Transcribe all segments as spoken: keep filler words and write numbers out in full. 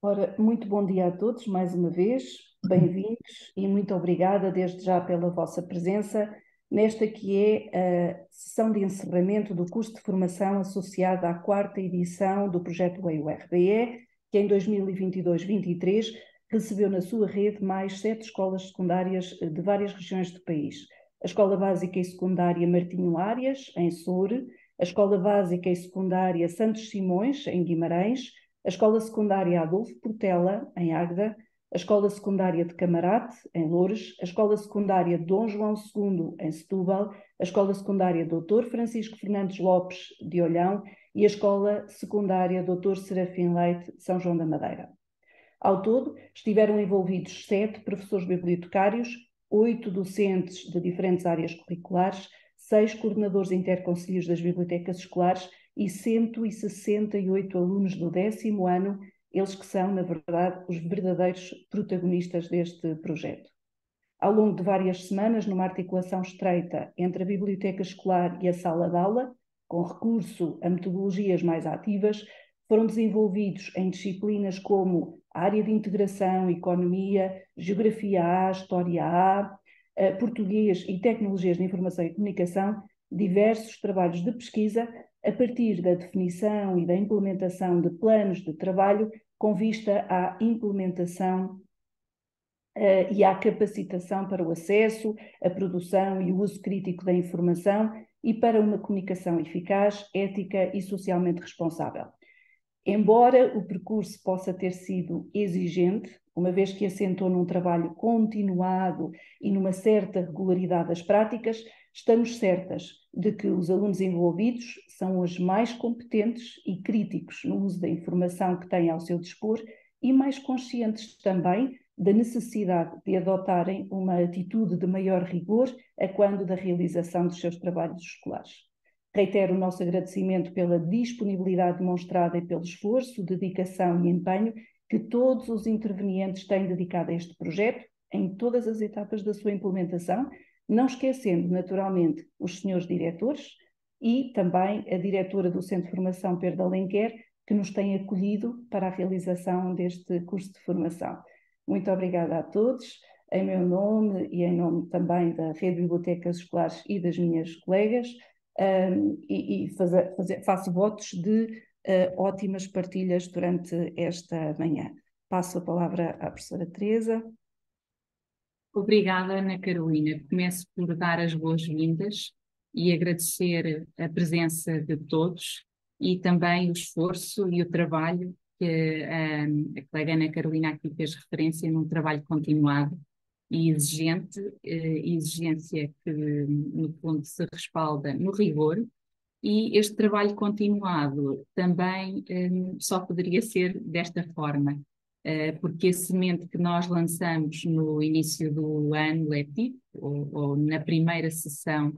Ora, muito bom dia a todos, mais uma vez, bem-vindos e muito obrigada desde já pela vossa presença nesta que é a sessão de encerramento do curso de formação associado à quarta edição do projeto E U R B E, que em dois mil e vinte e dois vinte e três recebeu na sua rede mais sete escolas secundárias de várias regiões do país. A Escola Básica e Secundária Martinho Arias, em Soure, a Escola Básica e Secundária Santos Simões, em Guimarães, a Escola Secundária Adolfo Portela, em Águeda, a Escola Secundária de Camarate, em Loures, a Escola Secundária Dom João segundo, em Setúbal, a Escola Secundária doutor Francisco Fernandes Lopes, de Olhão, e a Escola Secundária doutor Serafim Leite, de São João da Madeira. Ao todo, estiveram envolvidos sete professores bibliotecários, oito docentes de diferentes áreas curriculares, seis coordenadores interconcelhos das bibliotecas escolares e cento e sessenta e oito alunos do décimo ano, eles que são, na verdade, os verdadeiros protagonistas deste projeto. Ao longo de várias semanas, numa articulação estreita entre a biblioteca escolar e a sala de aula, com recurso a metodologias mais ativas, foram desenvolvidos em disciplinas como a área de integração, economia, geografia A, história A, português e tecnologias de informação e comunicação, diversos trabalhos de pesquisa a partir da definição e da implementação de planos de trabalho com vista à implementação uh, e à capacitação para o acesso, a produção e o uso crítico da informação e para uma comunicação eficaz, ética e socialmente responsável. Embora o percurso possa ter sido exigente, uma vez que assentou num trabalho continuado e numa certa regularidade das práticas, estamos certas de que os alunos envolvidos são os mais competentes e críticos no uso da informação que têm ao seu dispor e mais conscientes também da necessidade de adotarem uma atitude de maior rigor a quando da realização dos seus trabalhos escolares. Reitero o nosso agradecimento pela disponibilidade demonstrada e pelo esforço, dedicação e empenho que todos os intervenientes têm dedicado a este projeto, em todas as etapas da sua implementação, não esquecendo, naturalmente, os senhores diretores e também a diretora do Centro de Formação Pedro de Alenquer, que nos tem acolhido para a realização deste curso de formação. Muito obrigada a todos, em meu nome e em nome também da Rede de Bibliotecas Escolares e das minhas colegas, Um, e, e fazer, fazer, faço votos de uh, ótimas partilhas durante esta manhã. Passo a palavra à professora Teresa. Obrigada, Ana Carolina. Começo por dar as boas-vindas e agradecer a presença de todos e também o esforço e o trabalho que um, a colega Ana Carolina aqui fez referência num trabalho continuado e exigente, exigência que, no fundo, se respalda no rigor, e este trabalho continuado também um, só poderia ser desta forma, uh, porque a semente que nós lançamos no início do ano letivo, ou, ou na primeira sessão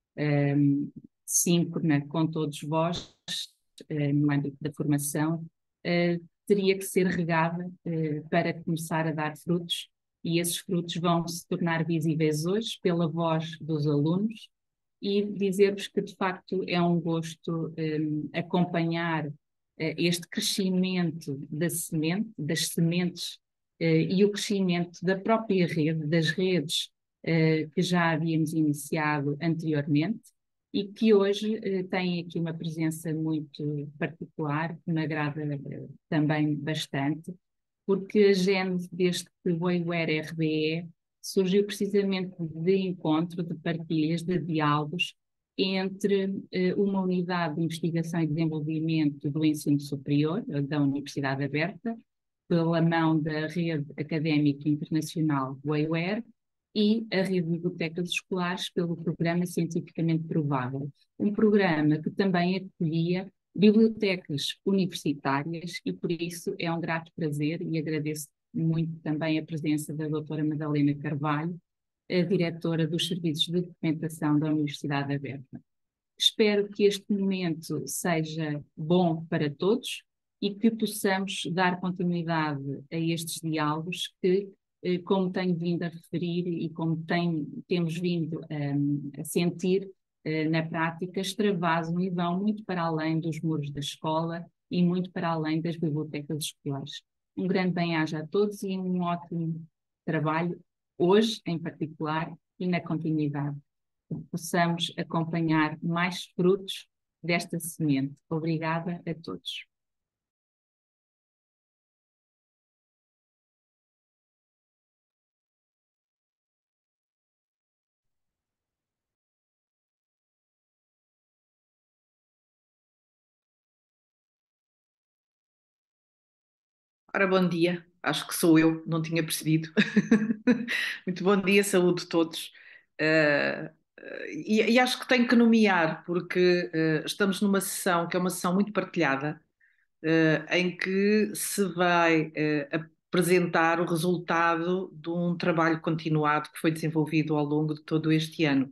um, síncrona com todos vós, uh, no âmbito da formação, uh, teria que ser regada uh, para começar a dar frutos, e esses frutos vão se tornar visíveis hoje pela voz dos alunos, e dizer-vos que, de facto, é um gosto um, acompanhar uh, este crescimento da semente, das sementes uh, e o crescimento da própria rede, das redes uh, que já havíamos iniciado anteriormente e que hoje uh, têm aqui uma presença muito particular, que me agrada uh, também bastante, porque a gênese deste E U R R B E surgiu precisamente de encontro, de partilhas, de diálogos entre eh, uma unidade de investigação e desenvolvimento do ensino superior, da Universidade Aberta, pela mão da Rede Académica Internacional do E U R, e a Rede de Bibliotecas Escolares pelo Programa Cientificamente Provável. Um programa que também acolhia bibliotecas universitárias, e por isso é um grato prazer, e agradeço muito também a presença da doutora Madalena Carvalho, a diretora dos Serviços de Documentação da Universidade Aberta. Espero que este momento seja bom para todos e que possamos dar continuidade a estes diálogos que, como tenho vindo a referir e como tem, temos vindo um, a sentir, uh, na prática, extravasam e vão muito para além dos muros da escola e muito para além das bibliotecas escolares. Um grande bem-aja a todos e um ótimo trabalho, hoje em particular, e na continuidade, que possamos acompanhar mais frutos desta semente. Obrigada a todos. Ora, bom dia. Acho que sou eu, não tinha percebido. Muito bom dia, saúde a todos. Uh, e, e acho que tenho que nomear, porque uh, estamos numa sessão que é uma sessão muito partilhada, uh, em que se vai uh, apresentar o resultado de um trabalho continuado que foi desenvolvido ao longo de todo este ano.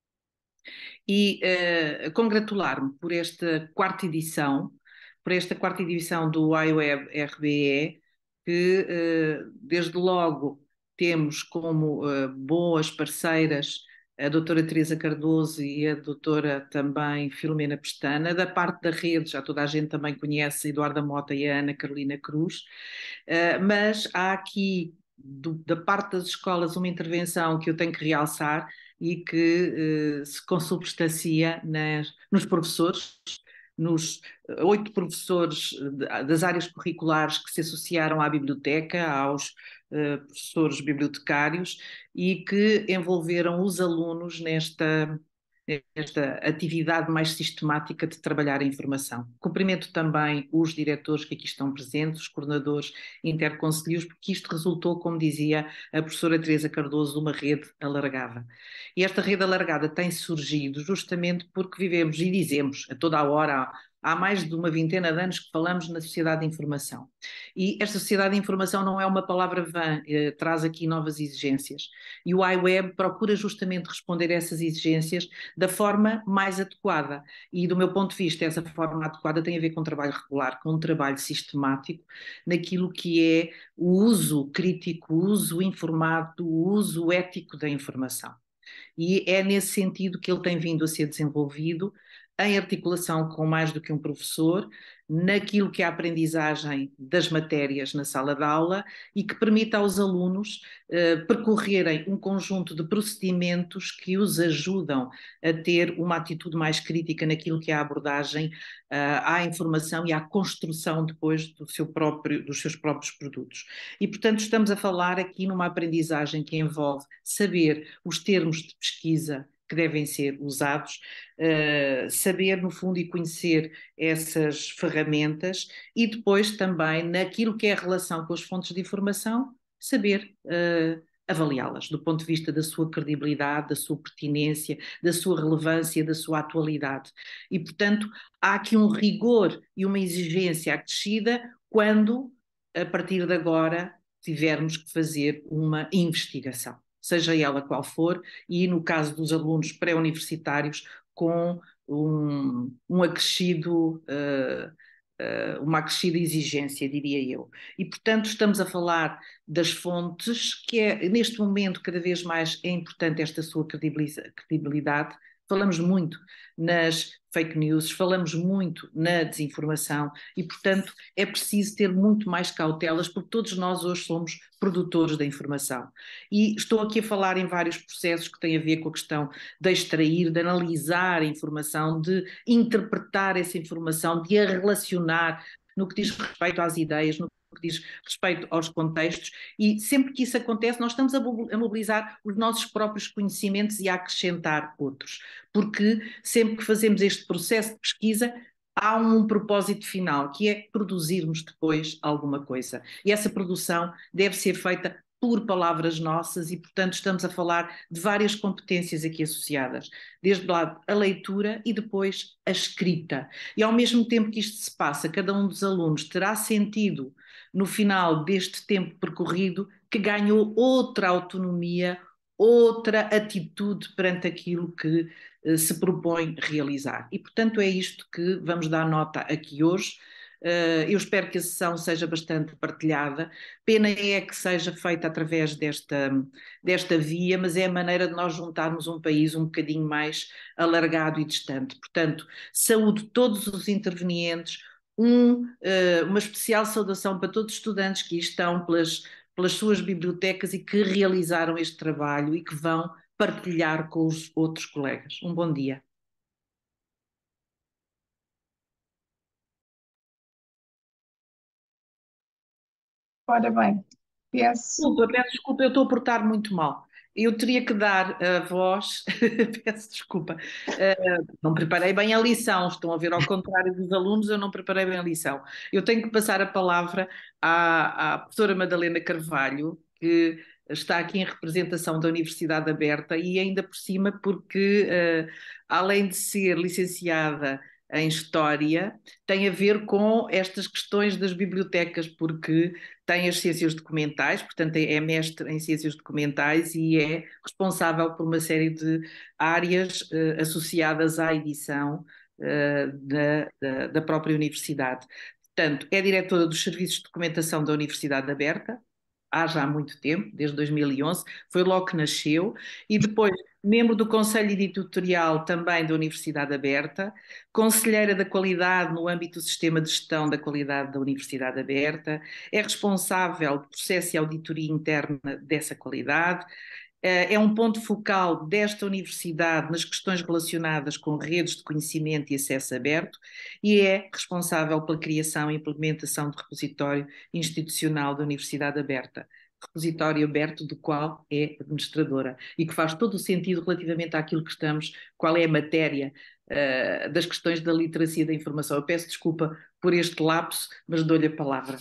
E uh, congratular-me por esta quarta edição, por esta quarta edição do iWeb R B E, que uh, desde logo temos como uh, boas parceiras a doutora Teresa Cardoso e a doutora também Filomena Pestana. Da parte da rede, já toda a gente também conhece a Eduarda Mota e a Ana Carolina Cruz, uh, mas há aqui do, da parte das escolas uma intervenção que eu tenho que realçar e que eh, se consubstancia nas, nos professores, nos oito professores das áreas curriculares que se associaram à biblioteca, aos eh, professores bibliotecários e que envolveram os alunos nesta, nesta atividade mais sistemática de trabalhar a informação. Cumprimento também os diretores que aqui estão presentes, os coordenadores interconcelhos, porque isto resultou, como dizia a professora Teresa Cardoso, de uma rede alargada. E esta rede alargada tem surgido justamente porque vivemos e dizemos a toda a hora, há mais de uma vintena de anos que falamos na sociedade de informação. E esta sociedade de informação não é uma palavra vã, eh, traz aqui novas exigências. E o iWeb procura justamente responder a essas exigências da forma mais adequada. E do meu ponto de vista, essa forma adequada tem a ver com um trabalho regular, com um trabalho sistemático, naquilo que é o uso crítico, o uso informado, o uso ético da informação. E é nesse sentido que ele tem vindo a ser desenvolvido, em articulação com mais do que um professor, naquilo que é a aprendizagem das matérias na sala de aula e que permite aos alunos eh, percorrerem um conjunto de procedimentos que os ajudam a ter uma atitude mais crítica naquilo que é a abordagem uh, à informação e à construção depois do seu próprio, dos seus próprios produtos. E, portanto, estamos a falar aqui numa aprendizagem que envolve saber os termos de pesquisa que devem ser usados, uh, saber, no fundo, e conhecer essas ferramentas e depois também, naquilo que é a relação com as fontes de informação, saber uh, avaliá-las do ponto de vista da sua credibilidade, da sua pertinência, da sua relevância, da sua atualidade. E, portanto, há aqui um rigor e uma exigência acrescida quando, a partir de agora, tivermos que fazer uma investigação, seja ela qual for, e no caso dos alunos pré-universitários, com um, um acrescido, uh, uh, uma acrescida exigência, diria eu. E, portanto, estamos a falar das fontes, que é, neste momento, cada vez mais é importante esta sua credibilidade. Falamos muito nas fake news, falamos muito na desinformação e, portanto, é preciso ter muito mais cautelas, porque todos nós hoje somos produtores da informação. E estou aqui a falar em vários processos que têm a ver com a questão de extrair, de analisar a informação, de interpretar essa informação, de a relacionar no que diz respeito às ideias, no que diz respeito aos contextos, e sempre que isso acontece nós estamos a mobilizar os nossos próprios conhecimentos e a acrescentar outros, porque sempre que fazemos este processo de pesquisa há um propósito final, que é produzirmos depois alguma coisa, e essa produção deve ser feita por palavras nossas e, portanto, estamos a falar de várias competências aqui associadas, desde lá a leitura e depois a escrita. E ao mesmo tempo que isto se passa, cada um dos alunos terá sentido, no final deste tempo percorrido, que ganhou outra autonomia, outra atitude perante aquilo que uh, se propõe realizar. E, portanto, é isto que vamos dar nota aqui hoje. Uh, eu espero que a sessão seja bastante partilhada. Pena é que seja feita através desta, desta via, mas é a maneira de nós juntarmos um país um bocadinho mais alargado e distante. Portanto, saúdo todos os intervenientes, Um, uh, uma especial saudação para todos os estudantes que estão pelas, pelas suas bibliotecas e que realizaram este trabalho e que vão partilhar com os outros colegas. Um bom dia. Ora bem, penso. Desculpa, peço desculpa, eu estou a portar muito mal. Eu teria que dar a voz, peço desculpa, uh, não preparei bem a lição, estão a ver ao contrário dos alunos, eu não preparei bem a lição. Eu tenho que passar a palavra à, à professora Madalena Carvalho, que está aqui em representação da Universidade Aberta e ainda por cima porque, uh, além de ser licenciada em História, tem a ver com estas questões das bibliotecas, porque tem as ciências documentais, portanto é mestre em ciências documentais e é responsável por uma série de áreas uh, associadas à edição uh, da, da, da própria universidade. Portanto, é diretora dos serviços de documentação da Universidade Aberta, há já muito tempo, desde dois mil e onze, foi logo que nasceu, e depois membro do Conselho Editorial também da Universidade Aberta, conselheira da qualidade no âmbito do Sistema de Gestão da Qualidade da Universidade Aberta, é responsável do processo e auditoria interna dessa qualidade, é um ponto focal desta universidade nas questões relacionadas com redes de conhecimento e acesso aberto e é responsável pela criação e implementação do repositório institucional da Universidade Aberta, repositório aberto do qual é administradora e que faz todo o sentido relativamente àquilo que estamos, qual é a matéria uh, das questões da literacia da informação. Eu peço desculpa por este lapso, mas dou-lhe a palavra.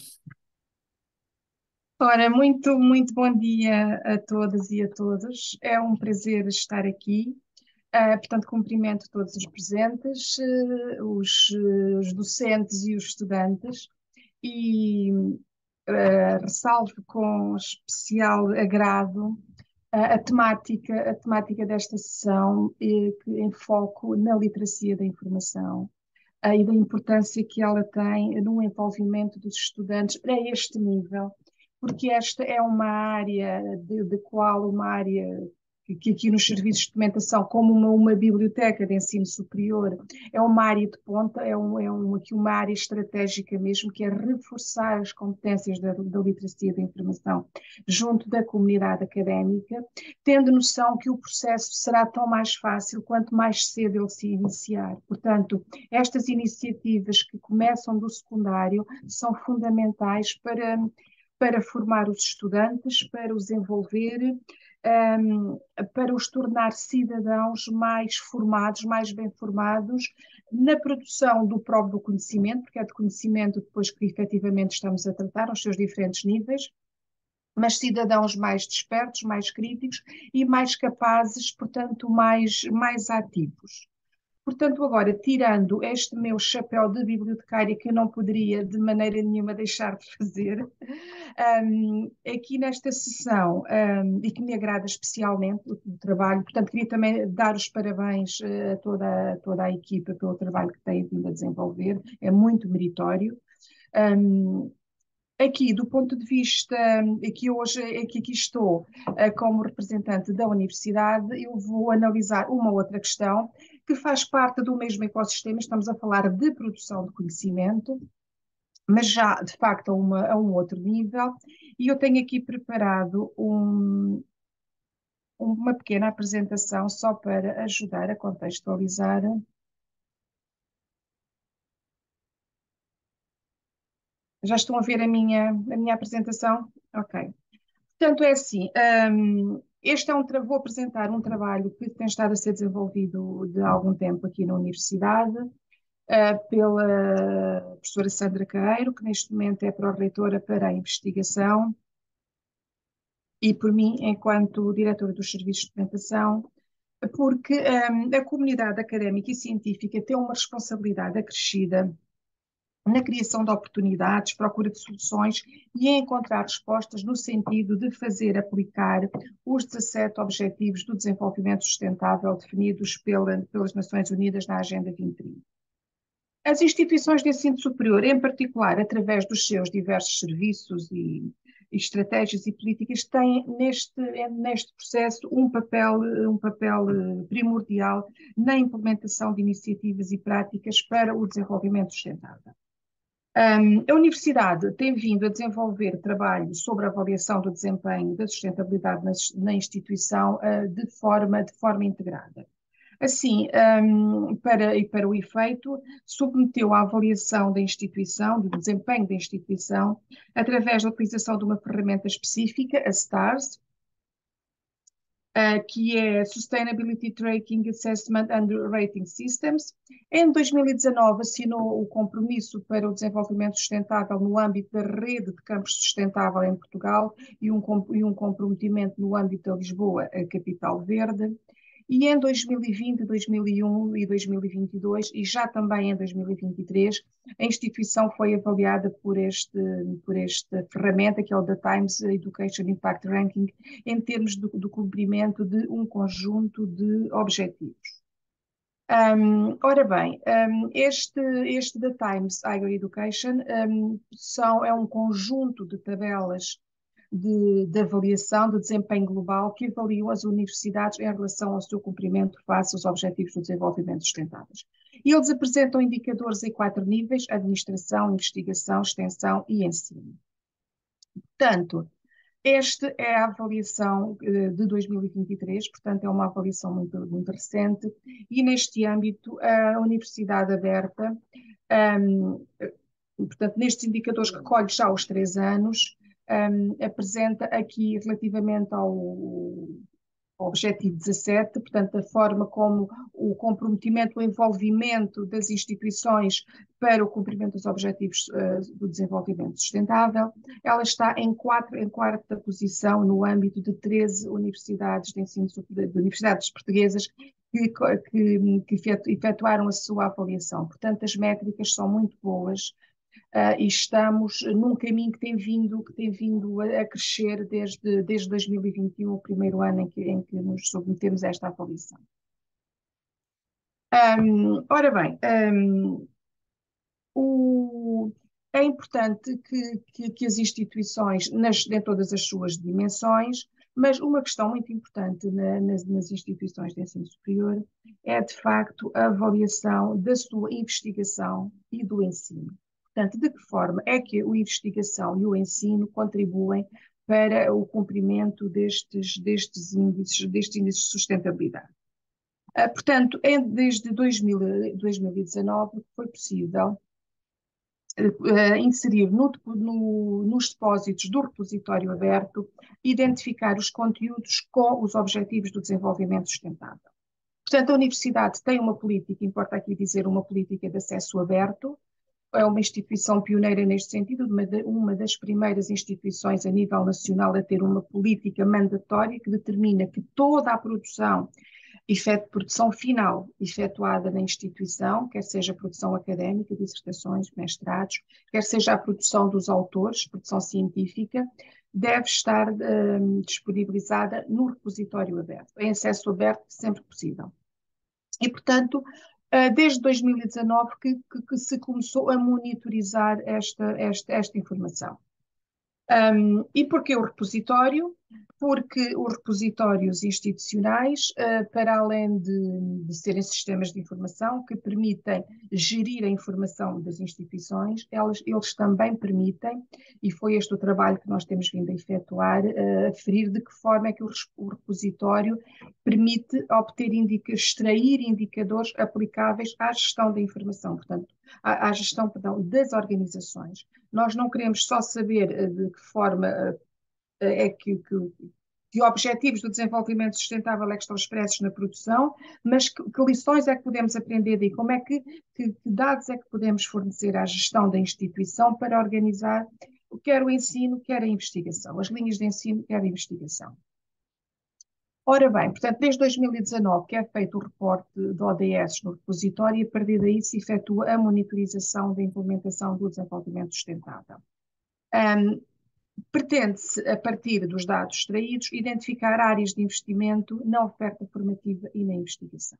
Ora, muito, muito bom dia a todas e a todos. É um prazer estar aqui. Uh, portanto, cumprimento todos os presentes, uh, os, uh, os docentes e os estudantes, e uh, ressalvo com especial agrado uh, a temática, a temática desta sessão, eh, que em foco na literacia da informação. Uh, e da importância que ela tem no envolvimento dos estudantes a este nível, porque esta é uma área de, de qual uma área que, que aqui nos serviços de documentação, como uma, uma biblioteca de ensino superior, é uma área de ponta, é, um, é um, aqui uma área estratégica mesmo, que é reforçar as competências da, da literacia da informação junto da comunidade académica, tendo noção que o processo será tão mais fácil quanto mais cedo ele se iniciar. Portanto, estas iniciativas que começam do secundário são fundamentais para para formar os estudantes, para os envolver, um, para os tornar cidadãos mais formados, mais bem formados, na produção do próprio conhecimento, porque é de conhecimento depois que efetivamente estamos a tratar, aos seus diferentes níveis, mas cidadãos mais despertos, mais críticos e mais capazes, portanto, mais, mais ativos. Portanto, agora, tirando este meu chapéu de bibliotecária, que eu não poderia de maneira nenhuma deixar de fazer, um, aqui nesta sessão, um, e que me agrada especialmente o, o trabalho, portanto, queria também dar os parabéns uh, a toda, a toda a equipa pelo trabalho que tem vindo a desenvolver, é muito meritório. Um, Aqui, do ponto de vista, aqui hoje, aqui, aqui estou uh, como representante da universidade, eu vou analisar uma outra questão que faz parte do mesmo ecossistema, estamos a falar de produção de conhecimento, mas já, de facto, a, uma, a um outro nível, e eu tenho aqui preparado um, uma pequena apresentação só para ajudar a contextualizar. Já estão a ver a minha, a minha apresentação? Ok. Portanto, é assim, um, este é um, vou apresentar um trabalho que tem estado a ser desenvolvido de algum tempo aqui na Universidade, uh, pela professora Sandra Carreiro, que neste momento é pró-reitora para a investigação, e por mim, enquanto diretora dos serviços de documentação, porque um, a comunidade académica e científica tem uma responsabilidade acrescida na criação de oportunidades, procura de soluções e a encontrar respostas no sentido de fazer aplicar os dezassete Objetivos do Desenvolvimento Sustentável definidos pela, pelas Nações Unidas na Agenda vinte trinta. As instituições de ensino superior, em particular, através dos seus diversos serviços e, e estratégias e políticas, têm neste, neste processo um papel, um papel primordial na implementação de iniciativas e práticas para o desenvolvimento sustentável. Um, a Universidade tem vindo a desenvolver trabalho sobre a avaliação do desempenho da sustentabilidade na, na instituição uh, de forma, de forma integrada. Assim, um, para, e para o efeito, submeteu à avaliação da instituição, do desempenho da instituição, através da utilização de uma ferramenta específica, a STARS, Uh, que é Sustainability Tracking Assessment and Rating Systems. Em dois mil e dezanove assinou o compromisso para o desenvolvimento sustentável no âmbito da rede de campos sustentável em Portugal e um, e um comprometimento no âmbito da Lisboa, a capital verde. E em dois mil e vinte, dois mil e um e dois mil e vinte e dois, e já também em dois mil e vinte e três, a instituição foi avaliada por, este, por esta ferramenta, que é o The Times Education Impact Ranking, em termos do, do cumprimento de um conjunto de objetivos. Um, ora bem, um, este, este The Times Higher Education um, são, é um conjunto de tabelas De, de avaliação de desempenho global que avaliam as universidades em relação ao seu cumprimento face aos Objetivos do Desenvolvimento Sustentáveis. E eles apresentam indicadores em quatro níveis: administração, investigação, extensão e ensino. Portanto, esta é a avaliação uh, de dois mil e vinte e três, portanto é uma avaliação muito, muito recente, e neste âmbito a Universidade Aberta, um, portanto nestes indicadores que colhe já os três anos, Um, apresenta aqui relativamente ao, ao objetivo dezassete, portanto, a forma como o comprometimento, o envolvimento das instituições para o cumprimento dos objetivos uh, do desenvolvimento sustentável. Ela está em, quatro, em quarta posição no âmbito de treze universidades de ensino de, de universidades portuguesas que, que, que efetuaram a sua avaliação. Portanto, as métricas são muito boas. Uh, e estamos num caminho que tem vindo, que tem vindo a, a crescer desde, desde dois mil e vinte e um, o primeiro ano em que, em que nos submetemos a esta avaliação. Um, ora bem, um, o, é importante que, que, que as instituições, nas, em todas as suas dimensões, mas uma questão muito importante na, nas, nas instituições de ensino superior é, de facto, a avaliação da sua investigação e do ensino. Portanto, de que forma é que a investigação e o ensino contribuem para o cumprimento destes, destes, índices, destes índices de sustentabilidade? Uh, portanto, é desde dois mil, dois mil e dezanove que foi possível uh, inserir no, no, nos depósitos do repositório aberto, identificar os conteúdos com os objetivos do desenvolvimento sustentável. Portanto, a universidade tem uma política, importa aqui dizer, uma política de acesso aberto. É uma instituição pioneira neste sentido, uma, de, uma das primeiras instituições a nível nacional a ter uma política mandatória que determina que toda a produção, efeto, produção final efetuada na instituição, quer seja a produção académica, dissertações, mestrados, quer seja a produção dos autores, produção científica, deve estar um, disponibilizada no repositório aberto, em acesso aberto sempre que possível. E, portanto, desde dois mil e dezanove que, que, que se começou a monitorizar esta, esta, esta informação. Um, e porquê o repositório? Porque os repositórios institucionais, uh, para além de, de serem sistemas de informação que permitem gerir a informação das instituições, elas, eles também permitem, e foi este o trabalho que nós temos vindo a efetuar, uh, aferir de que forma é que o, o repositório permite obter, indica, extrair indicadores aplicáveis à gestão da informação, portanto, à, à gestão, perdão, das organizações. Nós não queremos só saber uh, de que forma uh, é que, que, que objetivos do desenvolvimento sustentável é que estão expressos na produção, mas que, que lições é que podemos aprender daí, como é que, que, que dados é que podemos fornecer à gestão da instituição para organizar quer o ensino, quer a investigação, as linhas de ensino, quer a investigação. Ora bem, portanto, desde dois mil e dezanove que é feito o reporte de O D S no repositório e a partir daí se efetua a monitorização da implementação do desenvolvimento sustentável. Um, Pretende-se, a partir dos dados extraídos, identificar áreas de investimento na oferta formativa e na investigação.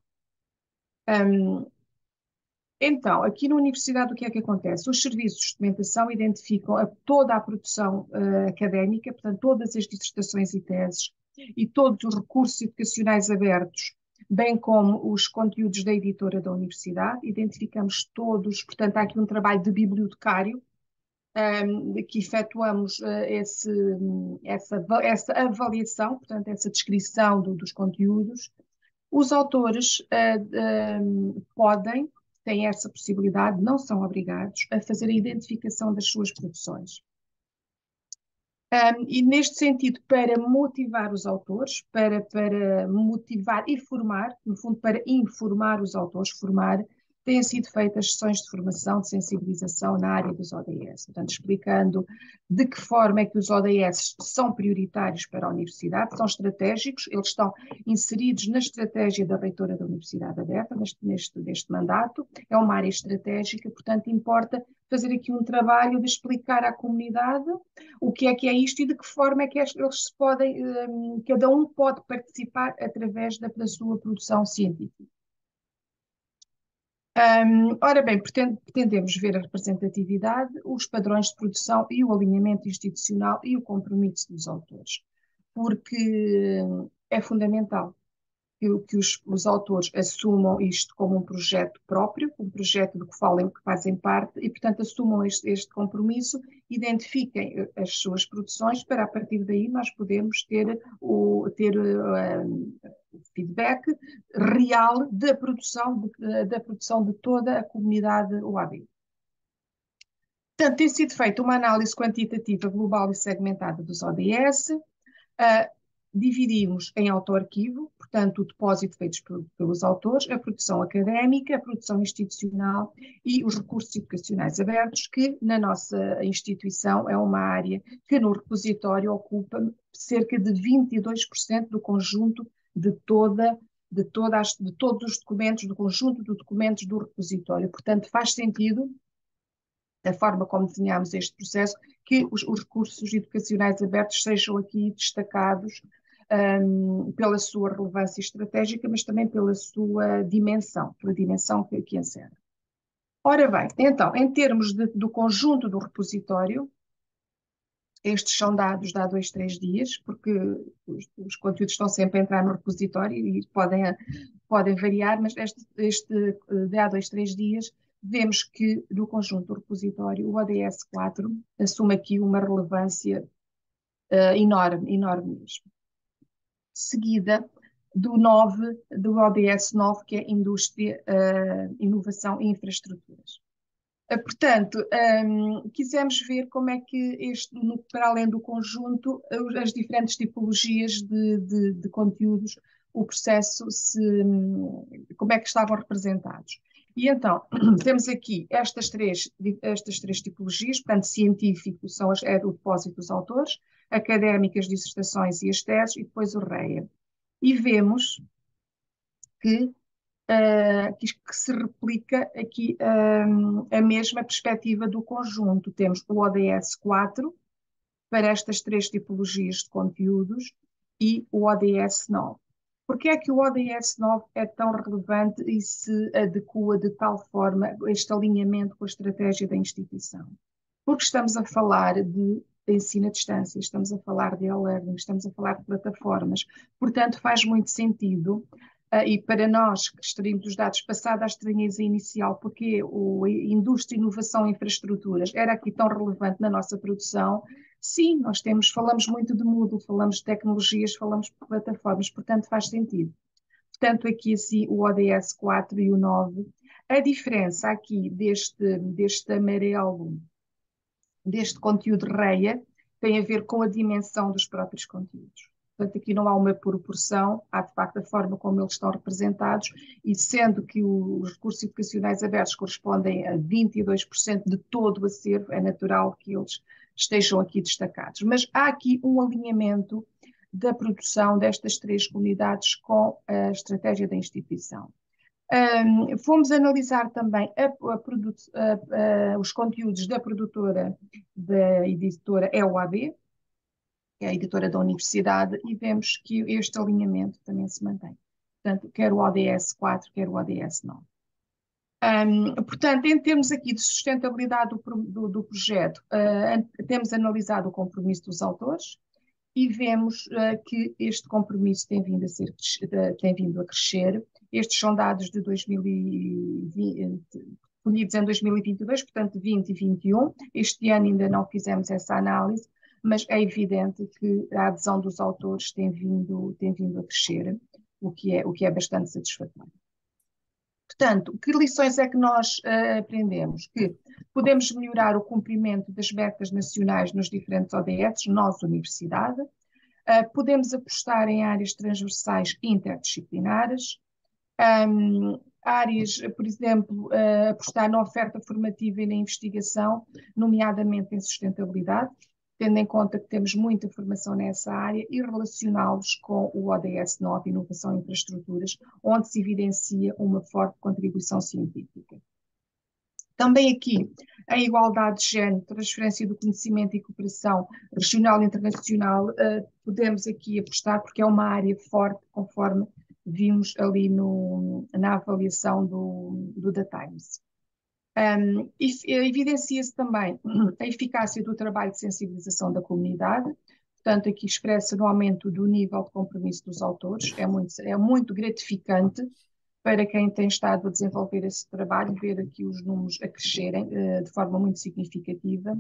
Um, então, aqui na Universidade, o que é que acontece? Os serviços de documentação identificam a, toda a produção uh, académica, portanto, todas as dissertações e teses e todos os recursos educacionais abertos bem como os conteúdos da editora da universidade. Identificamos todos, portanto, há aqui um trabalho de bibliotecário, um, que efetuamos uh, esse, essa, essa avaliação, portanto, essa descrição do, dos conteúdos. Os autores uh, um, podem, têm essa possibilidade, não são obrigados a fazer a identificação das suas produções. Um, e neste sentido, para motivar os autores, para, para motivar e formar, no fundo, para informar os autores, formar, têm sido feitas sessões de formação, de sensibilização na área dos O D S, portanto, explicando de que forma é que os O D S são prioritários para a universidade, são estratégicos, eles estão inseridos na estratégia da reitora da Universidade Aberta, neste, neste, neste mandato, é uma área estratégica, portanto, importa fazer aqui um trabalho de explicar à comunidade o que é que é isto e de que forma é que eles se podem, um, cada um pode participar através da, da sua produção científica. Um, ora bem, pretendemos ver a representatividade, os padrões de produção e o alinhamento institucional e o compromisso dos autores, porque é fundamental que, que os, os autores assumam isto como um projeto próprio, um projeto do que falam, que fazem parte, e, portanto, assumam este, este compromisso, identifiquem as suas produções, para, a partir daí, nós podermos ter o ter, um, feedback real da produção de, da produção de toda a comunidade O A B. Portanto, tem sido feita uma análise quantitativa global e segmentada dos O D S, uh, dividimos em auto-arquivo, portanto, o depósito feito pelos autores, a produção académica, a produção institucional e os recursos educacionais abertos, que na nossa instituição é uma área que no repositório ocupa cerca de vinte e dois por cento do conjunto de toda de, todas, de todos os documentos, do conjunto de documentos do repositório. Portanto, faz sentido, da forma como desenhamos este processo, que os, os recursos educacionais abertos sejam aqui destacados um, pela sua relevância estratégica, mas também pela sua dimensão, pela dimensão que, que encerra. Ora bem, então, em termos de, do conjunto do repositório, estes são dados de há dois, três dias, porque os, os conteúdos estão sempre a entrar no repositório e podem, podem variar, mas este, este de há dois, três dias, vemos que do conjunto do repositório o O D S quatro assume aqui uma relevância uh, enorme, enorme mesmo. Seguida do nove, do O D S nove, que é Indústria, uh, Inovação e Infraestruturas. Portanto, um, quisemos ver como é que, este, no, para além do conjunto, as diferentes tipologias de, de, de conteúdos, o processo, se, como é que estavam representados. E então, temos aqui estas três, estas três tipologias, portanto, científico são as, é o depósito dos autores, académicas, dissertações e as teses, e depois o REA. E vemos que Uh, que, que se replica aqui um, a mesma perspectiva do conjunto. Temos o O D S quatro para estas três tipologias de conteúdos e o O D S nove. Porquê é que o O D S nove é tão relevante e se adequa de tal forma este alinhamento com a estratégia da instituição? Porque estamos a falar de ensino à distância, estamos a falar de e-learning, estamos a falar de plataformas, portanto faz muito sentido. Uh, e para nós que extraímos os dados, passada a estranheza inicial, porque o indústria, inovação e infraestruturas era aqui tão relevante na nossa produção, sim, nós temos, falamos muito de Moodle, falamos de tecnologias, falamos de plataformas, portanto faz sentido. Portanto, aqui assim o O D S quatro e o nove, a diferença aqui deste, deste amarelo, deste conteúdo REA, tem a ver com a dimensão dos próprios conteúdos. Portanto, aqui não há uma proporção, há de facto a forma como eles estão representados, e sendo que os recursos educacionais abertos correspondem a vinte e dois por cento de todo o acervo, é natural que eles estejam aqui destacados. Mas há aqui um alinhamento da produção destas três comunidades com a estratégia da instituição. Um, fomos analisar também a, a produ a, a, os conteúdos da produtora, da editora E O A B, que é a editora da universidade, e vemos que este alinhamento também se mantém. Portanto, quer o O D S quatro, quer o O D S nove. Um, portanto, em termos aqui de sustentabilidade do, do, do projeto, uh, temos analisado o compromisso dos autores e vemos uh, que este compromisso tem vindo a ser, tem vindo a crescer. Estes são dados de dois mil e vinte, colhidos em dois mil e vinte e dois, portanto vinte e vinte e um. Este ano ainda não fizemos essa análise, mas é evidente que a adesão dos autores tem vindo, tem vindo a crescer, o que é, o que é bastante satisfatório. Portanto, que lições é que nós uh, aprendemos? Que podemos melhorar o cumprimento das metas nacionais nos diferentes O D S, nós, universidade, uh, podemos apostar em áreas transversais interdisciplinares, um, áreas, por exemplo, uh, apostar na oferta formativa e na investigação, nomeadamente em sustentabilidade, tendo em conta que temos muita formação nessa área, e relacioná-los com o O D S nove, Inovação e Infraestruturas, onde se evidencia uma forte contribuição científica. Também aqui, a igualdade de género, transferência do conhecimento e cooperação regional e internacional, uh, podemos aqui apostar, porque é uma área forte, conforme vimos ali no, na avaliação do, do The Times. Um, evidencia-se também a eficácia do trabalho de sensibilização da comunidade, portanto aqui expressa no aumento do nível de compromisso dos autores, é muito, é muito gratificante para quem tem estado a desenvolver esse trabalho, ver aqui os números a crescerem uh, de forma muito significativa.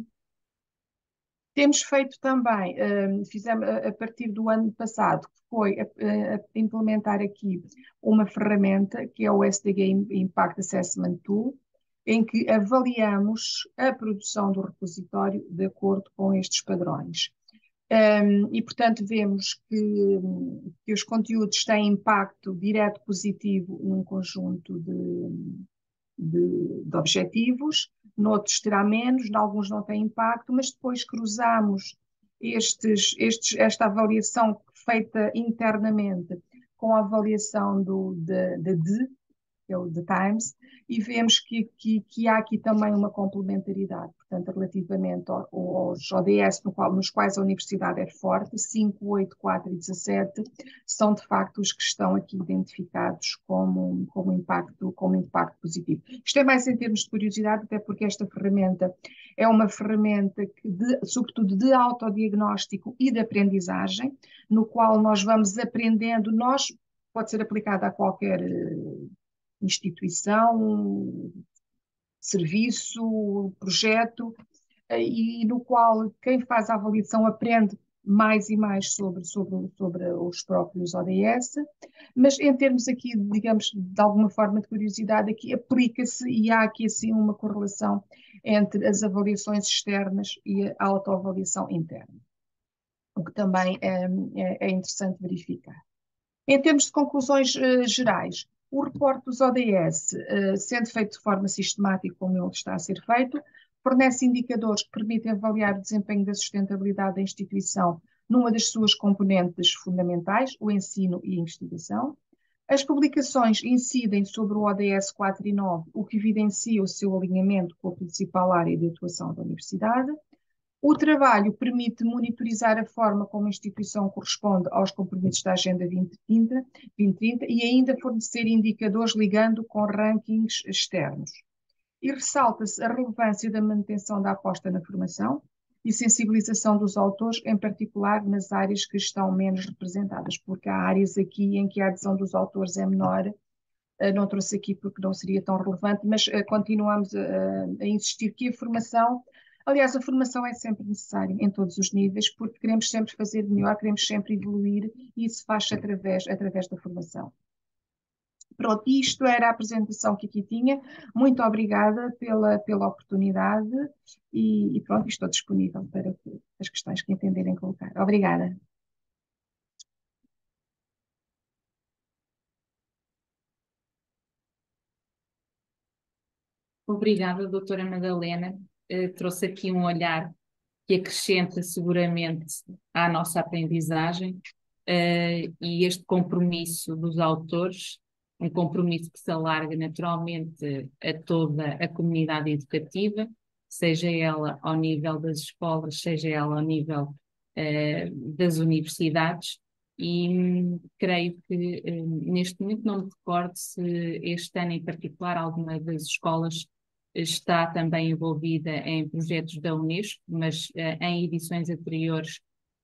Temos feito também, um, fizemos a, a partir do ano passado, que foi a, a implementar aqui uma ferramenta que é o S D G Impact Assessment Tool, em que avaliamos a produção do repositório de acordo com estes padrões. Um, e, portanto, vemos que, que os conteúdos têm impacto direto positivo num conjunto de, de, de objetivos, noutros terá menos, em alguns não tem impacto, mas depois cruzamos estes, estes, esta avaliação feita internamente com a avaliação do, de, de, de que é o The Times, e vemos que, que, que há aqui também uma complementaridade, portanto, relativamente ao, aos O D S no qual, nos quais a universidade é forte, cinco, oito, quatro e dezassete, são de facto os que estão aqui identificados como, como, impacto, como impacto positivo. Isto é mais em termos de curiosidade, até porque esta ferramenta é uma ferramenta que, de, sobretudo, de autodiagnóstico e de aprendizagem, no qual nós vamos aprendendo, nós, pode ser aplicada a qualquer instituição, serviço, projeto, e no qual quem faz a avaliação aprende mais e mais sobre, sobre, sobre os próprios O D S, mas em termos aqui, digamos, de alguma forma de curiosidade, aqui aplica-se e há aqui assim uma correlação entre as avaliações externas e a autoavaliação interna, o que também é, é, é interessante verificar. Em termos de conclusões uh, gerais, o reporte dos O D S, uh, sendo feito de forma sistemática, como ele está a ser feito, fornece indicadores que permitem avaliar o desempenho da sustentabilidade da instituição numa das suas componentes fundamentais, o ensino e a investigação. As publicações incidem sobre o O D S quatro e nove, o que evidencia o seu alinhamento com a principal área de atuação da universidade. O trabalho permite monitorizar a forma como a instituição corresponde aos compromissos da Agenda vinte trinta e ainda fornecer indicadores ligando com rankings externos. E ressalta-se a relevância da manutenção da aposta na formação e sensibilização dos autores, em particular nas áreas que estão menos representadas, porque há áreas aqui em que a adesão dos autores é menor. Não trouxe aqui porque não seria tão relevante, mas continuamos a, a insistir que a formação... Aliás, a formação é sempre necessária em todos os níveis, porque queremos sempre fazer melhor, queremos sempre evoluir, e isso faz-se através, através da formação. Pronto, isto era a apresentação que aqui tinha. Muito obrigada pela, pela oportunidade e, e pronto, estou disponível para as questões que entenderem colocar. Obrigada. Obrigada, doutora Madalena. Uh, trouxe aqui um olhar que acrescenta seguramente à nossa aprendizagem uh, e este compromisso dos autores, um compromisso que se alarga naturalmente a toda a comunidade educativa, seja ela ao nível das escolas, seja ela ao nível uh, das universidades, e hum, creio que hum, neste momento não me recordo se este ano em particular alguma das escolas está também envolvida em projetos da Unesco, mas uh, em edições anteriores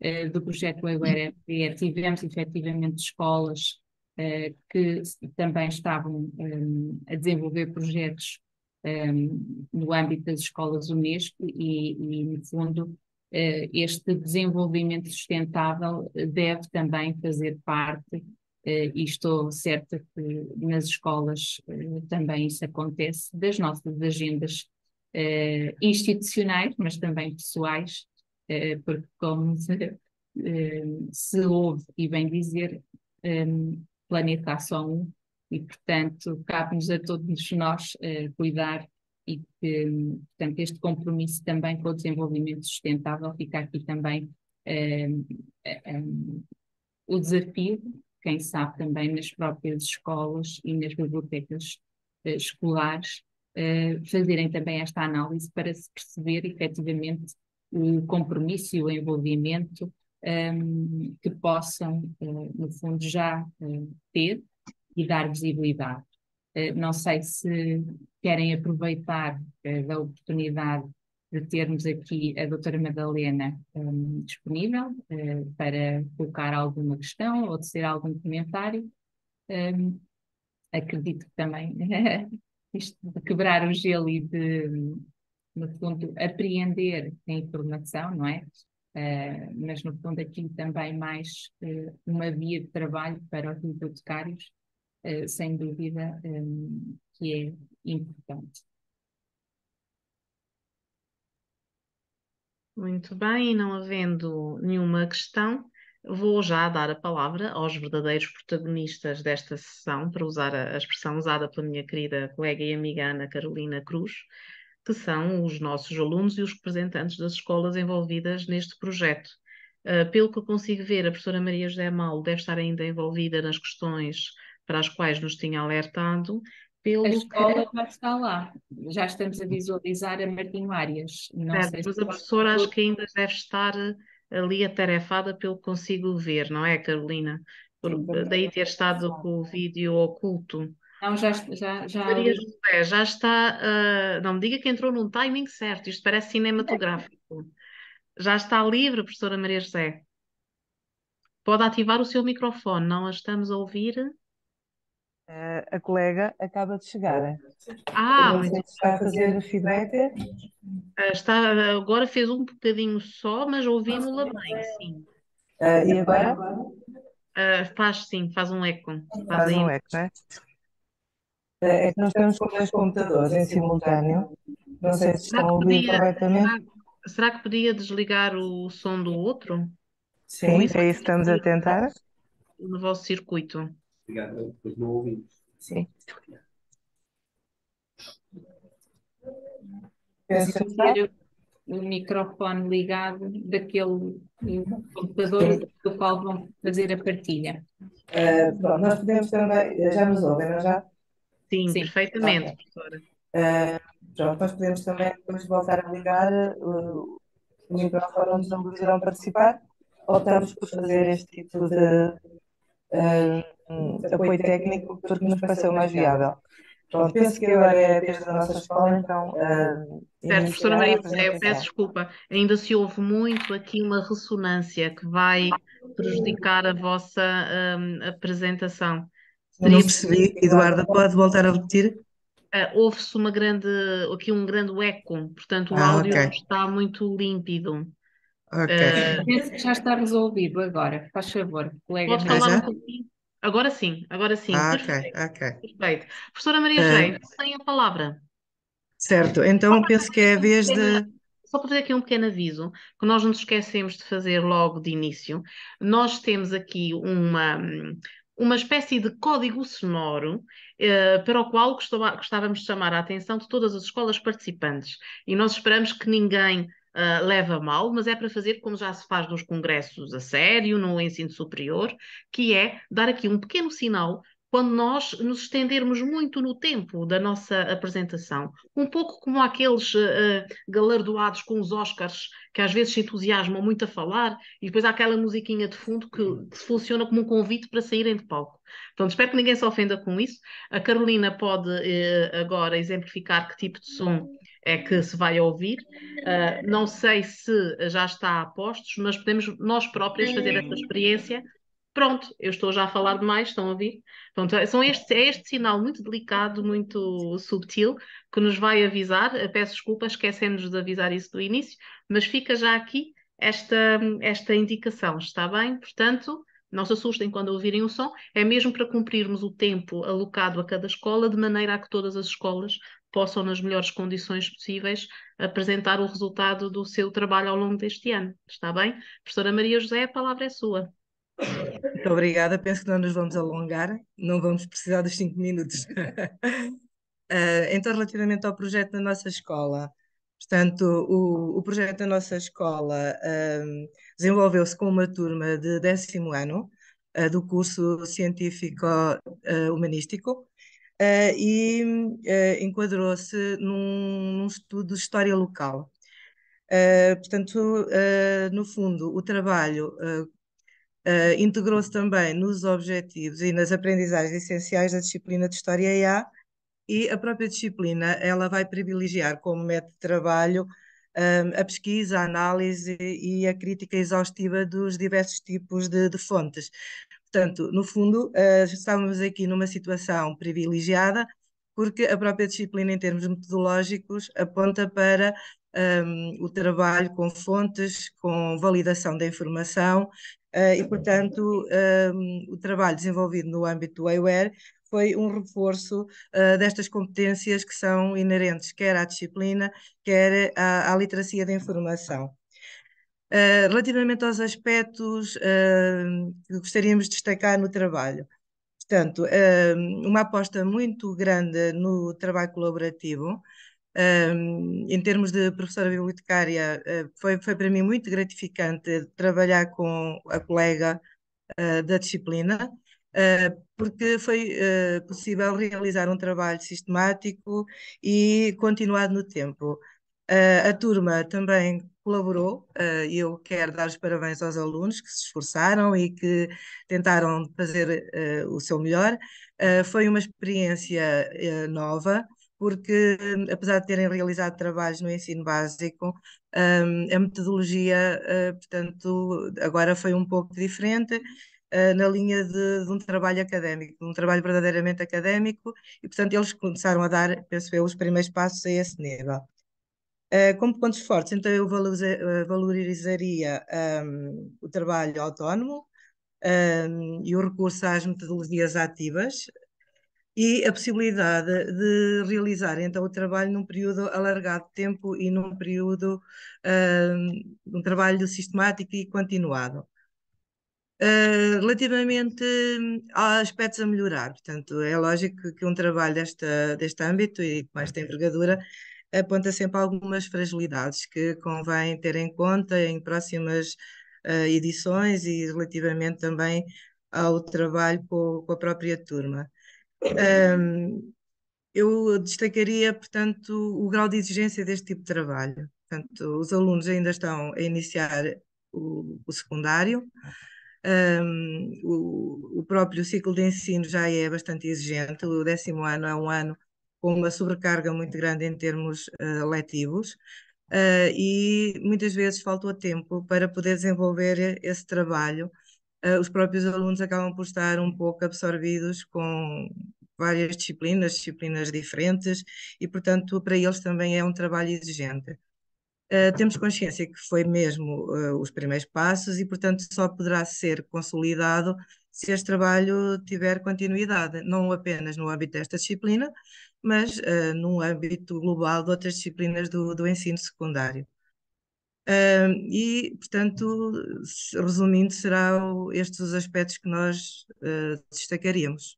uh, do projeto E U R F P, tivemos efetivamente escolas uh, que também estavam um, a desenvolver projetos um, no âmbito das escolas Unesco e, e no fundo, uh, este desenvolvimento sustentável deve também fazer parte. Uh, e estou certa que nas escolas uh, também isso acontece, das nossas agendas uh, institucionais, mas também pessoais, uh, porque como se, uh, se ouve e bem dizer, um, planeta há só um, e portanto cabe-nos a todos nós uh, cuidar e que, um, portanto, este compromisso também com o desenvolvimento sustentável fica aqui também um, um, o desafio, quem sabe também nas próprias escolas e nas bibliotecas uh, escolares, uh, fazerem também esta análise para se perceber efetivamente o compromisso e o envolvimento um, que possam, uh, no fundo, já uh, ter e dar visibilidade. Uh, não sei se querem aproveitar uh, da oportunidade de termos aqui a doutora Madalena um, disponível uh, para colocar alguma questão ou tecer algum comentário. Um, acredito que também isto de quebrar o gelo e de, no fundo, apreender a informação, não é? Uh, mas, no fundo, aqui também mais uh, uma via de trabalho para os bibliotecários, uh, sem dúvida, um, que é importante. Muito bem, e não havendo nenhuma questão, vou já dar a palavra aos verdadeiros protagonistas desta sessão, para usar a expressão usada pela minha querida colega e amiga Ana Carolina Cruz, que são os nossos alunos e os representantes das escolas envolvidas neste projeto. Uh, pelo que eu consigo ver, a professora Maria José Malo deve estar ainda envolvida nas questões para as quais nos tinha alertado. Pelo A escola que... já está lá, já estamos a visualizar a Martinho Arias. Não certo, sei mas se a professora acho que ainda deve estar ali atarefada pelo que consigo ver, não é, Carolina? Por, daí ter estado com o vídeo oculto. Não, já, já, já Maria ali. José, já está, uh, não me diga que entrou num timing certo, isto parece cinematográfico. Já está livre, professora Maria José? Pode ativar o seu microfone, não a estamos a ouvir? Uh, a colega acaba de chegar. Ah, Não muito sei se está a fazer feedback. Uh, está, agora fez um bocadinho só, mas ouvimos-la bem, sim. Uh, e agora? Uh, faz sim, faz um eco. Faz Faz aí. um eco, não é? Uh, é que nós estamos com dois computadores em simultâneo. Não sei se estão a ouvir podia, corretamente. será, será que podia desligar o som do outro? Sim, é isso que estamos a tentar. No vosso circuito. Depois não ouvimos. Sim. Penso que está. Ter o microfone ligado daquele computador do qual vão fazer a partilha. Uh, pronto, nós podemos também. Já nos ouvem, não já? Sim, Sim. perfeitamente, Ok. professora. Uh, pronto, nós podemos também depois voltar a ligar uh, o microfone onde os alunos irão participar. Optamos por fazer este tipo de uh, apoio técnico porque nos pareceu mais viável. Pronto, penso que agora é a vez da nossa escola, então. Uh, Certo, professora Maria José, eu peço apresentação. desculpa, ainda se ouve muito aqui uma ressonância que vai prejudicar a vossa hum, apresentação. Não percebi, Eduarda, pode voltar a repetir? Uh, ouve-se uma grande, aqui um grande eco, portanto o Ah, áudio ok. não está muito límpido. Ok. Uh, Penso que já está resolvido agora. Faz favor, colega. pode Ah, falar um já? pouquinho? Agora sim, agora sim, Ah, ok, perfeito, ok. perfeito. Professora Maria Uh, José, tem a palavra. certo, então penso que é a vez de. Só para fazer aqui um pequeno aviso, que nós não nos esquecemos de fazer logo de início, nós temos aqui uma, uma espécie de código sonoro eh, para o qual gostava- gostávamos de chamar a atenção de todas as escolas participantes. E nós esperamos que ninguém eh, leve a mal, mas é para fazer como já se faz nos congressos a sério, no ensino superior, que é dar aqui um pequeno sinal quando nós nos estendermos muito no tempo da nossa apresentação. Um pouco como aqueles uh, galardoados com os Oscars, que às vezes se entusiasmam muito a falar, e depois há aquela musiquinha de fundo que, que funciona como um convite para saírem de palco. Portanto, espero que ninguém se ofenda com isso. A Carolina pode uh, agora exemplificar que tipo de som é que se vai ouvir. Uh, não sei se já está a postos, mas podemos nós próprios fazer essa experiência. Pronto, eu estou já a falar demais, estão a ouvir? Pronto, é- são este, é este sinal muito delicado, muito subtil, que nos vai avisar. Eu peço desculpa, esquecemos de avisar isso do início, mas fica já aqui esta, esta indicação, está bem? Portanto, não se assustem quando ouvirem o som, é mesmo para cumprirmos o tempo alocado a cada escola, de maneira a que todas as escolas possam, nas melhores condições possíveis, apresentar o resultado do seu trabalho ao longo deste ano. Está bem? Professora Maria José, a palavra é sua. Muito obrigada. Penso que não nos vamos alongar, não vamos precisar dos cinco minutos. Uh, então, relativamente ao projeto da nossa escola, portanto, o, o projeto da nossa escola um, desenvolveu-se com uma turma de décimo ano uh, do curso científico-humanístico uh, e uh, enquadrou-se num, num estudo de história local. Uh, portanto, uh, no fundo, o trabalho uh, uh, integrou-se também nos objetivos e nas aprendizagens essenciais da disciplina de História E A, e a própria disciplina ela vai privilegiar como método de trabalho um, a pesquisa, a análise e a crítica exaustiva dos diversos tipos de, de fontes. Portanto, no fundo, uh, estávamos aqui numa situação privilegiada, porque a própria disciplina, em termos metodológicos, aponta para um, o trabalho com fontes, com validação da informação, uh, e, portanto, um, o trabalho desenvolvido no âmbito do Aware foi um reforço uh, destas competências que são inerentes quer à disciplina, quer à, à literacia da informação. Uh, relativamente aos aspectos uh, que gostaríamos de destacar no trabalho, portanto, uh, uma aposta muito grande no trabalho colaborativo. Um, em termos de professora bibliotecária, uh, foi, foi para mim muito gratificante trabalhar com a colega uh, da disciplina, uh, porque foi uh, possível realizar um trabalho sistemático e continuado no tempo. Uh, a turma também colaborou, uh, e eu quero dar os parabéns aos alunos que se esforçaram e que tentaram fazer uh, o seu melhor. Uh, foi uma experiência uh, nova, porque apesar de terem realizado trabalhos no ensino básico, um, a metodologia, uh, portanto, agora foi um pouco diferente, uh, na linha de, de um trabalho académico, de um trabalho verdadeiramente académico, e portanto eles começaram a dar, penso eu, os primeiros passos a esse nível. Uh, como pontos fortes, então eu valoriza, valorizaria um, o trabalho autónomo um, e o recurso às metodologias ativas, e a possibilidade de realizar então o trabalho num período alargado de tempo e num período, uh, um trabalho sistemático e continuado. Uh, relativamente a aspectos a melhorar, portanto, é lógico que um trabalho desta, deste âmbito e com esta envergadura aponta sempre algumas fragilidades que convém ter em conta em próximas uh, edições e relativamente também ao trabalho com, com a própria turma. Um, eu destacaria, portanto, o grau de exigência deste tipo de trabalho. Portanto, os alunos ainda estão a iniciar o, o secundário, um, o, o próprio ciclo de ensino já é bastante exigente, o décimo ano é um ano com uma sobrecarga muito grande em termos uh, letivos, uh, e muitas vezes faltou tempo para poder desenvolver esse trabalho. Uh, os próprios alunos acabam por estar um pouco absorvidos com várias disciplinas, disciplinas diferentes, e, portanto, para eles também é um trabalho exigente. Uh, temos consciência que foi mesmo uh, os primeiros passos e, portanto, só poderá ser consolidado se este trabalho tiver continuidade, não apenas no âmbito desta disciplina, mas uh, num âmbito global de outras disciplinas do, do ensino secundário. Uh, e, portanto, resumindo, serão estes os aspectos que nós uh, destacaríamos.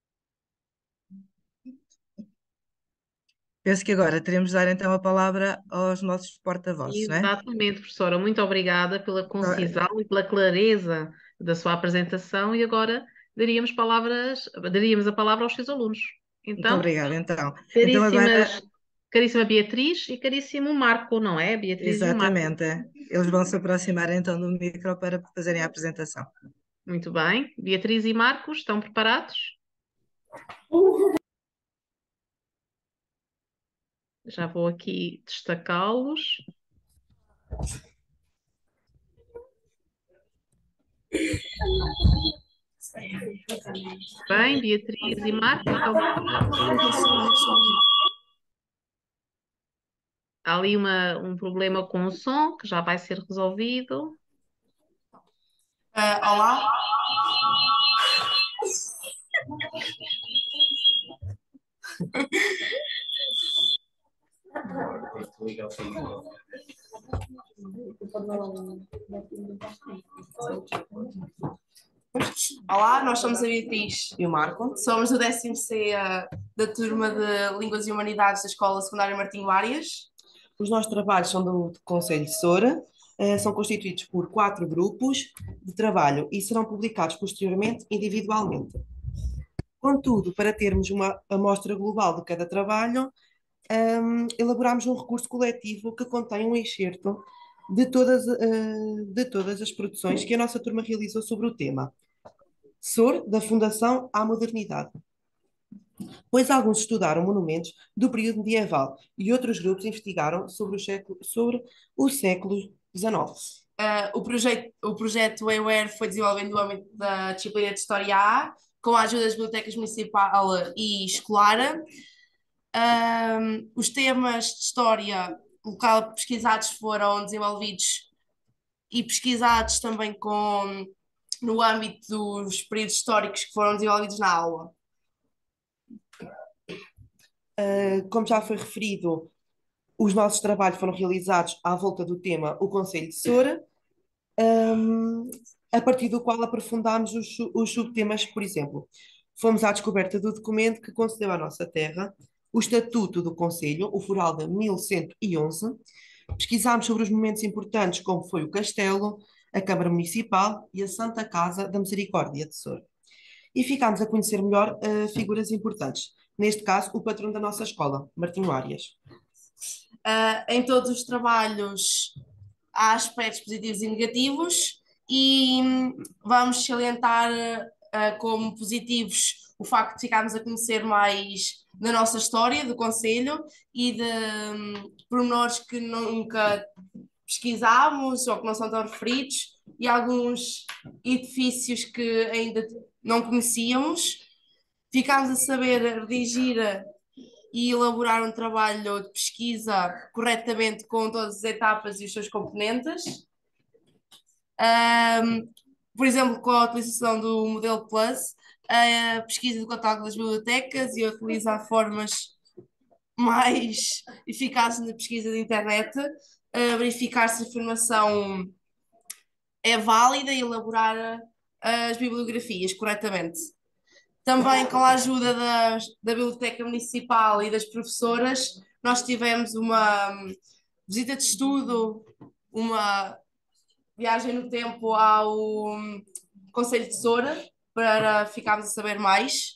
Penso que agora teremos de dar então a palavra aos nossos porta-vozes, não é? Exatamente, professora. Muito obrigada pela concisão e pela clareza da sua apresentação. E agora daríamos palavras, daríamos a palavra aos seus alunos. Muito Então, obrigada, então. Então caríssimas, agora, caríssima Beatriz e caríssimo Marco, não é? Beatriz e o Marco. exatamente, eles vão se aproximar então do micro para fazerem a apresentação. Muito bem. Beatriz e Marcos, estão preparados? Já vou aqui destacá-los. Bem, Beatriz e Marco, então há ali uma, um problema com o som que já vai ser resolvido. Uh, olá. Olá, nós somos a Beatriz e o Marco, somos do décimo C uh, da turma de Línguas e Humanidades da Escola Secundária Martinho Arias. Os nossos trabalhos são do, do Conselho de Soura, uh, são constituídos por quatro grupos de trabalho e serão publicados posteriormente individualmente. Contudo, para termos uma amostra global de cada trabalho, um, elaboramos um recurso coletivo que contém um excerto de todas, uh, de todas as produções que a nossa turma realizou sobre o tema. S O R, da Fundação à Modernidade. Pois alguns estudaram monumentos do período medieval e outros grupos investigaram sobre o século, sobre o século dezenove. Uh, o, projeto, o projeto E W E R foi desenvolvido no âmbito da disciplina de História A, com a ajuda das bibliotecas municipal e escolar. Um, os temas de história local pesquisados foram desenvolvidos e pesquisados também com, no âmbito dos períodos históricos que foram desenvolvidos na aula. Uh, como já foi referido, os nossos trabalhos foram realizados à volta do tema O Conselho de Soura, um, a partir do qual aprofundámos os, os subtemas, por exemplo. Fomos à descoberta do documento que concedeu à nossa terra o Estatuto do Conselho, o Foral de mil cento e onze. Pesquisámos sobre os momentos importantes, como foi o Castelo, a Câmara Municipal e a Santa Casa da Misericórdia de Soura. E ficámos a conhecer melhor uh, figuras importantes. Neste caso, o patrão da nossa escola, Martinho Arias. Uh, em todos os trabalhos há aspectos positivos e negativos e hum, vamos salientar uh, como positivos o facto de ficarmos a conhecer mais da nossa história, do Conselho e de um, pormenores que nunca pesquisámos ou que não são tão referidos e alguns edifícios que ainda não conhecíamos. Ficámos a saber redigir e elaborar um trabalho de pesquisa corretamente com todas as etapas e os seus componentes. Um, por exemplo, com a utilização do modelo Plus, a pesquisa do catálogo das bibliotecas e a utilizar formas mais eficazes na pesquisa de internet, a verificar se a informação é válida e elaborar as bibliografias corretamente. Também com a ajuda da, da Biblioteca Municipal e das professoras, nós tivemos uma visita de estudo, uma viagem no tempo ao Conselho de Soura, para ficarmos a saber mais.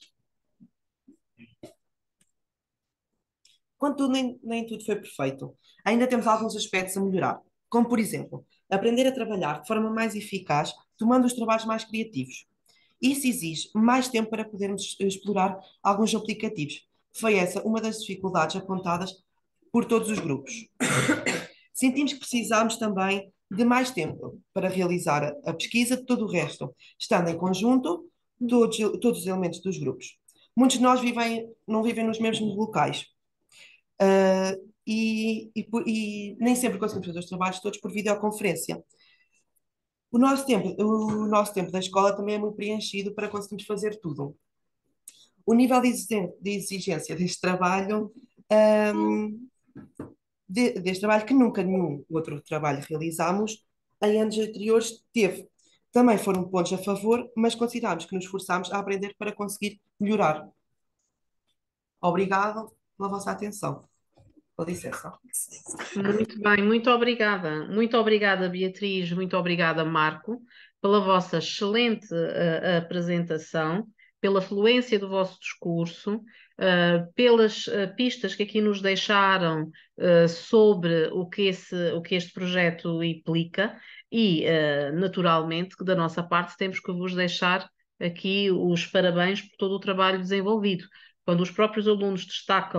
Contudo, nem, nem tudo foi perfeito. Ainda temos alguns aspectos a melhorar, como, por exemplo, aprender a trabalhar de forma mais eficaz, tomando os trabalhos mais criativos. Isso exige mais tempo para podermos explorar alguns aplicativos. Foi essa uma das dificuldades apontadas por todos os grupos. Sentimos que precisámos também de mais tempo para realizar a pesquisa de todo o resto, estando em conjunto todos, todos os elementos dos grupos. Muitos de nós vivem, não vivem nos mesmos locais. Uh, e, e, e nem sempre conseguimos fazer os trabalhos todos por videoconferência. O nosso tempo, o nosso tempo da escola também é muito preenchido para conseguirmos fazer tudo. O nível de exigência deste trabalho, um, de, deste trabalho que nunca nenhum outro trabalho realizámos em anos anteriores teve. Também foram pontos a favor, mas consideramos que nos esforçámos a aprender para conseguir melhorar. Obrigado pela vossa atenção. Com licença. Muito bem, muito obrigada. Muito obrigada, Beatriz, muito obrigada, Marco, pela vossa excelente uh, apresentação, pela fluência do vosso discurso, uh, pelas uh, pistas que aqui nos deixaram uh, sobre o que, esse, o que este projeto implica e, uh, naturalmente, que da nossa parte temos que vos deixar aqui os parabéns por todo o trabalho desenvolvido. Quando os próprios alunos destacam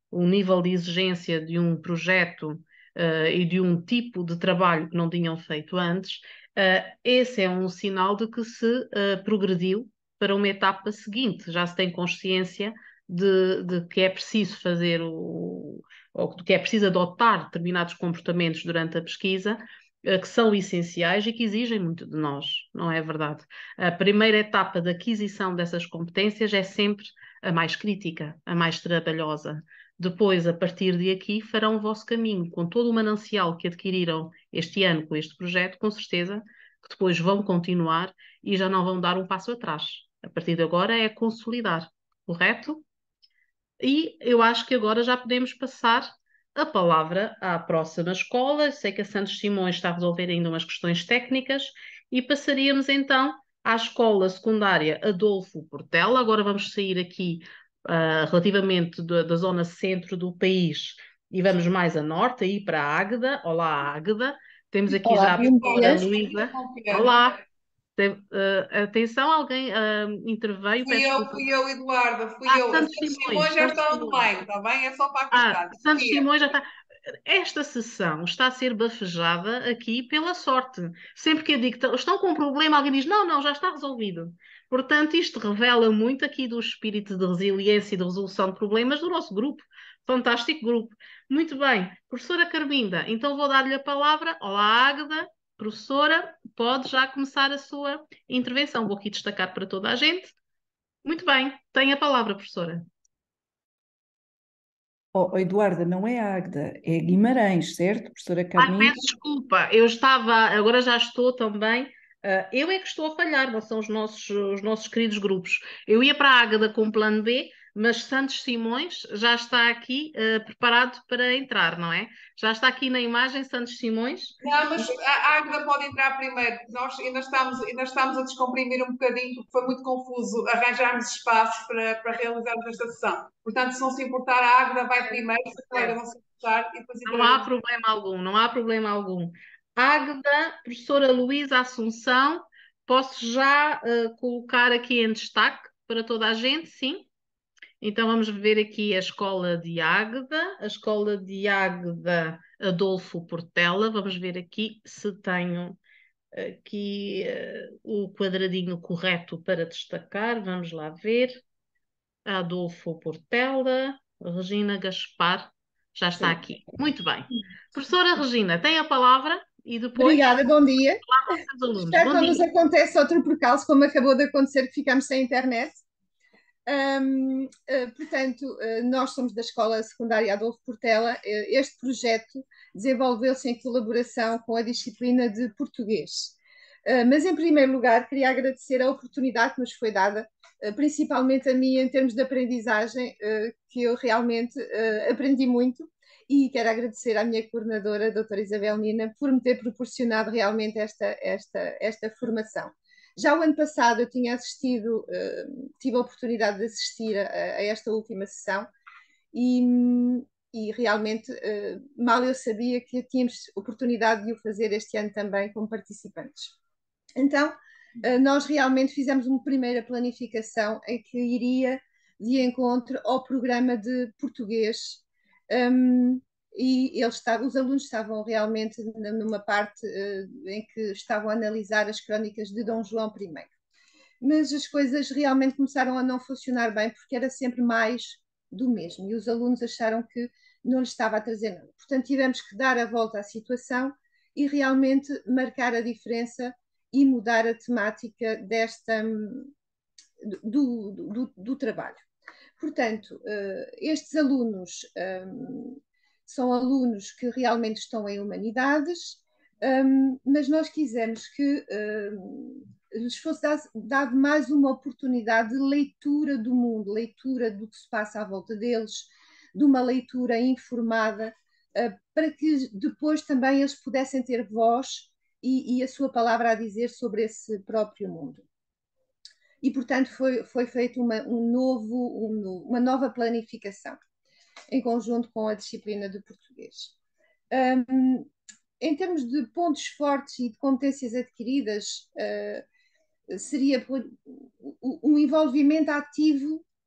o nível de exigência de um projeto uh, e de um tipo de trabalho que não tinham feito antes, uh, esse é um sinal de que se uh, progrediu para uma etapa seguinte. Já se tem consciência de, de que é preciso fazer o, ou de que é preciso adotar determinados comportamentos durante a pesquisa, uh, que são essenciais e que exigem muito de nós, não é verdade? A primeira etapa da aquisição dessas competências é sempre a mais crítica, a mais trabalhosa. Depois, a partir de aqui, farão o vosso caminho, com todo o manancial que adquiriram este ano com este projeto, com certeza que depois vão continuar e já não vão dar um passo atrás. A partir de agora é consolidar, correto? E eu acho que agora já podemos passar a palavra à próxima escola. Sei que a Santos Simões está a resolver ainda umas questões técnicas e passaríamos então à escola secundária Adolfo Portela. Agora vamos sair aqui uh, relativamente do, da zona centro do país e vamos mais a norte, aí para a Águeda. Olá, Águeda. Temos aqui Olá, já a professora Luísa. Olá. Tem, uh, atenção, alguém uh, interveio, Fui peço eu, desculpa. fui eu, Eduarda, fui Ah, eu. A Santos Santos Simões, Simões já Santos está Simões. online, está bem? É só para Ah, acreditar. Santos Simões já está. Esta sessão está a ser bafejada aqui pela sorte. Sempre que eu digo que estão com um problema, alguém diz: não, não, já está resolvido. Portanto, isto revela muito aqui do espírito de resiliência e de resolução de problemas do nosso grupo. Fantástico grupo. Muito bem, professora Carminda, então vou dar-lhe a palavra. Olá, Águeda. Professora, pode já começar a sua intervenção. Vou aqui destacar para toda a gente. Muito bem, tem a palavra, professora. Oh, Eduarda, não é Águeda, é Guimarães, certo, professora Ai, Carminda? peço desculpa, eu estava, agora já estou também. Uh, eu é que estou a falhar, não são os nossos, os nossos queridos grupos. Eu ia para a Águeda com plano B, mas Santos Simões já está aqui uh, preparado para entrar, não é? Já está aqui na imagem Santos Simões. Não, mas a Águeda pode entrar primeiro. Nós ainda estamos, ainda estamos a descomprimir um bocadinho, porque foi muito confuso arranjarmos espaços para, para realizarmos esta sessão. Portanto, se não se importar, a Águeda vai primeiro, se a colega não se importar, e depois Não há entraremos. problema algum, não há problema algum. Águeda, professora Luísa Assunção, posso já uh, colocar aqui em destaque para toda a gente, sim? Então vamos ver aqui a escola de Águeda, a escola de Águeda Adolfo Portela. Vamos ver aqui se tenho aqui uh, o quadradinho correto para destacar. Vamos lá ver. Adolfo Portela, Regina Gaspar, já está aqui. Muito bem. Professora Regina, tem a palavra e depois... Obrigada, bom dia. Alunos. Espero Bom que não dia. nos aconteça outro percalço, como acabou de acontecer, que ficamos sem internet. Um, uh, portanto, uh, nós somos da Escola Secundária Adolfo Portela. Uh, este projeto desenvolveu-se em colaboração com a disciplina de português. Uh, mas, em primeiro lugar, queria agradecer a oportunidade que nos foi dada, uh, principalmente a mim, em termos de aprendizagem, uh, que eu realmente uh, aprendi muito. E quero agradecer à minha coordenadora, a doutora Isabel Nina, por me ter proporcionado realmente esta, esta, esta formação. Já o ano passado eu tinha assistido, uh, tive a oportunidade de assistir a, a esta última sessão e, e realmente uh, mal eu sabia que tínhamos oportunidade de o fazer este ano também como participantes. Então, uh, nós realmente fizemos uma primeira planificação em que iria de encontro ao programa de português. Um, e eles estavam, os alunos estavam realmente numa parte uh, em que estavam a analisar as crónicas de Dom João primeiro. Mas as coisas realmente começaram a não funcionar bem porque era sempre mais do mesmo e os alunos acharam que não lhes estava a trazer nada. Portanto, tivemos que dar a volta à situação e realmente marcar a diferença e mudar a temática desta, do, do, do trabalho. Portanto, uh, estes alunos um, são alunos que realmente estão em humanidades, um, mas nós quisemos que um, lhes fosse dado mais uma oportunidade de leitura do mundo, leitura do que se passa à volta deles, de uma leitura informada, uh, para que depois também eles pudessem ter voz e, e a sua palavra a dizer sobre esse próprio mundo. E, portanto, foi, foi feita uma, um novo, um, uma nova planificação, em conjunto com a disciplina de português. Um, em termos de pontos fortes e de competências adquiridas, uh, seria um envolvimento ativo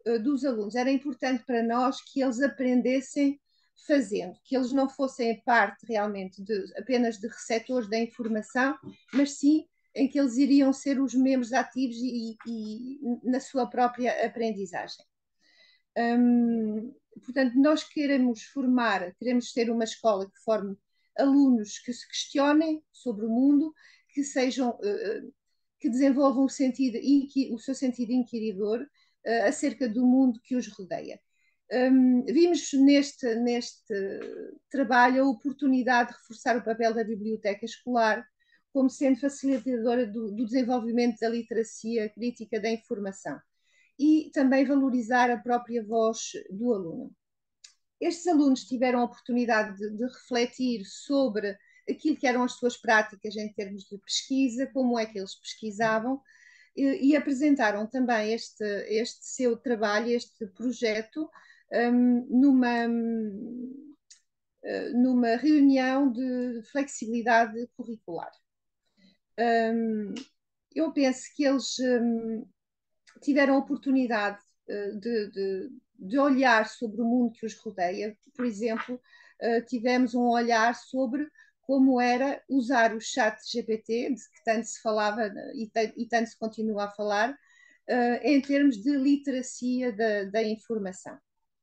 uh, dos alunos. Era importante para nós que eles aprendessem fazendo, que eles não fossem parte realmente de, apenas de receptores da informação, mas sim em que eles iriam ser os membros ativos e, e na sua própria aprendizagem. Um, portanto, nós queremos formar, queremos ter uma escola que forme alunos que se questionem sobre o mundo, que sejam, uh, que desenvolvam o, sentido, o seu sentido inquiridor uh, acerca do mundo que os rodeia. Um, vimos neste, neste trabalho a oportunidade de reforçar o papel da biblioteca escolar como sendo facilitadora do, do desenvolvimento da literacia crítica da informação e também valorizar a própria voz do aluno. Estes alunos tiveram a oportunidade de, de refletir sobre aquilo que eram as suas práticas em termos de pesquisa, como é que eles pesquisavam, e, e apresentaram também este, este seu trabalho, este projeto, um, numa, um, numa reunião de flexibilidade curricular. Um, eu penso que eles um, tiveram a oportunidade uh, de, de, de olhar sobre o mundo que os rodeia. Por exemplo, uh, tivemos um olhar sobre como era usar o chat G P T, de que tanto se falava e, e tanto se continua a falar, uh, em termos de literacia da, da informação.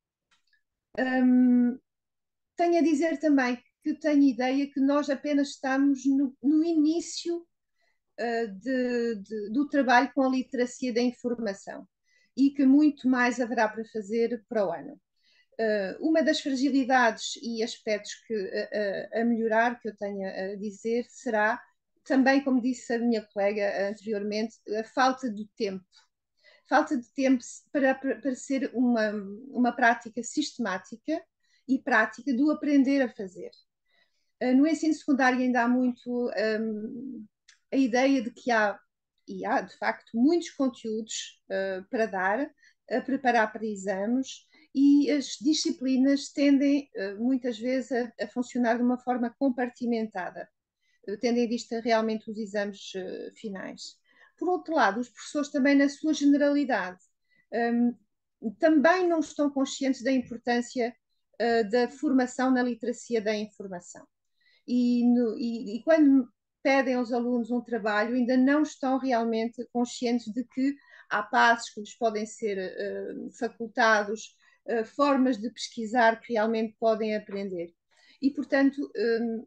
Um, tenho a dizer também que tenho ideia que nós apenas estamos no, no início uh, de, de, do trabalho com a literacia da informação e que muito mais haverá para fazer para o ano. Uh, uma das fragilidades e aspectos que, uh, a melhorar que eu tenho a dizer será também, como disse a minha colega anteriormente, a falta de tempo. Falta de tempo para, para ser uma, uma prática sistemática e prática do aprender a fazer. Uh, no ensino secundário ainda há muito um, a ideia de que há, e há de facto, muitos conteúdos uh, para dar, a preparar para exames, e as disciplinas tendem uh, muitas vezes a, a funcionar de uma forma compartimentada, uh, tendo em vista realmente os exames uh, finais. Por outro lado, os professores também, na sua generalidade, um, também não estão conscientes da importância uh, da formação na literacia da informação. E, no, e, e quando pedem aos alunos um trabalho, ainda não estão realmente conscientes de que há passos que lhes podem ser uh, facultados, uh, formas de pesquisar que realmente podem aprender. E, portanto, um,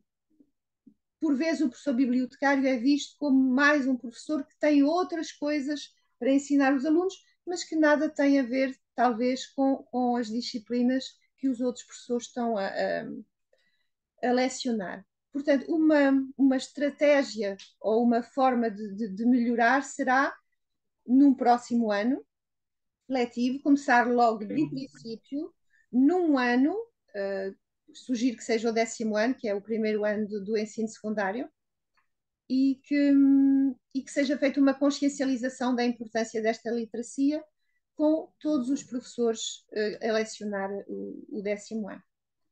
por vezes o professor bibliotecário é visto como mais um professor que tem outras coisas para ensinar os alunos, mas que nada tem a ver, talvez, com, com as disciplinas que os outros professores estão a, a, a lecionar. Portanto, uma, uma estratégia ou uma forma de, de, de melhorar será, num próximo ano letivo, começar logo do princípio, num ano, uh, sugiro que seja o décimo ano, que é o primeiro ano do, do ensino secundário, e que, e que seja feita uma consciencialização da importância desta literacia com todos os professores uh, a lecionar o, o décimo ano.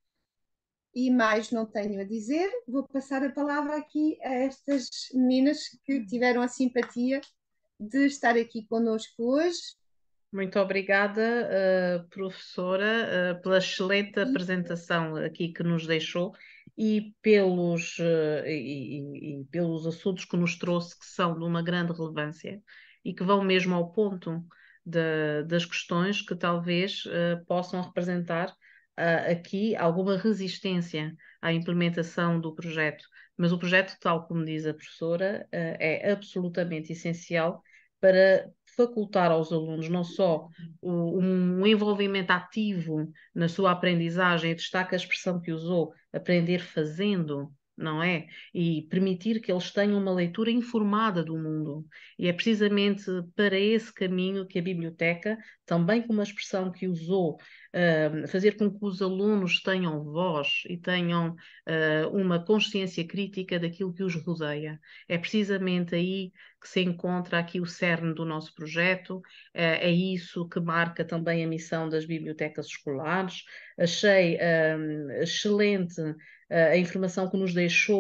E mais não tenho a dizer, vou passar a palavra aqui a estas meninas que tiveram a simpatia de estar aqui connosco hoje. Muito obrigada, uh, professora, uh, pela excelente apresentação aqui que nos deixou e pelos, uh, e, e, e pelos assuntos que nos trouxe, que são de uma grande relevância e que vão mesmo ao ponto de, das questões que talvez uh, possam representar Uh, aqui alguma resistência à implementação do projeto, mas o projeto, tal como diz a professora, uh, é absolutamente essencial para facultar aos alunos não só o, um envolvimento ativo na sua aprendizagem, destaca a expressão que usou, aprender fazendo, não é? E permitir que eles tenham uma leitura informada do mundo. E é precisamente para esse caminho que a biblioteca, também com uma expressão que usou, Uh, fazer com que os alunos tenham voz e tenham uh, uma consciência crítica daquilo que os rodeia. É precisamente aí que se encontra aqui o cerne do nosso projeto, uh, é isso que marca também a missão das bibliotecas escolares. Achei uh, excelente uh, a informação que nos deixou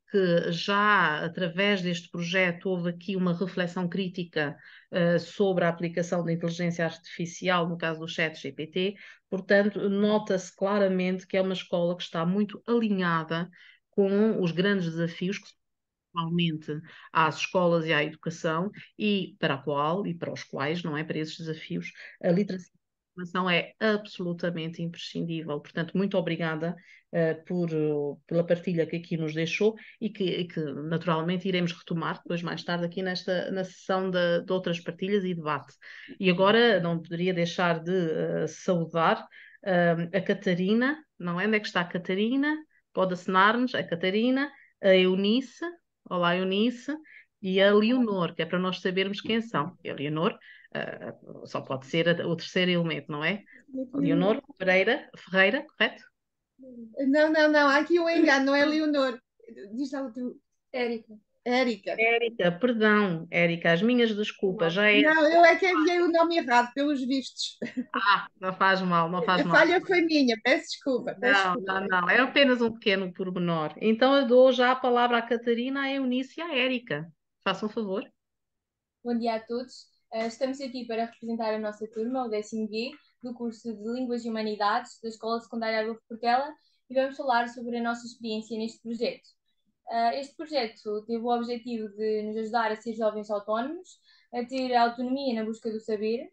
que já através deste projeto houve aqui uma reflexão crítica uh, sobre a aplicação da inteligência artificial, no caso do chat G P T. Portanto, nota-se claramente que é uma escola que está muito alinhada com os grandes desafios que principalmente às escolas e à educação, e para a qual e para os quais, não é, para esses desafios, a literacia e a informação é absolutamente imprescindível. Portanto, muito obrigada uh, por, uh, pela partilha que aqui nos deixou e que, e que naturalmente iremos retomar depois mais tarde aqui nesta, na sessão de, de outras partilhas e debate. E agora não poderia deixar de uh, saudar uh, a Catarina, não é? Onde é que está a Catarina? Pode assinar-nos, a Catarina, a Eunice. Olá, Eunice, e a Leonor, que é para nós sabermos quem são. A Leonor uh, só pode ser a, o terceiro elemento, não é? Leonor Pereira, Ferreira, correto? Não, não, não, há aqui um engano, não é Leonor. Diz lá o teu. Érica. Érica. Érica, perdão, Érica, as minhas desculpas, já é. Não, eu é que enviei o nome errado, pelos vistos. Ah, não faz mal, não faz A mal. falha foi minha, peço desculpa. Peço Não, desculpa. não, não, é apenas um pequeno pormenor. Então eu dou já a palavra à Catarina, à Eunice e à Érica. Façam um favor. Bom dia a todos. Uh, estamos aqui para representar a nossa turma, o décimo G, do curso de Línguas e Humanidades da Escola Secundária Adolfo Portela, e vamos falar sobre a nossa experiência neste projeto. Uh, este projeto teve o objetivo de nos ajudar a ser jovens autónomos, a ter autonomia na busca do saber,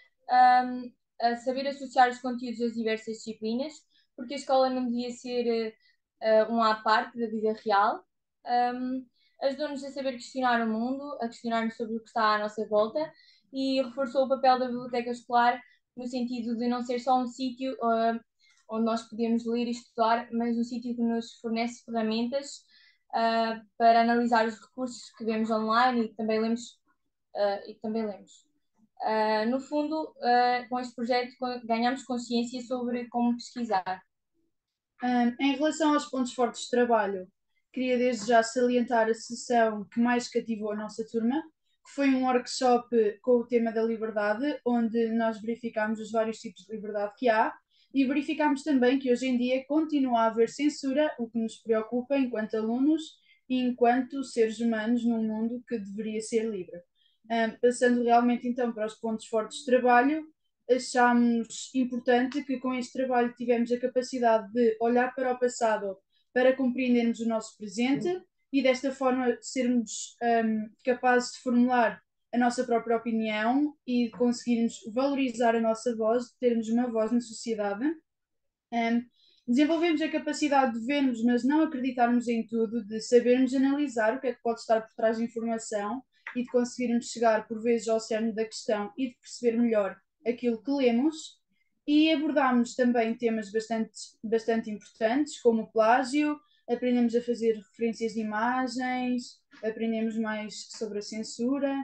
um, a saber associar os conteúdos das diversas disciplinas, porque a escola não devia ser uh, um à parte da vida real. Um, Ajudou-nos a saber questionar o mundo, a questionar-nos sobre o que está à nossa volta, e reforçou o papel da biblioteca escolar no sentido de não ser só um sítio uh, onde nós podemos ler e estudar, mas um sítio que nos fornece ferramentas uh, para analisar os recursos que vemos online e que também lemos. Uh, e também lemos. Uh, no fundo, uh, com este projeto ganhamos consciência sobre como pesquisar. Um, em relação aos pontos fortes de trabalho, queria desde já salientar a sessão que mais cativou a nossa turma, que foi um workshop com o tema da liberdade, onde nós verificámos os vários tipos de liberdade que há e verificámos também que hoje em dia continua a haver censura, o que nos preocupa enquanto alunos e enquanto seres humanos num mundo que deveria ser livre. Um, passando realmente então para os pontos fortes de trabalho, achámos importante que com este trabalho tivemos a capacidade de olhar para o passado para compreendermos o nosso presente e desta forma sermos um, capazes de formular a nossa própria opinião e de conseguirmos valorizar a nossa voz, de termos uma voz na sociedade. Um, desenvolvemos a capacidade de vermos, mas não acreditarmos em tudo, de sabermos analisar o que é que pode estar por trás da informação e de conseguirmos chegar por vezes ao cerne da questão e de perceber melhor aquilo que lemos, e abordámos também temas bastante, bastante importantes, como o plágio, aprendemos a fazer referências de imagens, aprendemos mais sobre a censura.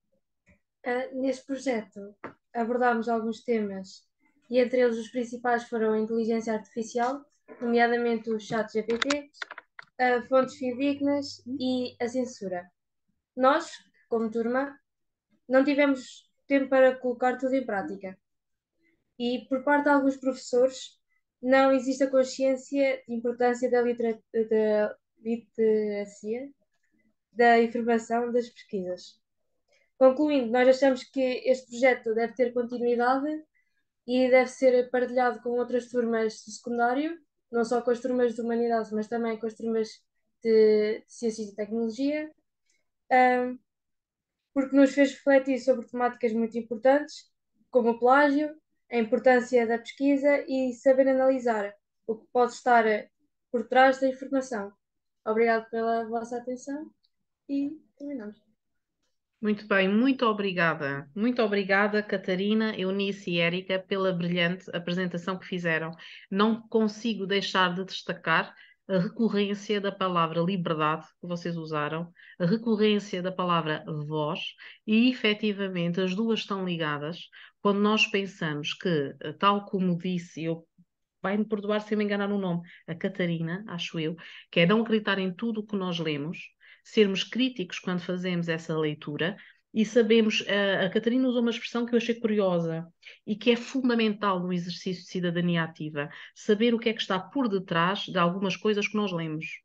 Uh, neste projeto abordámos alguns temas e entre eles os principais foram a inteligência artificial, nomeadamente o chat G P T, uh, fontes fidedignas e a censura. Nós, como turma, não tivemos tempo para colocar tudo em prática. E por parte de alguns professores não existe a consciência de importância da, litera da literacia, da informação, das pesquisas. Concluindo, nós achamos que este projeto deve ter continuidade e deve ser partilhado com outras turmas de secundário, não só com as turmas de humanidades, mas também com as turmas de, de ciências e tecnologia, um, porque nos fez refletir sobre temáticas muito importantes, como o plágio, a importância da pesquisa e saber analisar o que pode estar por trás da informação. Obrigado pela vossa atenção e terminamos. Muito bem, muito obrigada. Muito obrigada, Catarina, Eunice e Érica, pela brilhante apresentação que fizeram. Não consigo deixar de destacar a recorrência da palavra liberdade que vocês usaram, a recorrência da palavra voz, e efetivamente as duas estão ligadas quando nós pensamos que, tal como disse, eu vai-me perdoar se eu me enganar no nome, a Catarina, acho eu, que é não acreditar em tudo o que nós lemos, sermos críticos quando fazemos essa leitura e sabemos, a, a Catarina usou uma expressão que eu achei curiosa e que é fundamental no exercício de cidadania ativa, saber o que é que está por detrás de algumas coisas que nós lemos.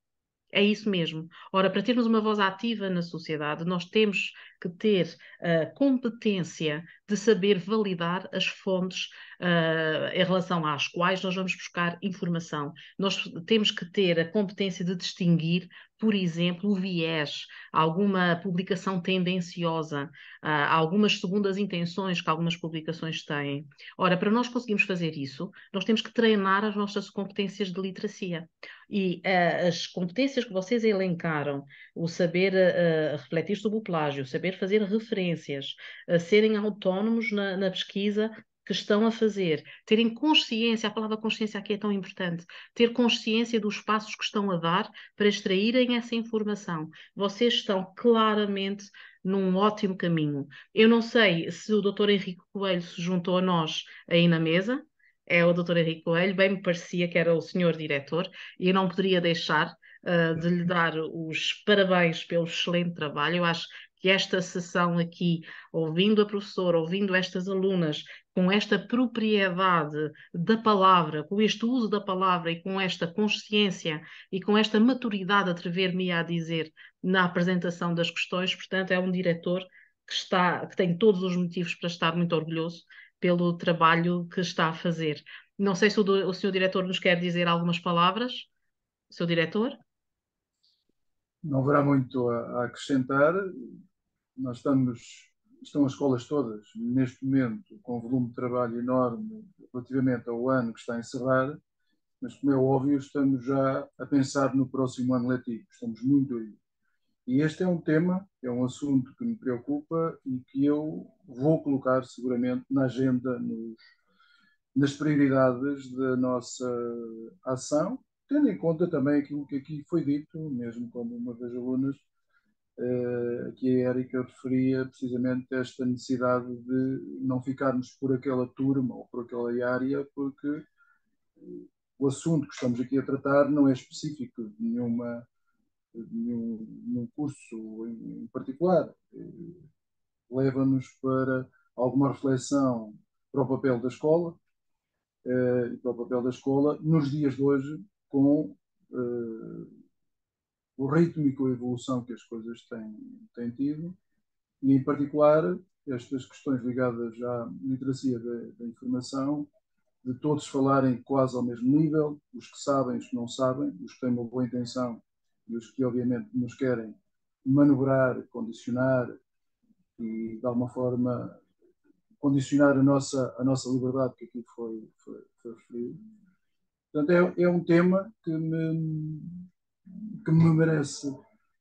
É isso mesmo. Ora, para termos uma voz ativa na sociedade, nós temos que ter a competência de saber validar as fontes uh, em relação às quais nós vamos buscar informação. Nós temos que ter a competência de distinguir, por exemplo, o viés, alguma publicação tendenciosa, uh, algumas segundas intenções que algumas publicações têm. Ora, para nós conseguirmos fazer isso, nós temos que treinar as nossas competências de literacia. E uh, as competências que vocês elencaram, o saber uh, refletir sobre o plágio, saber fazer referências, uh, serem autónomos na, na pesquisa que estão a fazer, terem consciência, a palavra consciência aqui é tão importante, ter consciência dos passos que estão a dar para extraírem essa informação. Vocês estão claramente num ótimo caminho. Eu não sei se o doutor Henrique Coelho se juntou a nós aí na mesa. É o doutor Henrique Coelho, bem me parecia que era o senhor diretor, e eu não poderia deixar uh, de lhe dar os parabéns pelo excelente trabalho. Eu acho que esta sessão aqui, ouvindo a professora, ouvindo estas alunas, com esta propriedade da palavra, com este uso da palavra e com esta consciência e com esta maturidade, atrever-me a dizer, na apresentação das questões, portanto, é um diretor que, está, que tem todos os motivos para estar muito orgulhoso pelo trabalho que está a fazer. Não sei se o, do, o senhor diretor nos quer dizer algumas palavras. O senhor diretor? Não haverá muito a, a acrescentar. Nós estamos, estão as escolas todas, neste momento, com um volume de trabalho enorme relativamente ao ano que está a encerrar, mas, como é óbvio, estamos já a pensar no próximo ano letivo. Estamos muito aí. E este é um tema, é um assunto que me preocupa e que eu vou colocar seguramente na agenda, nos, nas prioridades da nossa ação, tendo em conta também aquilo que aqui foi dito, mesmo como uma das alunas, uh, que a Érica referia precisamente esta necessidade de não ficarmos por aquela turma ou por aquela área, porque o assunto que estamos aqui a tratar não é específico de nenhuma Num, num curso em, em particular, leva-nos para alguma reflexão para o papel da escola eh, e para o papel da escola nos dias de hoje, com eh, o ritmo e com a evolução que as coisas têm, têm tido, e em particular estas questões ligadas à literacia da, da informação, de todos falarem quase ao mesmo nível, os que sabem, os que não sabem, os que têm uma boa intenção e os que obviamente nos querem manobrar, condicionar e de alguma forma condicionar a nossa, a nossa liberdade, que aqui foi, foi, foi referido. Portanto, é, é um tema que me, que me merece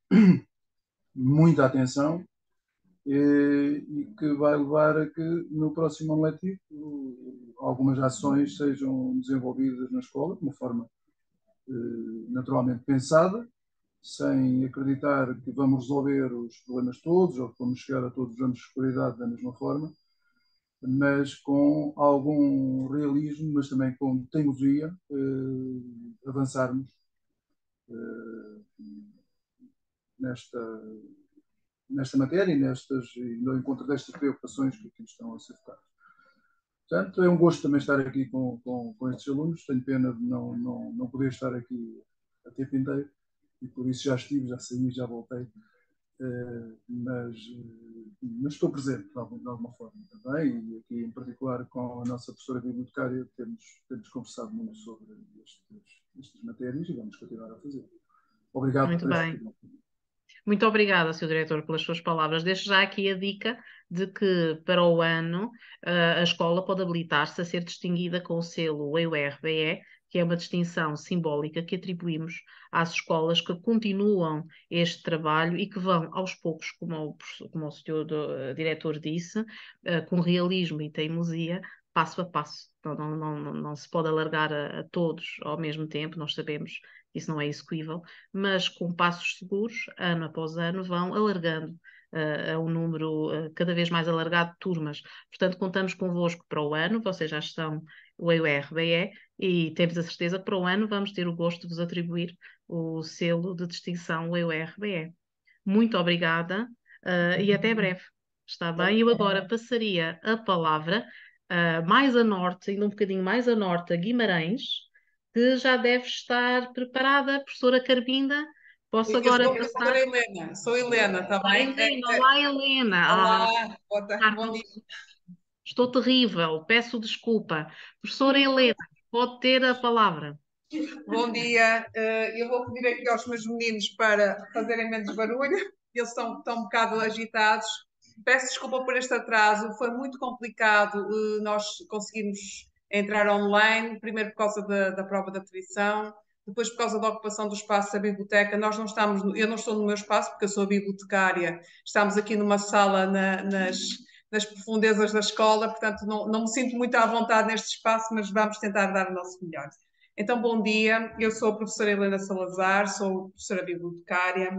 muita atenção e, e que vai levar a que no próximo ano letivo algumas ações sejam desenvolvidas na escola de uma forma naturalmente pensada, sem acreditar que vamos resolver os problemas todos ou que vamos chegar a todos os anos de escolaridade da mesma forma, mas com algum realismo, mas também com teimosia, eh, avançarmos eh, nesta, nesta matéria e, nestas, e no encontro destas preocupações que aqui estão a ser focadas. Portanto, é um gosto também estar aqui com, com, com estes alunos. Tenho pena de não, não, não poder estar aqui a tempo inteiro, e por isso já estive, já saí, já voltei, uh, mas, uh, mas estou presente de alguma, de alguma forma também, e aqui em particular com a nossa professora bibliotecária temos, temos conversado muito sobre estes, estas matérias e vamos continuar a fazer. Obrigado. Muito bem. Muito obrigada, senhor Diretor, pelas suas palavras. Deixo já aqui a dica de que para o ano a escola pode habilitar-se a ser distinguida com o selo E U R B E, que é uma distinção simbólica que atribuímos às escolas que continuam este trabalho e que vão aos poucos, como o, como o senhor do, diretor disse, com realismo e teimosia, passo a passo. Então, não, não, não, não se pode alargar a, a todos ao mesmo tempo, nós sabemos que isso não é execuível, mas com passos seguros, ano após ano, vão alargando uh, a um número uh, cada vez mais alargado de turmas. Portanto, contamos convosco para o ano, vocês já estão o E U R B E, e temos a certeza que para o ano vamos ter o gosto de vos atribuir o selo de distinção E U R B E. Muito obrigada uh, e até breve. Está bem? Eu agora passaria a palavra uh, mais a norte, ainda um bocadinho mais a norte, a Guimarães, que já deve estar preparada, a professora Carbinda, Posso Eu agora sou a passar? professora Helena, sou Helena, está Olá, bem? Helena. É, é, Olá, Helena. Ah, olá, boa tarde, ah, bom dia. estou terrível, peço desculpa. Professora Helena, pode ter a palavra. Bom dia. Eh, eu vou pedir aqui aos meus meninos para fazerem menos barulho, eles estão, estão um bocado agitados. Peço desculpa por este atraso, foi muito complicado eh, nós conseguirmos entrar online, primeiro por causa da, da prova da atribuição, depois por causa da ocupação do espaço da biblioteca. Nós não estamos, no- eu não estou no meu espaço porque eu sou a bibliotecária, estamos aqui numa sala na- nas, nas profundezas da escola, portanto não, não me sinto muito à vontade neste espaço, mas vamos tentar dar o nosso melhor. Então, bom dia, eu sou a professora Helena Salazar, sou professora bibliotecária.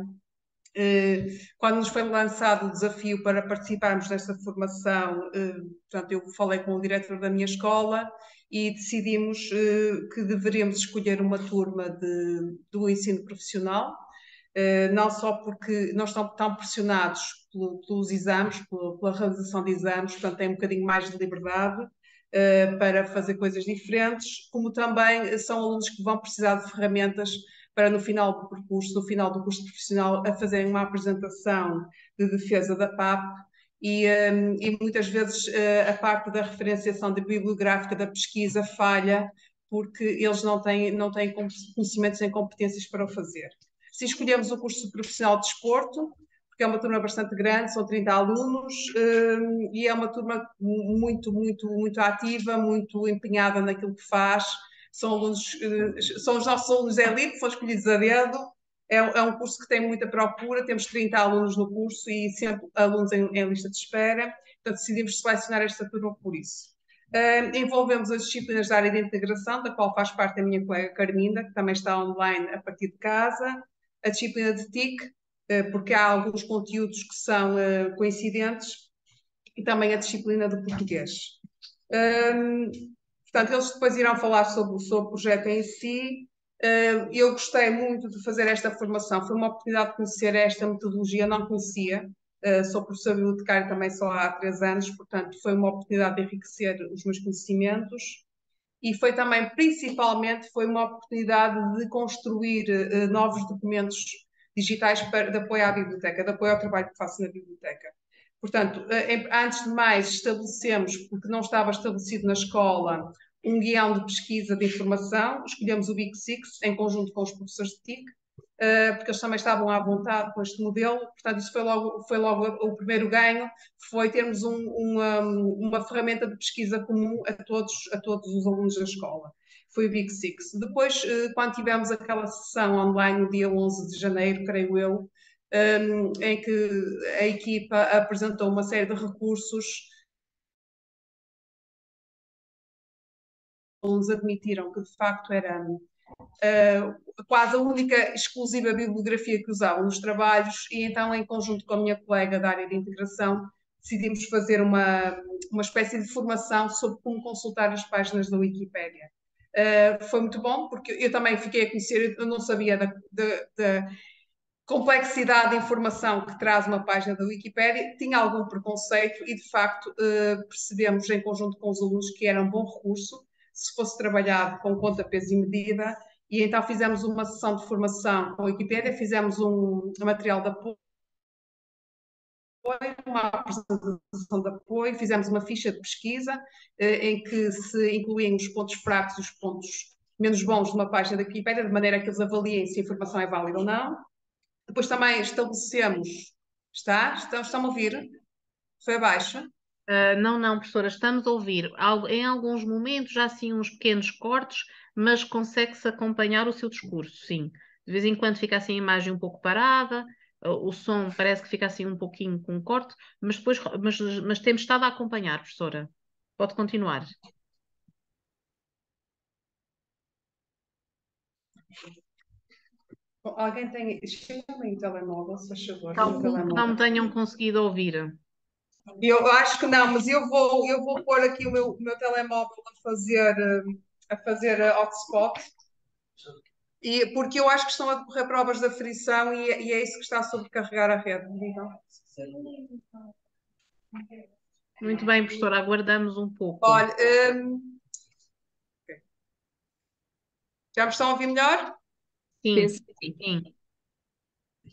Eh, Quando nos foi lançado o desafio para participarmos desta formação, eh, portanto, eu falei com o diretor da minha escola e decidimos eh, que deveríamos escolher uma turma de, do ensino profissional, eh, não só porque nós estamos tão pressionados pelo- pelos exames, pela, pela realização de exames, portanto, tem um bocadinho mais de liberdade eh, para fazer coisas diferentes, como também são alunos que vão precisar de ferramentas para no final do percurso, no final do curso profissional, a fazerem uma apresentação de defesa da P A P e, um, e muitas vezes uh, a parte da referenciação da bibliográfica da pesquisa falha porque eles não têm, não têm conhecimentos nem competências para o fazer. Se escolhemos o curso profissional de desporto, porque é uma turma bastante grande, são trinta alunos, um, e é uma turma muito, muito, muito ativa, muito empenhada naquilo que faz. São alunos, são os nossos alunos de elite, são escolhidos a dedo. É, é um curso que tem muita procura, temos trinta alunos no curso e sempre alunos em, em lista de espera, portanto decidimos selecionar esta turma por isso. Uh, envolvemos as disciplinas da área de integração, da qual faz parte a minha colega Carminda, que também está online a partir de casa, a disciplina de T I C, uh, porque há alguns conteúdos que são uh, coincidentes, e também a disciplina de português. Um, Portanto, eles depois irão falar sobre, sobre o projeto em si. Eu gostei muito de fazer esta formação, foi uma oportunidade de conhecer esta metodologia, não conhecia, sou professora bibliotecária também só há três anos, portanto foi uma oportunidade de enriquecer os meus conhecimentos e foi também, principalmente, foi uma oportunidade de construir novos documentos digitais para, de apoio à biblioteca, de apoio ao trabalho que faço na biblioteca. Portanto, antes de mais, estabelecemos, porque não estava estabelecido na escola, um guião de pesquisa de informação, escolhemos o Big Six em conjunto com os professores de T I C, porque eles também estavam à vontade com este modelo, portanto isso foi logo, foi logo o primeiro ganho, foi termos um, uma, uma ferramenta de pesquisa comum a todos, a todos os alunos da escola. Foi o Big Six. Depois, quando tivemos aquela sessão online no dia onze de janeiro, creio eu, Um, em que a equipa apresentou uma série de recursos. Os alunos admitiram que de facto era uh, quase a única exclusiva bibliografia que usavam nos trabalhos e então em conjunto com a minha colega da área de integração decidimos fazer uma, uma espécie de formação sobre como consultar as páginas da Wikipédia. Uh, foi muito bom porque eu também fiquei a conhecer, eu não sabia da, da, da complexidade de informação que traz uma página da Wikipédia, tinha algum preconceito e, de facto, percebemos em conjunto com os alunos que era um bom recurso se fosse trabalhado com conta, peso e medida, e então fizemos uma sessão de formação com a Wikipédia, fizemos um material de apoio, uma apresentação de apoio, fizemos uma ficha de pesquisa em que se incluíam os pontos fracos e os pontos menos bons de uma página da Wikipédia, de maneira que eles avaliem se a informação é válida ou não. Depois também estabelecemos. Está? Estão, estão a ouvir? Foi abaixo? Uh, não, não, professora, estamos a ouvir. Em alguns momentos já assim uns pequenos cortes, mas consegue-se acompanhar o seu discurso, sim. De vez em quando fica assim a imagem um pouco parada, o som parece que fica assim um pouquinho com corte, mas depois mas, mas temos estado a acompanhar, professora. Pode continuar. Alguém tem. Chega-me o telemóvel, se faz favor. Calculo que não me tenham conseguido ouvir. Eu acho que não, mas eu vou, eu vou pôr aqui o meu, o meu telemóvel a fazer, a fazer hotspot, e, porque eu acho que estão a decorrer provas de aferição e, e é isso que está a sobrecarregar a rede. Então. Muito bem, professora, aguardamos um pouco. Olha, hum... já me estão a ouvir melhor? Sim, sim, sim.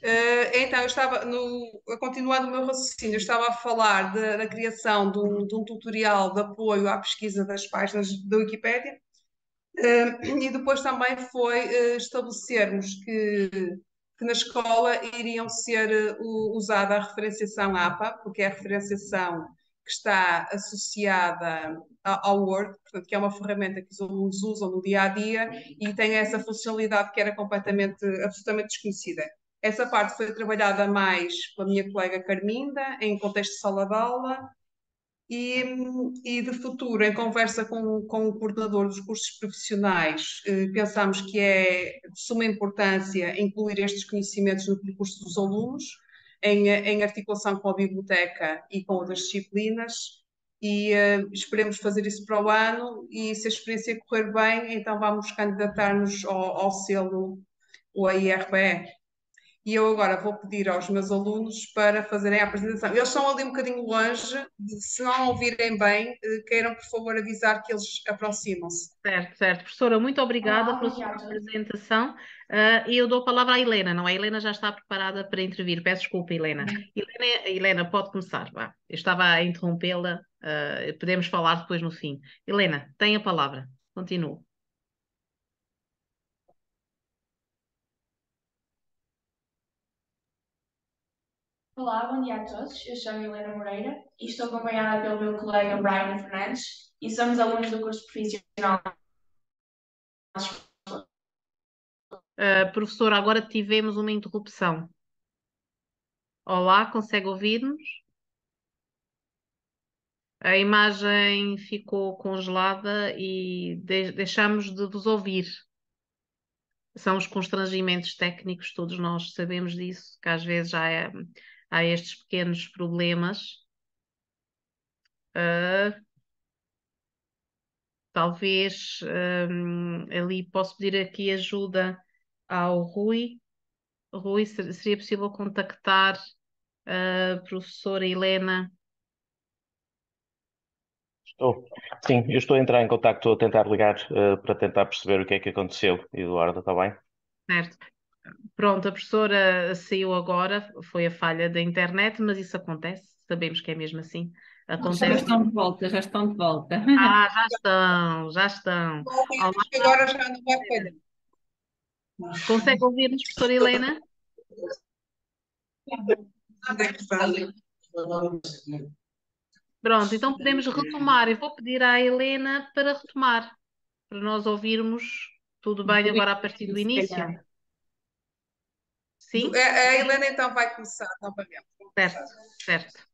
Uh, então, eu estava, no, continuando o meu raciocínio, eu estava a falar de, da criação de um, de um tutorial de apoio à pesquisa das páginas da Wikipédia, uh, e depois também foi uh, estabelecermos que, que na escola iriam ser uh, usada a referenciação A P A, porque é a referenciação que está associada ao Word, portanto, que é uma ferramenta que os alunos usam no dia a dia e tem essa funcionalidade que era completamente, absolutamente desconhecida. Essa parte foi trabalhada mais pela minha colega Carminda, em contexto de sala de aula, e, e de futuro, em conversa com, com o coordenador dos cursos profissionais, eh, pensamos que é de suma importância incluir estes conhecimentos no percurso dos alunos, em, em articulação com a biblioteca e com outras disciplinas, e uh, esperemos fazer isso para o ano, e se a experiência correr bem, então vamos candidatar-nos ao, ao selo, o A I R B E. E eu agora vou pedir aos meus alunos para fazerem a apresentação. Eles estão ali um bocadinho longe, se não ouvirem bem, queiram, por favor, avisar que eles aproximam-se. Certo, certo. Professora, muito obrigada Olá, pela sua apresentação. Uh, e eu dou a palavra à Helena, não é? A Helena já está preparada para intervir. Peço desculpa, Helena. Helena, Helena pode começar. Vá. Eu estava a interrompê-la. Uh, podemos falar depois no fim. Helena, tem a palavra. Continua. Olá, bom dia a todos. Eu chamo Helena Moreira e estou acompanhada pelo meu colega Brian Fernandes e somos alunos do curso profissional. Uh, professora, agora tivemos uma interrupção. Olá, consegue ouvir-nos? A imagem ficou congelada e de deixamos de vos ouvir. São os constrangimentos técnicos, todos nós sabemos disso, que às vezes já é, há estes pequenos problemas. Uh, talvez um, ali posso pedir aqui ajuda ao Rui. Rui, seria possível contactar a professora Helena? Estou. Sim, eu estou a entrar em contacto, estou a tentar ligar uh, para tentar perceber o que é que aconteceu. Eduardo, está bem? Certo. Pronto, a professora saiu agora, foi a falha da internet, mas isso acontece, sabemos que é mesmo assim. Acontece. Já estão de volta, já estão de volta. Ah, já estão, já estão. Agora já não vai falhar. Consegue ouvir-nos, professora Helena? Pronto, então podemos retomar. Eu vou pedir à Helena para retomar, para nós ouvirmos tudo bem agora a partir do início. Sim? A Helena então vai começar novamente. Certo, certo.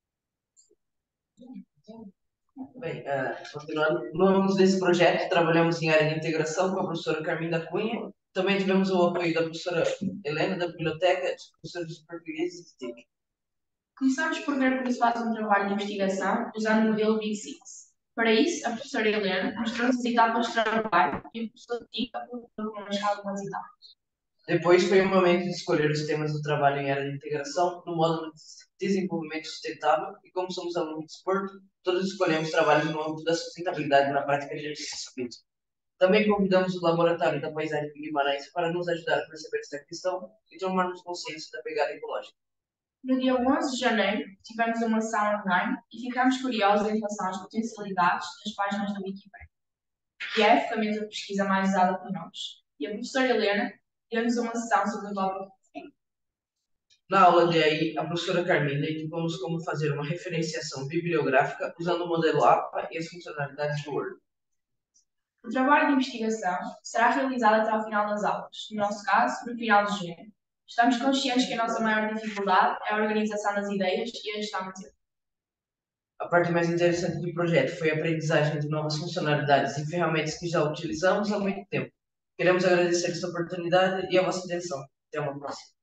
Bem, uh, continuando, no âmbito desse projeto, trabalhamos em área de integração com a professora Carminda Cunha. Também tivemos o apoio da professora Helena, da biblioteca, dos professores de português e de T I C. Começamos por ver como se faz um trabalho de investigação usando o modelo Big Six. Para isso, a professora Helena mostrou-nos as etapas de trabalho e o professor T I C apontou connosco algumas etapas. Depois foi o momento de escolher os temas do trabalho em área de integração no módulo de desenvolvimento sustentável e como somos alunos de desporto, todos escolhemos trabalhos no âmbito da sustentabilidade na prática de exercício físico. Também convidamos o Laboratório da Paisagem de Guimarães para nos ajudar a perceber esta questão e tomarmos consciência da pegada ecológica. No dia onze de janeiro, tivemos uma sessão online e ficámos curiosos em relação às potencialidades das páginas da Wikipedia, que é a ferramenta de pesquisa mais usada por nós. E a professora Helena deu-nos uma sessão sobre o tópico. Na aula de A I, a professora Carminda indicou-nos como fazer uma referenciação bibliográfica usando o modelo A P A e as funcionalidades do Word. O trabalho de investigação será realizado até ao final das aulas, no nosso caso, no final de junho. Estamos conscientes que a nossa maior dificuldade é a organização das ideias e a gestão do tempo. A parte mais interessante do projeto foi a aprendizagem de novas funcionalidades e ferramentas que já utilizamos há muito tempo. Queremos agradecer esta oportunidade e a vossa atenção. Até uma próxima.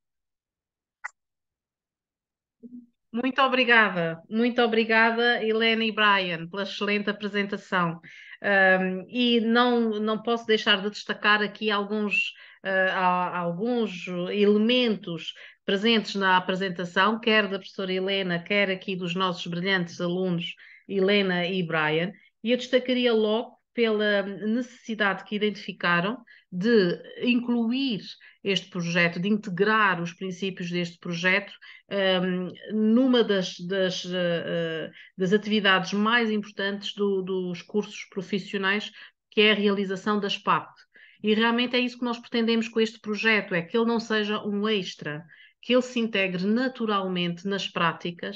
Muito obrigada, muito obrigada, Helena e Brian, pela excelente apresentação. Um, e não, não posso deixar de destacar aqui alguns, uh, alguns elementos presentes na apresentação, quer da professora Helena, quer aqui dos nossos brilhantes alunos, Helena e Brian, e eu destacaria logo pela necessidade que identificaram de incluir este projeto, de integrar os princípios deste projeto um, numa das, das, uh, das atividades mais importantes do, dos cursos profissionais, que é a realização das P A P. E realmente é isso que nós pretendemos com este projeto, é que ele não seja um extra, que ele se integre naturalmente nas práticas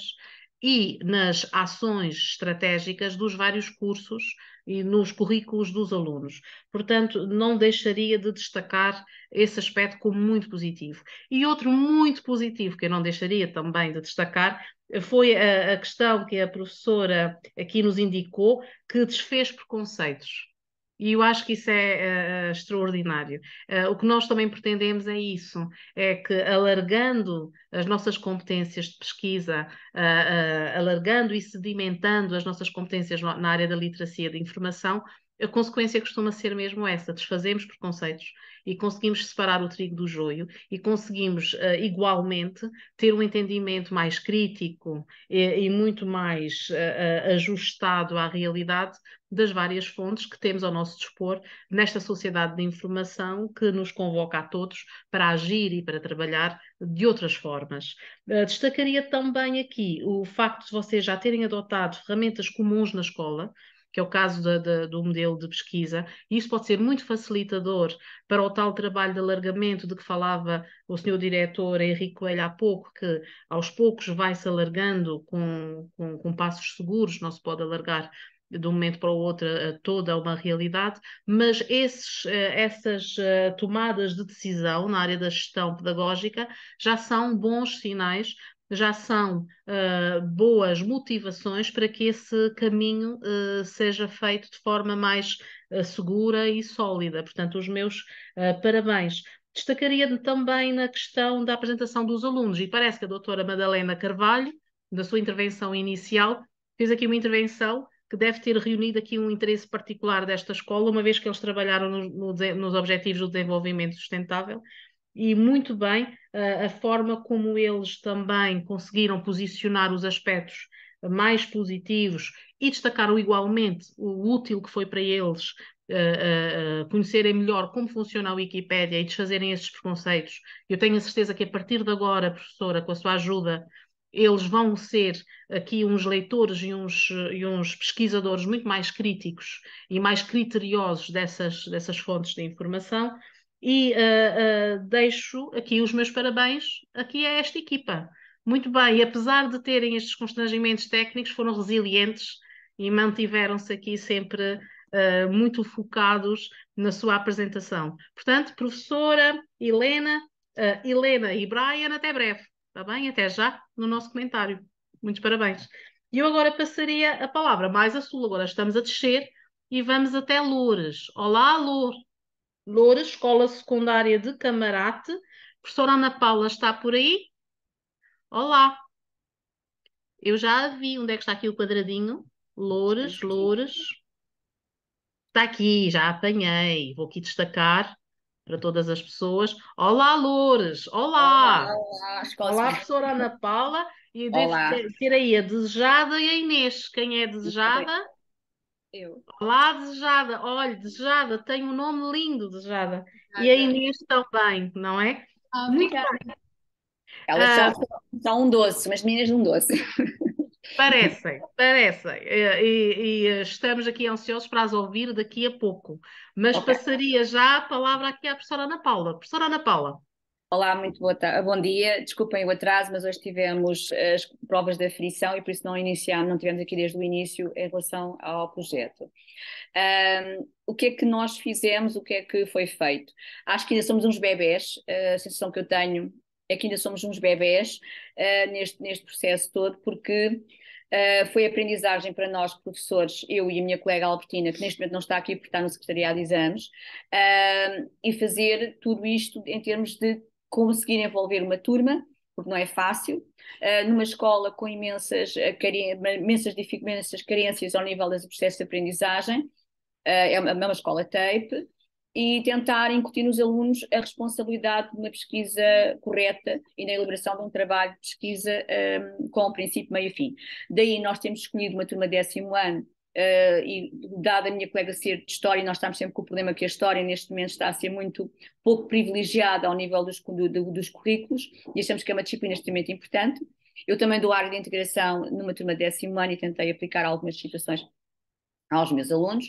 e nas ações estratégicas dos vários cursos e nos currículos dos alunos. Portanto, não deixaria de destacar esse aspecto como muito positivo. E outro muito positivo que eu não deixaria também de destacar foi a, a questão que a professora aqui nos indicou, que desfez preconceitos. E eu acho que isso é uh, extraordinário. Uh, o que nós também pretendemos é isso, é que alargando as nossas competências de pesquisa, uh, uh, alargando e sedimentando as nossas competências na área da literacia de informação, a consequência costuma ser mesmo essa, desfazemos preconceitos e conseguimos separar o trigo do joio e conseguimos uh, igualmente ter um entendimento mais crítico e, e muito mais uh, uh, ajustado à realidade das várias fontes que temos ao nosso dispor nesta sociedade de informação que nos convoca a todos para agir e para trabalhar de outras formas. Uh, destacaria também aqui o facto de vocês já terem adotado ferramentas comuns na escola, que é o caso da, da, do modelo de pesquisa, e isso pode ser muito facilitador para o tal trabalho de alargamento de que falava o senhor diretor Henrique Coelho há pouco, que aos poucos vai-se alargando com, com, com passos seguros, não se pode alargar de um momento para o outro toda uma realidade, mas esses, essas tomadas de decisão na área da gestão pedagógica já são bons sinais, já são uh, boas motivações para que esse caminho uh, seja feito de forma mais uh, segura e sólida. Portanto, os meus uh, parabéns. Destacaria também na questão da apresentação dos alunos, e parece que a doutora Madalena Carvalho, da sua intervenção inicial, fez aqui uma intervenção que deve ter reunido aqui um interesse particular desta escola, uma vez que eles trabalharam no, no, nos Objetivos do Desenvolvimento Sustentável, e muito bem uh, a forma como eles também conseguiram posicionar os aspectos mais positivos e destacaram igualmente o útil que foi para eles uh, uh, conhecerem melhor como funciona a Wikipédia e desfazerem esses preconceitos. Eu tenho a certeza que a partir de agora, professora, com a sua ajuda, eles vão ser aqui uns leitores e uns, e uns pesquisadores muito mais críticos e mais criteriosos dessas, dessas fontes de informação. E uh, uh, deixo aqui os meus parabéns aqui a esta equipa. Muito bem, e apesar de terem estes constrangimentos técnicos, foram resilientes e mantiveram-se aqui sempre uh, muito focados na sua apresentação. Portanto, professora Helena, uh, Helena e Brian, até breve. Está bem? Até já no nosso comentário. Muitos parabéns. E eu agora passaria a palavra mais a sul. Agora estamos a descer e vamos até Loures. Olá, Loures. Loures, Escola Secundária de Camarate. Professora Ana Paula está por aí? Olá. Eu já a vi. Onde é que está aqui o quadradinho? Loures, Loures. Está aqui, já apanhei. Vou aqui destacar para todas as pessoas. Olá, Loures. Olá. Olá, olá, Escola Olá, Secundária. professora Ana Paula. E devo Olá. ter, ter aí a Desejada e a Inês. Quem é Desejada? Eu. Olá, Desejada. Olha, Desejada, tem um nome lindo, Desejada. E a Obrigada. Inês também, não é? Ah, Muito obrigada. bem. Elas Ah, são, são um doce, umas meninas de um doce. Parecem, parecem. E, e- e estamos aqui ansiosos para as ouvir daqui a pouco. Mas Ok. passaria já a palavra aqui à professora Ana Paula. Professora Ana Paula. Olá, muito boa tarde, bom dia. Desculpem o atraso, mas hoje tivemos as provas de aferição e por isso não iniciámos, não tivemos aqui desde o início em relação ao projeto. Ahm, o que é que nós fizemos, o que é que foi feito? Acho que ainda somos uns bebés, a sensação que eu tenho é que ainda somos uns bebés ah, neste, neste processo todo, porque ah, foi aprendizagem para nós, professores, eu e a minha colega Albertina, que neste momento não está aqui porque está no Secretariado de Exames, ah, e fazer tudo isto em termos de conseguir envolver uma turma, porque não é fácil, uh, numa escola com imensas, uh, care... imensas, imensas carências ao nível dos processos de aprendizagem, uh, é uma, é uma escola TAPE, e tentar incutir nos alunos a responsabilidade de uma pesquisa correta e na elaboração de um trabalho de pesquisa um, com princípio, meio e fim. Daí nós temos escolhido uma turma décimo ano Uh, e dada a minha colega ser de História, nós estamos sempre com o problema que a História neste momento está a ser muito pouco privilegiada ao nível dos, do, do, dos currículos, e achamos que é uma disciplina extremamente importante. Eu também dou área de integração numa turma de décimo ano e tentei aplicar algumas situações aos meus alunos,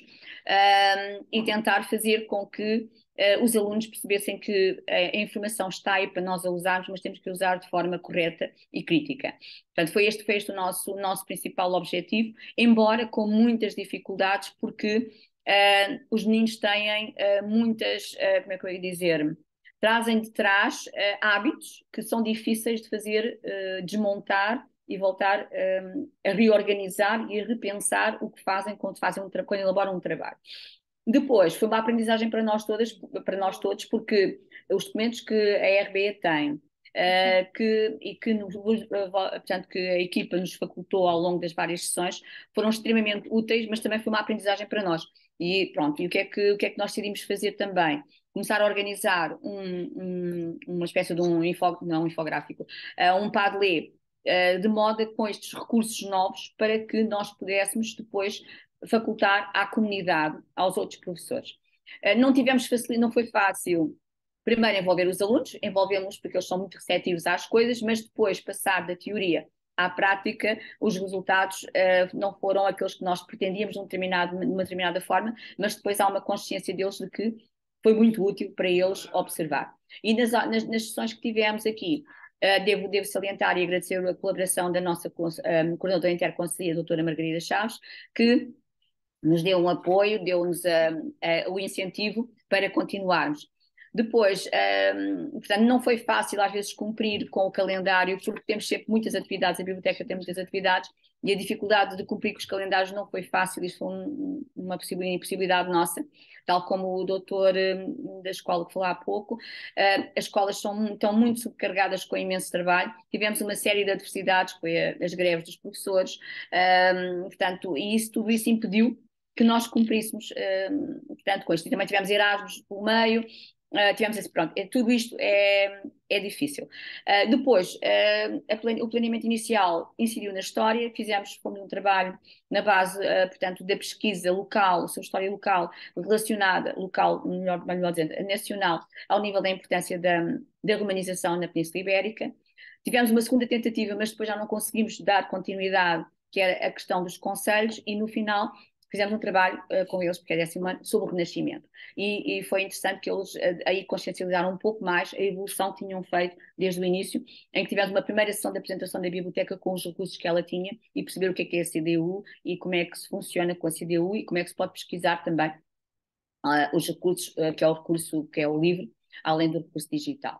uh, e tentar fazer com que uh, os alunos percebessem que a, a informação está aí para nós a usarmos, mas temos que usar de forma correta e crítica. Portanto, foi este, foi este o, nosso, o nosso principal objetivo, embora com muitas dificuldades, porque uh, os meninos têm uh, muitas, uh, como é que eu ia dizer, trazem de trás uh, hábitos que são difíceis de fazer uh, desmontar e voltar um, a reorganizar e a repensar o que fazem quando, fazem um quando elaboram um trabalho. Depois, foi uma aprendizagem para nós, todas, para nós todos, porque os documentos que a R B E tem, uh, que, e que, nos, portanto, que a equipa nos facultou ao longo das várias sessões, foram extremamente úteis, mas também foi uma aprendizagem para nós. E pronto, e o que é que, o que, é que nós decidimos fazer também? Começar a organizar um, um, uma espécie de um, info, não, um infográfico, uh, um Padlet, uh, de modo com estes recursos novos para que nós pudéssemos depois facultar à comunidade, aos outros professores. Uh, não tivemos facilidade, não foi fácil, primeiro envolver os alunos, envolvemos porque eles são muito receptivos às coisas, mas depois passar da teoria à prática, os resultados uh, não foram aqueles que nós pretendíamos de, um determinado, de uma determinada forma, mas depois há uma consciência deles de que foi muito útil para eles observar. E nas, nas, nas sessões que tivemos aqui, uh, devo, devo salientar e agradecer a colaboração da nossa um, coordenadora interconselhia, a doutora Margarida Chaves, que nos deu um apoio, deu-nos uh, uh, o incentivo para continuarmos. Depois, um, portanto, não foi fácil às vezes cumprir com o calendário, porque temos sempre muitas atividades, a biblioteca tem muitas atividades, e a dificuldade de cumprir com os calendários não foi fácil, isso foi um, uma impossibilidade nossa, tal como o doutor um, da escola que falou há pouco. Uh, as escolas são, estão muito subcarregadas com imenso trabalho, tivemos uma série de adversidades, que foi a, as greves dos professores, um, portanto, e isso, tudo isso impediu que nós cumpríssemos, um, portanto, com isto. E também tivemos Erasmus pelo meio, Uh, tivemos esse, pronto, é, tudo isto é, é difícil. Uh, depois, uh, a plan, o planeamento inicial incidiu na história, fizemos, fomos um trabalho na base, uh, portanto, da pesquisa local, sobre história local, relacionada, local, melhor, melhor dizendo, nacional, ao nível da importância da, da romanização na Península Ibérica. Tivemos uma segunda tentativa, mas depois já não conseguimos dar continuidade, que era a questão dos conselhos, e no final fizemos um trabalho uh, com eles, porque é décimo ano, sobre o Renascimento. E, e foi interessante que eles uh, aí consciencializaram um pouco mais a evolução que tinham feito desde o início, em que tivemos uma primeira sessão de apresentação da biblioteca com os recursos que ela tinha e perceber o que é que é a C D U e como é que se funciona com a C D U e como é que se pode pesquisar também uh, os recursos, uh, que é o recurso, que é o livre, além do recurso digital.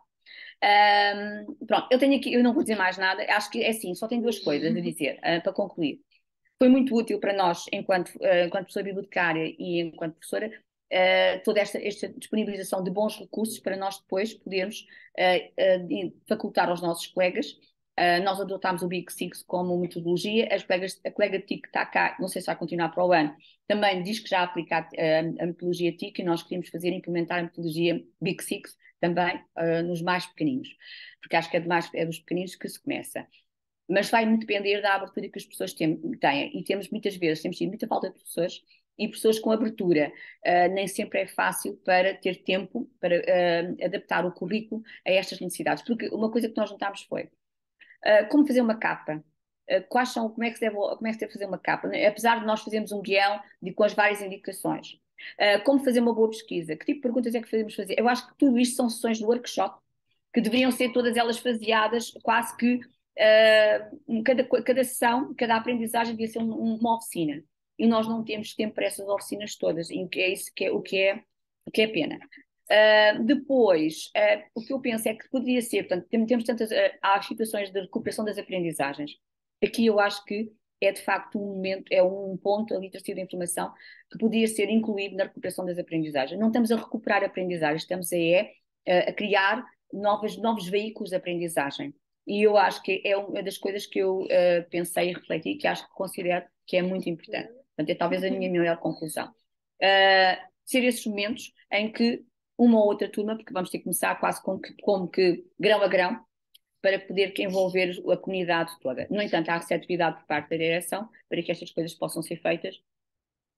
Um, pronto, eu tenho aqui, eu não vou dizer mais nada, acho que é assim, só tenho duas coisas a dizer, uh, para concluir. Foi muito útil para nós, enquanto, uh, enquanto professora bibliotecária e enquanto professora, uh, toda esta, esta disponibilização de bons recursos para nós depois podermos uh, uh, facultar aos nossos colegas. Uh, nós adotámos o Big Six como metodologia, as colegas, a colega T I C que está cá, não sei se vai continuar para o ano, também diz que já aplica uh, a metodologia T I C e nós queríamos fazer, implementar a metodologia Big Six também uh, nos mais pequeninos, porque acho que é, de mais, é dos pequeninos que se começa. Mas vai muito depender da abertura que as pessoas têm, e temos muitas vezes, temos tido muita falta de professores e pessoas com abertura. Uh, nem sempre é fácil para ter tempo para uh, adaptar o currículo a estas necessidades, porque uma coisa que nós notámos foi uh, como fazer uma capa, uh, quais são, como é que se deve, como é que se deve fazer uma capa, apesar de nós fazermos um guião de, com as várias indicações, uh, como fazer uma boa pesquisa, que tipo de perguntas é que fazemos fazer. Eu acho que tudo isto são sessões de workshop, que deveriam ser todas elas faseadas quase que Uh, cada, cada sessão, cada aprendizagem devia ser um, uma oficina, e nós não temos tempo para essas oficinas todas, e o que é isso que é, o que é, o que é pena. Uh, depois, uh, o que eu penso é que poderia ser, portanto, temos tantas, uh, há situações de recuperação das aprendizagens, aqui eu acho que é de facto um momento, é um ponto, a literacia da informação, que podia ser incluído na recuperação das aprendizagens. Não estamos a recuperar aprendizagens, estamos a, é, a criar novas, novos veículos de aprendizagem. E eu acho que é uma das coisas que eu uh, pensei e refleti, que acho que considero que é muito importante. Portanto, é talvez a minha melhor conclusão. Uh, ser esses momentos em que uma ou outra turma, porque vamos ter que começar quase como que, como que grão a grão, para poder envolver a comunidade toda. No entanto, há receptividade por parte da direção para que estas coisas possam ser feitas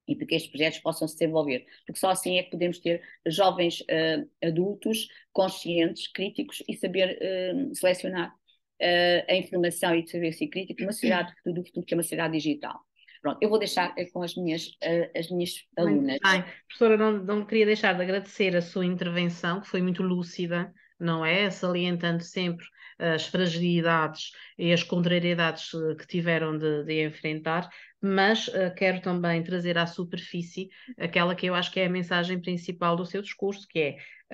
e para que estes projetos possam se desenvolver, porque só assim é que podemos ter jovens uh, adultos conscientes, críticos e saber uh, selecionar uh, a informação e saber ser crítico numa sociedade do futuro, que é uma sociedade digital. Pronto, eu vou deixar com as minhas, uh, as minhas alunas. Bem, professora, não, não queria deixar de agradecer a sua intervenção, que foi muito lúcida, não é? Salientando sempre as fragilidades e as contrariedades que tiveram de, de enfrentar, mas uh, quero também trazer à superfície aquela que eu acho que é a mensagem principal do seu discurso, que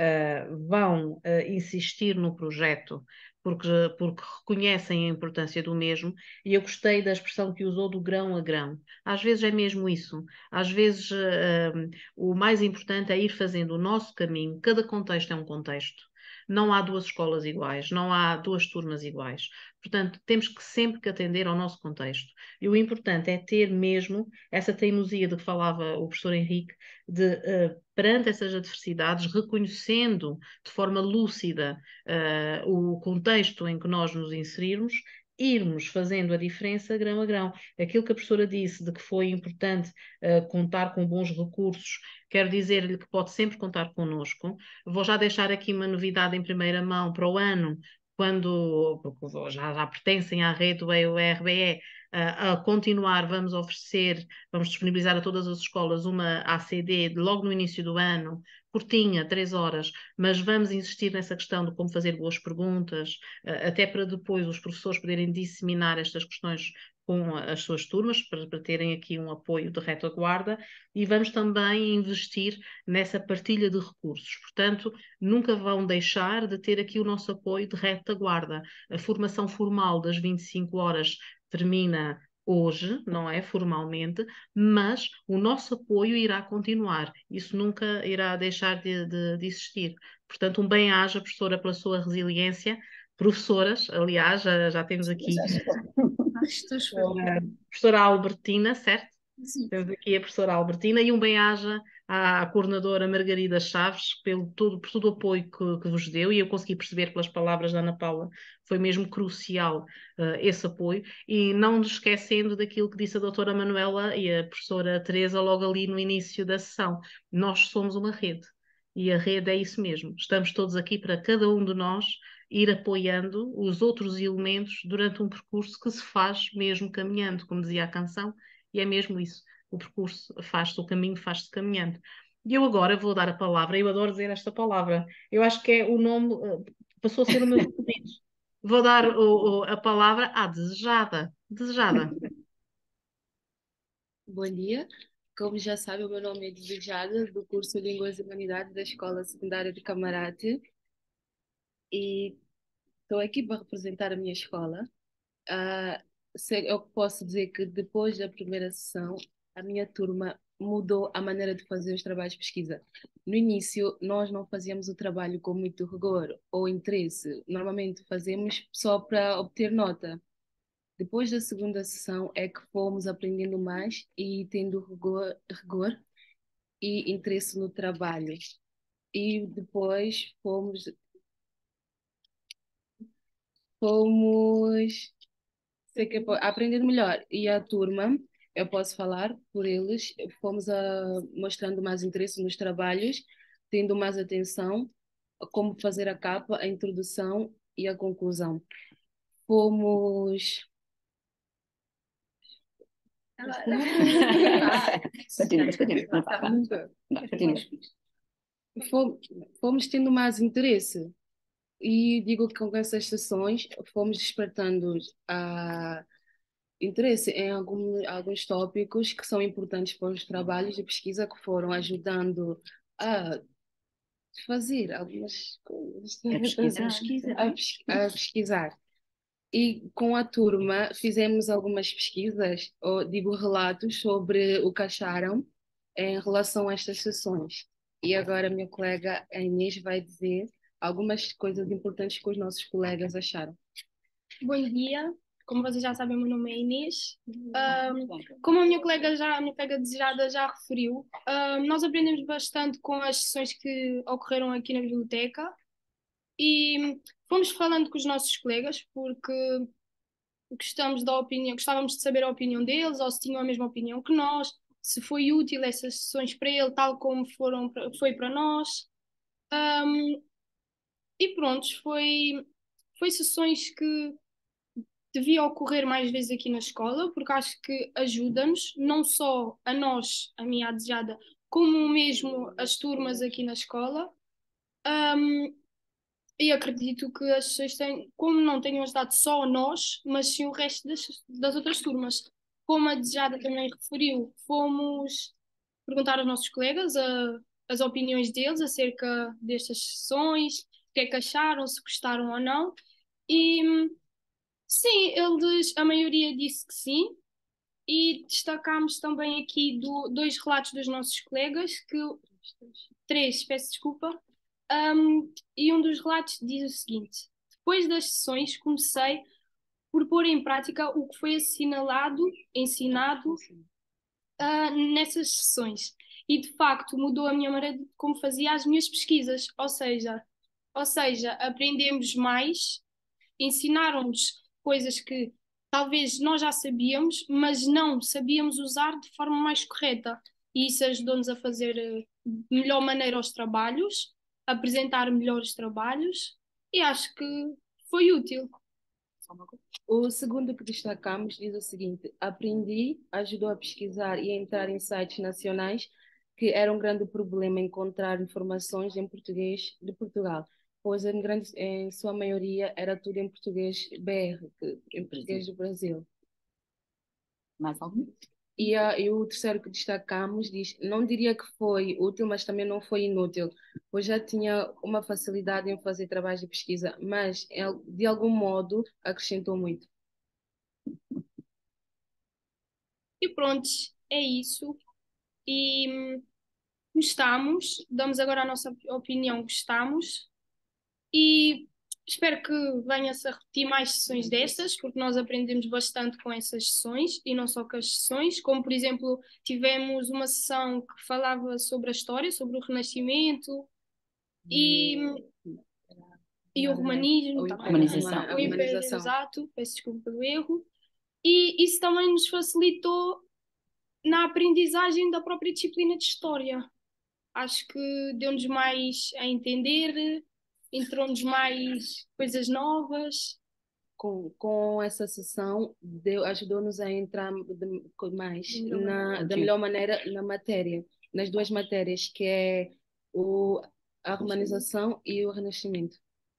é uh, vão uh, insistir no projeto porque, porque reconhecem a importância do mesmo, e eu gostei da expressão que usou do grão a grão. Às vezes é mesmo isso, às vezes uh, o mais importante é ir fazendo o nosso caminho, cada contexto é um contexto. Não há duas escolas iguais, não há duas turmas iguais. Portanto, temos que sempre que atender ao nosso contexto. E o importante é ter mesmo essa teimosia de que falava o professor Henrique, de, uh, perante essas adversidades, reconhecendo de forma lúcida uh, o contexto em que nós nos inserirmos, irmos fazendo a diferença grão a grão. Aquilo que a professora disse de que foi importante uh, contar com bons recursos, quero dizer-lhe que pode sempre contar connosco. Vou já deixar aqui uma novidade em primeira mão para o ano, quando já, já pertencem à rede do E U R B E, a, a continuar, vamos oferecer, vamos disponibilizar a todas as escolas uma A C D logo no início do ano, curtinha, três horas, mas vamos insistir nessa questão de como fazer boas perguntas, até para depois os professores poderem disseminar estas questões com as suas turmas, para, para terem aqui um apoio de retaguarda, e vamos também investir nessa partilha de recursos. Portanto, nunca vão deixar de ter aqui o nosso apoio de retaguarda. A formação formal das vinte e cinco horas termina hoje, não é formalmente, mas o nosso apoio irá continuar. Isso nunca irá deixar de, de, de existir. Portanto, um bem-aja, professora, pela sua resiliência. Professoras, aliás, já, já temos aqui a professora Albertina, certo? Sim. Temos aqui a professora Albertina e um bem-aja à coordenadora Margarida Chaves pelo todo, por todo o apoio que, que vos deu, e eu consegui perceber pelas palavras da Ana Paula, foi mesmo crucial uh, esse apoio, e não nos esquecendo daquilo que disse a doutora Manuela e a professora Teresa logo ali no início da sessão. Nós somos uma rede, e a rede é isso mesmo, estamos todos aqui para cada um de nós ir apoiando os outros elementos durante um percurso que se faz mesmo caminhando, como dizia a canção, e é mesmo isso, o percurso faz-se, o caminho faz-se caminhando. E eu agora vou dar a palavra, eu adoro dizer esta palavra, eu acho que é o nome, passou a ser o meu favorito. Vou dar o, o, a palavra à desejada. Desejada. Bom dia, como já sabe, o meu nome é Desejada, do curso de Línguas e Humanidades da Escola Secundária de Camarate, e estou aqui para representar a minha escola. Uh, eu posso dizer que depois da primeira sessão, a minha turma mudou a maneira de fazer os trabalhos de pesquisa. No início, nós não fazíamos o trabalho com muito rigor ou interesse. Normalmente fazemos só para obter nota. Depois da segunda sessão é que fomos aprendendo mais e tendo rigor, rigor e interesse no trabalho. E depois fomos... Fomos... Sei que aprendendo melhor. E a turma, eu posso falar por eles, fomos a, mostrando mais interesse nos trabalhos, tendo mais atenção a como fazer a capa, a introdução e a conclusão. Fomos... Fomos, fomos tendo mais interesse. E digo que com essas sessões fomos despertando a interesse em algum, alguns tópicos que são importantes para os trabalhos de pesquisa, que foram ajudando a fazer algumas coisas. A pesquisar. A, pes a pesquisar. E com a turma fizemos algumas pesquisas, ou digo relatos, sobre o que acharam em relação a estas sessões. E agora a minha colega a Inês vai dizer algumas coisas importantes que os nossos colegas acharam. Bom dia, como vocês já sabem, meu nome é Inês. Um, como a minha colega já, a minha colega Desejada já referiu, um, nós aprendemos bastante com as sessões que ocorreram aqui na biblioteca e fomos falando com os nossos colegas porque gostamos da opinião, gostávamos de saber a opinião deles, ou se tinham a mesma opinião que nós, se foi útil essas sessões para ele, tal como foram, foi para nós. Um, e pronto, foi, foi sessões que devia ocorrer mais vezes aqui na escola, porque acho que ajuda-nos, não só a nós, a minha desejada, como mesmo as turmas aqui na escola. Um, e acredito que as sessões têm, como não tenham ajudado só a nós, mas sim o resto das, das outras turmas. Como a desejada também referiu, fomos perguntar aos nossos colegas a, as opiniões deles acerca destas sessões, o que é que acharam, se gostaram ou não. E sim, eles, a maioria disse que sim, e destacámos também aqui do, dois relatos dos nossos colegas, que três, peço desculpa, um, e um dos relatos diz o seguinte: depois das sessões comecei por pôr em prática o que foi assinalado, ensinado uh, nessas sessões, e de facto mudou a minha maneira de como fazia as minhas pesquisas, ou seja, ou seja, aprendemos mais, ensinaram-nos coisas que talvez nós já sabíamos, mas não sabíamos usar de forma mais correta. E isso ajudou-nos a fazer de melhor maneira os trabalhos, apresentar melhores trabalhos, e acho que foi útil. O segundo que destacamos diz o seguinte: aprendi, ajudou a pesquisar e a entrar em sites nacionais, que era um grande problema encontrar informações em português de Portugal, pois em, grande, em sua maioria era tudo em português B R, que, em português do Brasil. Mais algum? E, a, e o terceiro que destacamos diz, não diria que foi útil, mas também não foi inútil, pois já tinha uma facilidade em fazer trabalhos de pesquisa, mas de algum modo acrescentou muito. E pronto, é isso. E hum, gostamos, damos agora a nossa opinião, gostamos. E espero que venha-se a repetir mais sessões destas, porque nós aprendemos bastante com essas sessões, e não só com as sessões, como por exemplo, tivemos uma sessão que falava sobre a história, sobre o Renascimento e, e o romanismo, a humanização. o Império, exato, peço desculpa pelo erro, e isso também nos facilitou na aprendizagem da própria disciplina de História. Acho que deu-nos mais a entender, entrou-nos mais coisas novas. Com, com essa sessão, ajudou-nos a entrar de, mais na, da melhor maneira na matéria, nas duas matérias, que é o, a romanização e o Renascimento.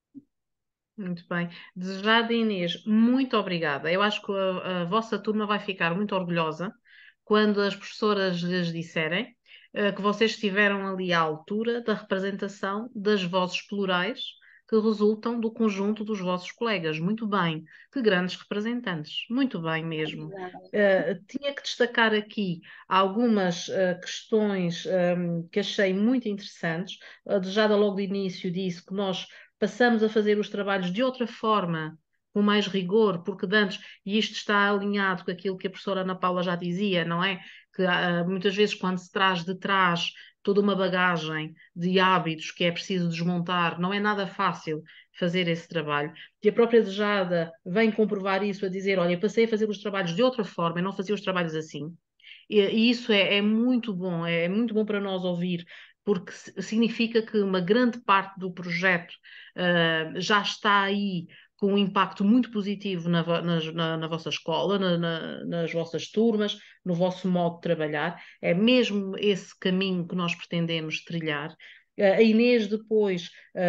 Muito bem. Desejada Inês, muito obrigada. Eu acho que a, a vossa turma vai ficar muito orgulhosa quando as professoras lhes disserem uh, que vocês estiveram ali à altura da representação das vozes plurais que resultam do conjunto dos vossos colegas. Muito bem, que grandes representantes, muito bem mesmo. Uh, tinha que destacar aqui algumas uh, questões um, que achei muito interessantes. A Desejada logo de início disse que nós passamos a fazer os trabalhos de outra forma, com mais rigor, porque de antes, e isto está alinhado com aquilo que a professora Ana Paula já dizia, não é? Que uh, muitas vezes quando se traz de trás toda uma bagagem de hábitos que é preciso desmontar, não é nada fácil fazer esse trabalho. E a própria Desejada vem comprovar isso, a dizer, olha, passei a fazer os trabalhos de outra forma, eu não fazia os trabalhos assim. E, e isso é, é muito bom, é, é muito bom para nós ouvir, porque significa que uma grande parte do projeto uh, já está aí com um impacto muito positivo na, na, na vossa escola, na, na, nas vossas turmas, no vosso modo de trabalhar. É mesmo esse caminho que nós pretendemos trilhar. Uh, a Inês depois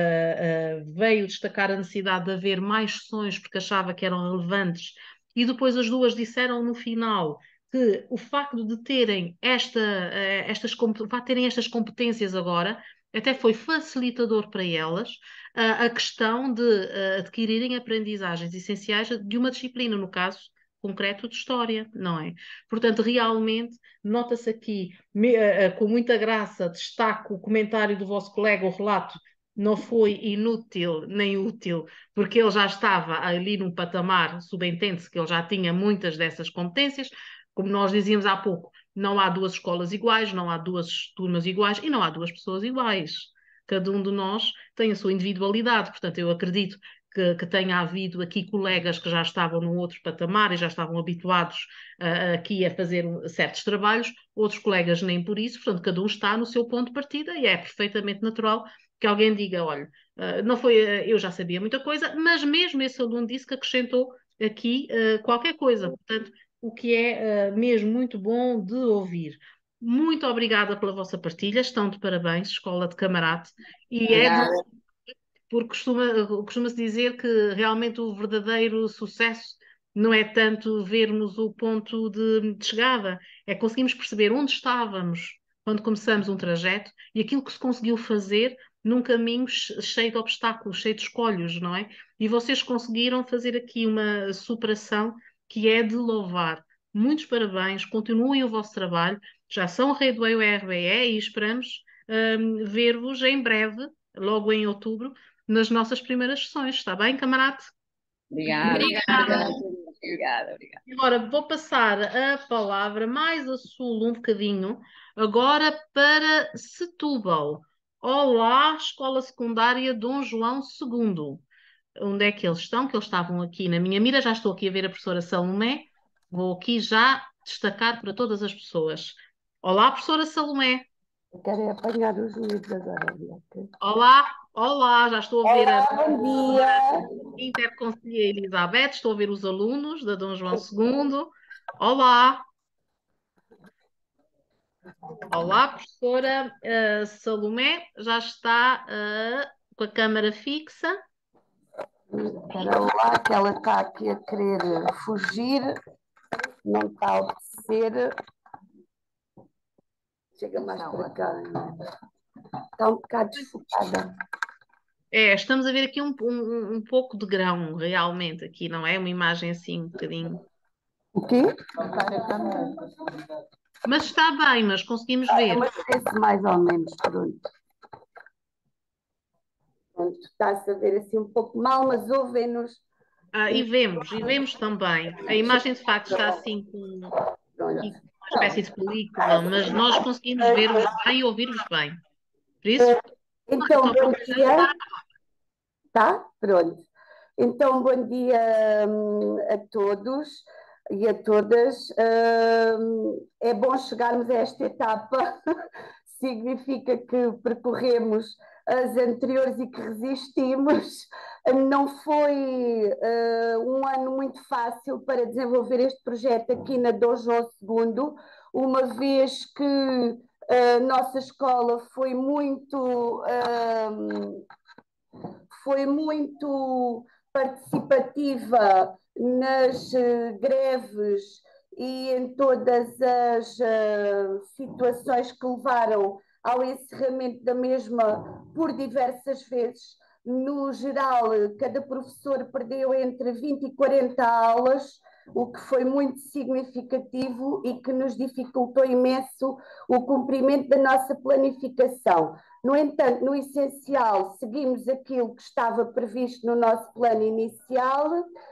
uh, uh, veio destacar a necessidade de haver mais sessões porque achava que eram relevantes, e depois as duas disseram no final que o facto de terem, esta, uh, estas, terem estas competências agora até foi facilitador para elas uh, a questão de uh, adquirirem aprendizagens essenciais de uma disciplina, no caso concreto de História, não é? Portanto, realmente, nota-se aqui, me, uh, uh, com muita graça, destaco o comentário do vosso colega, o relato não foi inútil nem útil, porque ele já estava ali num patamar, subentende-se que ele já tinha muitas dessas competências, como nós dizíamos há pouco, não há duas escolas iguais, não há duas turmas iguais e não há duas pessoas iguais. Cada um de nós tem a sua individualidade, portanto, eu acredito que, que tenha havido aqui colegas que já estavam num outro patamar e já estavam habituados uh, aqui a fazer certos trabalhos, outros colegas nem por isso, portanto, cada um está no seu ponto de partida e é perfeitamente natural que alguém diga, olha, uh, não foi, uh, eu já sabia muita coisa, mas mesmo esse aluno disse que acrescentou aqui uh, qualquer coisa, portanto, o que é uh, mesmo muito bom de ouvir. Muito obrigada pela vossa partilha, estão de parabéns, Escola de Camarate, e Obrigada. é de, porque costuma, costuma-se dizer que realmente o verdadeiro sucesso não é tanto vermos o ponto de, de chegada, é conseguirmos perceber onde estávamos quando começamos um trajeto e aquilo que se conseguiu fazer num caminho cheio de obstáculos, cheio de escolhos, não é? E vocês conseguiram fazer aqui uma superação que é de louvar. Muitos parabéns, continuem o vosso trabalho, já são rede do R B E e esperamos um, ver-vos em breve, logo em outubro, nas nossas primeiras sessões. Está bem, camarada? Obrigada. Obrigada. Obrigada, obrigada. Agora vou passar a palavra mais a sul um bocadinho, agora para Setúbal. Olá, Escola Secundária Dom João segundo. Onde é que eles estão? Que eles estavam aqui na minha mira. Já estou aqui a ver a professora Salomé. Vou aqui já destacar para todas as pessoas. Olá, professora Salomé. Querem apanhar os livros agora. Olá, olá, já estou a ver Olá, a bom dia. interconselheira Elizabeth, estou a ver os alunos da Dom João segundo. Olá. Olá, professora uh, Salomé, já está uh, com a câmara fixa. Espera lá, que ela está aqui a querer fugir, não está a obedecer. Chega mais para cá. Está um bocado desfocada. É, estamos a ver aqui um, um, um pouco de grão, realmente, aqui, não é? Uma imagem assim, um bocadinho. O quê? Mas está bem, mas conseguimos Ah, ver. mas esse mais ou menos, pronto. Pronto, está-se a ver assim um pouco mal, mas ouvem-nos. Ah, e vemos, e vemos também. A imagem de facto está assim com, com uma espécie de película, mas nós conseguimos ver-vos bem e ouvir-vos bem. Por isso, então, bom dia. Tá? Pronto. Então, bom dia hum, a todos e a todas. Hum, é bom chegarmos a esta etapa, significa que percorremos as anteriores e que resistimos. Não foi uh, um ano muito fácil para desenvolver este projeto aqui na Dom João segundo, uma vez que a nossa escola foi muito, um, foi muito participativa nas uh, greves e em todas as uh, situações que levaram ao encerramento da mesma por diversas vezes. No geral, cada professor perdeu entre vinte e quarenta aulas, o que foi muito significativo e que nos dificultou imenso o cumprimento da nossa planificação. No entanto, no essencial, seguimos aquilo que estava previsto no nosso plano inicial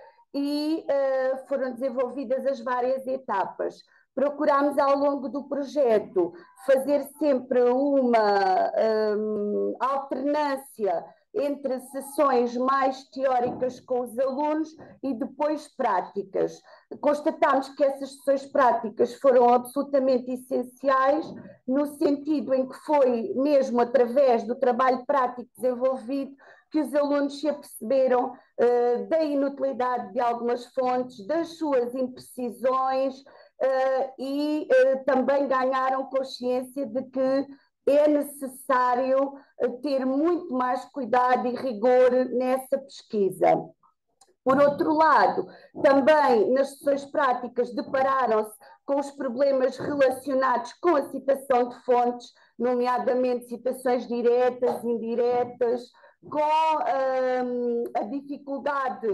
e uh, foram desenvolvidas as várias etapas. Procurámos ao longo do projeto fazer sempre uma um, alternância entre sessões mais teóricas com os alunos e depois práticas. Constatámos que essas sessões práticas foram absolutamente essenciais, no sentido em que foi mesmo através do trabalho prático desenvolvido que os alunos se aperceberam uh, da inutilidade de algumas fontes, das suas imprecisões, uh, e uh, também ganharam consciência de que é necessário ter muito mais cuidado e rigor nessa pesquisa. Por outro lado, também nas sessões práticas depararam-se com os problemas relacionados com a citação de fontes, nomeadamente citações diretas, indiretas, com hum, a dificuldade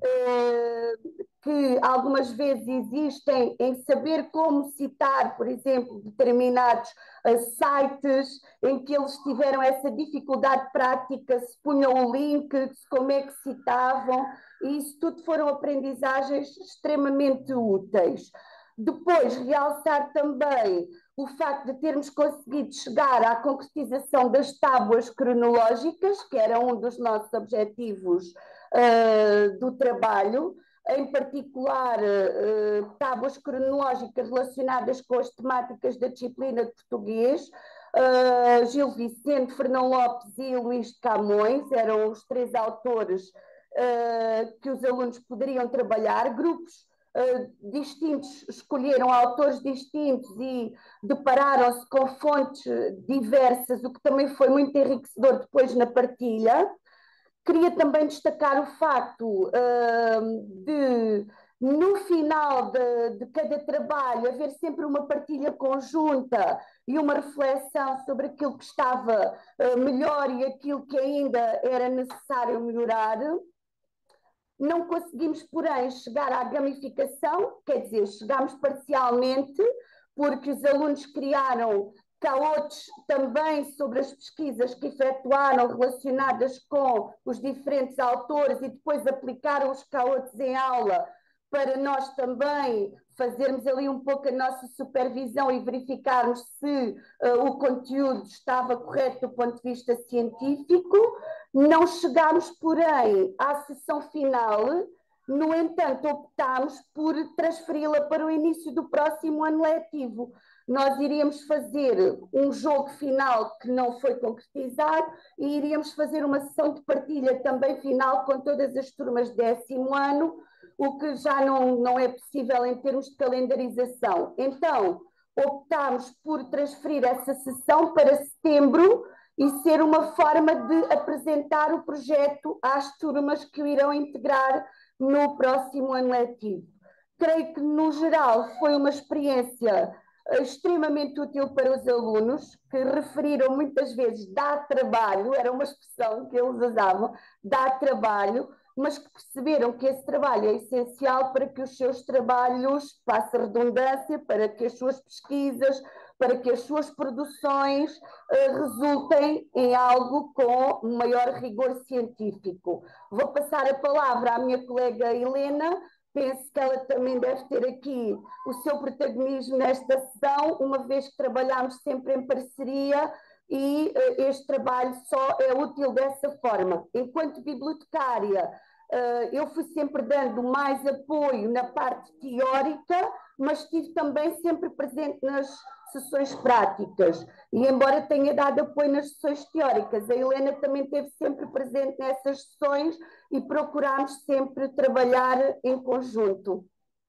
hum, que algumas vezes existem em saber como citar, por exemplo, determinados uh, sites em que eles tiveram essa dificuldade prática, se punham o link, como é que citavam, e isso tudo foram aprendizagens extremamente úteis. Depois, realçar também o facto de termos conseguido chegar à concretização das tábuas cronológicas, que era um dos nossos objetivos uh, do trabalho, em particular uh, tábuas cronológicas relacionadas com as temáticas da disciplina de português. Uh, Gil Vicente, Fernão Lopes e Luís de Camões eram os três autores uh, que os alunos poderiam trabalhar. Grupos uh, distintos escolheram autores distintos e depararam-se com fontes diversas, o que também foi muito enriquecedor depois na partilha. Queria também destacar o facto uh, de, no final de, de cada trabalho, haver sempre uma partilha conjunta e uma reflexão sobre aquilo que estava uh, melhor e aquilo que ainda era necessário melhorar. Não conseguimos, porém, chegar à gamificação, quer dizer, chegámos parcialmente, porque os alunos criaram caotes também sobre as pesquisas que efetuaram relacionadas com os diferentes autores e depois aplicaram os caotes em aula para nós também fazermos ali um pouco a nossa supervisão e verificarmos se uh, o conteúdo estava correto do ponto de vista científico. Não chegámos, porém, à sessão final. No entanto, optámos por transferi-la para o início do próximo ano letivo. Nós iríamos fazer um jogo final que não foi concretizado e iríamos fazer uma sessão de partilha também final com todas as turmas de décimo ano, o que já não, não é possível em termos de calendarização. Então, optámos por transferir essa sessão para setembro e ser uma forma de apresentar o projeto às turmas que o irão integrar no próximo ano letivo. Creio que, no geral, foi uma experiência extremamente útil para os alunos, que referiram muitas vezes dá trabalho, era uma expressão que eles usavam, dá trabalho, mas que perceberam que esse trabalho é essencial para que os seus trabalhos, passe a redundância, para que as suas pesquisas, para que as suas produções uh, resultem em algo com maior rigor científico. Vou passar a palavra à minha colega Helena. Penso que ela também deve ter aqui o seu protagonismo nesta sessão, uma vez que trabalhamos sempre em parceria e uh, este trabalho só é útil dessa forma. Enquanto bibliotecária, uh, eu fui sempre dando mais apoio na parte teórica, mas estive também sempre presente nas sessões práticas. E embora tenha dado apoio nas sessões teóricas, a Helena também esteve sempre presente nessas sessões e procurámos sempre trabalhar em conjunto.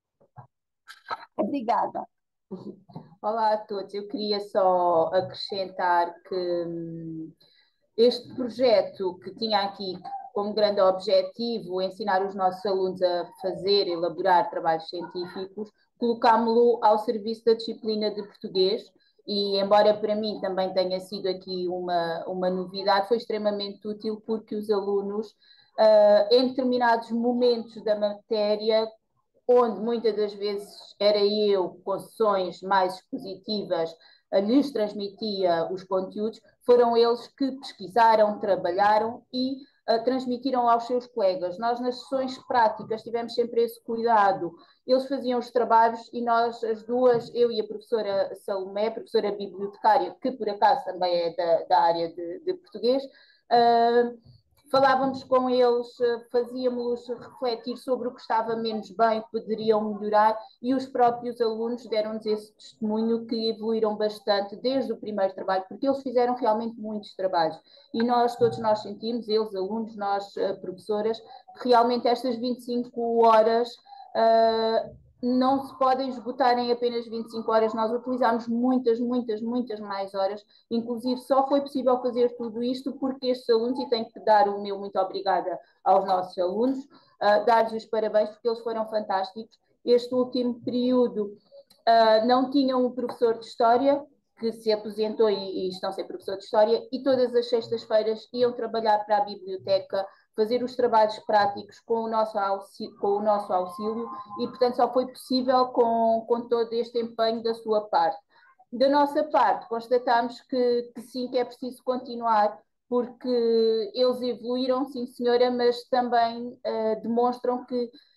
Obrigada. Olá a todos, eu queria só acrescentar que hum, este projeto que tinha aqui como grande objetivo ensinar os nossos alunos a fazer, elaborar trabalhos científicos, colocámo-lo ao serviço da disciplina de português e, embora para mim também tenha sido aqui uma, uma novidade, foi extremamente útil porque os alunos, uh, em determinados momentos da matéria, onde muitas das vezes era eu, com sessões mais expositivas, lhes transmitia os conteúdos, foram eles que pesquisaram, trabalharam e uh, transmitiram aos seus colegas. Nós, nas sessões práticas, tivemos sempre esse cuidado. Eles faziam os trabalhos e nós, as duas, eu e a professora Salomé, professora bibliotecária, que por acaso também é da, da área de, de português, uh, falávamos com eles, fazíamos refletir sobre o que estava menos bem, que poderiam melhorar, e os próprios alunos deram-nos esse testemunho que evoluíram bastante desde o primeiro trabalho, porque eles fizeram realmente muitos trabalhos. E nós, todos nós sentimos, eles, alunos, nós, professoras, que realmente estas vinte e cinco horas uh, não se podem esgotar em apenas vinte e cinco horas. Nós utilizámos muitas, muitas, muitas mais horas. Inclusive, só foi possível fazer tudo isto porque estes alunos, e tenho que dar o meu muito obrigada aos nossos alunos, uh, dar-lhes os parabéns porque eles foram fantásticos. Este último período uh, não tinham um professor de História, que se aposentou e, e estão sem professor de História, e todas as sextas-feiras iam trabalhar para a biblioteca, fazer os trabalhos práticos com o nosso auxílio, com o nosso auxílio e, portanto, só foi possível com, com todo este empenho da sua parte. Da nossa parte, constatamos que, que sim, que é preciso continuar, porque eles evoluíram, sim senhora, mas também uh, demonstram que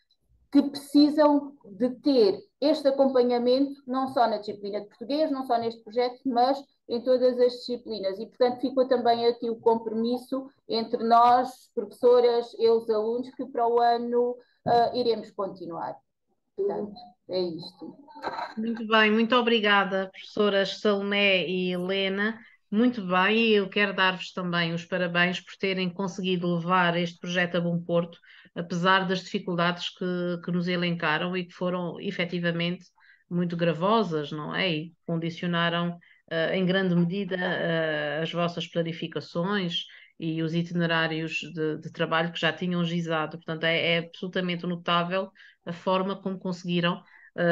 que precisam de ter este acompanhamento, não só na disciplina de português, não só neste projeto, mas em todas as disciplinas. E, portanto, ficou também aqui o compromisso entre nós, professoras e os alunos, que para o ano uh, iremos continuar. Portanto, é isto. Muito bem, muito obrigada, professoras Salomé e Helena. Muito bem, e eu quero dar-vos também os parabéns por terem conseguido levar este projeto a bom porto, apesar das dificuldades que, que nos elencaram e que foram efetivamente muito gravosas, não é? E condicionaram uh, em grande medida uh, as vossas planificações e os itinerários de, de trabalho que já tinham gizado. Portanto, é, é absolutamente notável a forma como conseguiram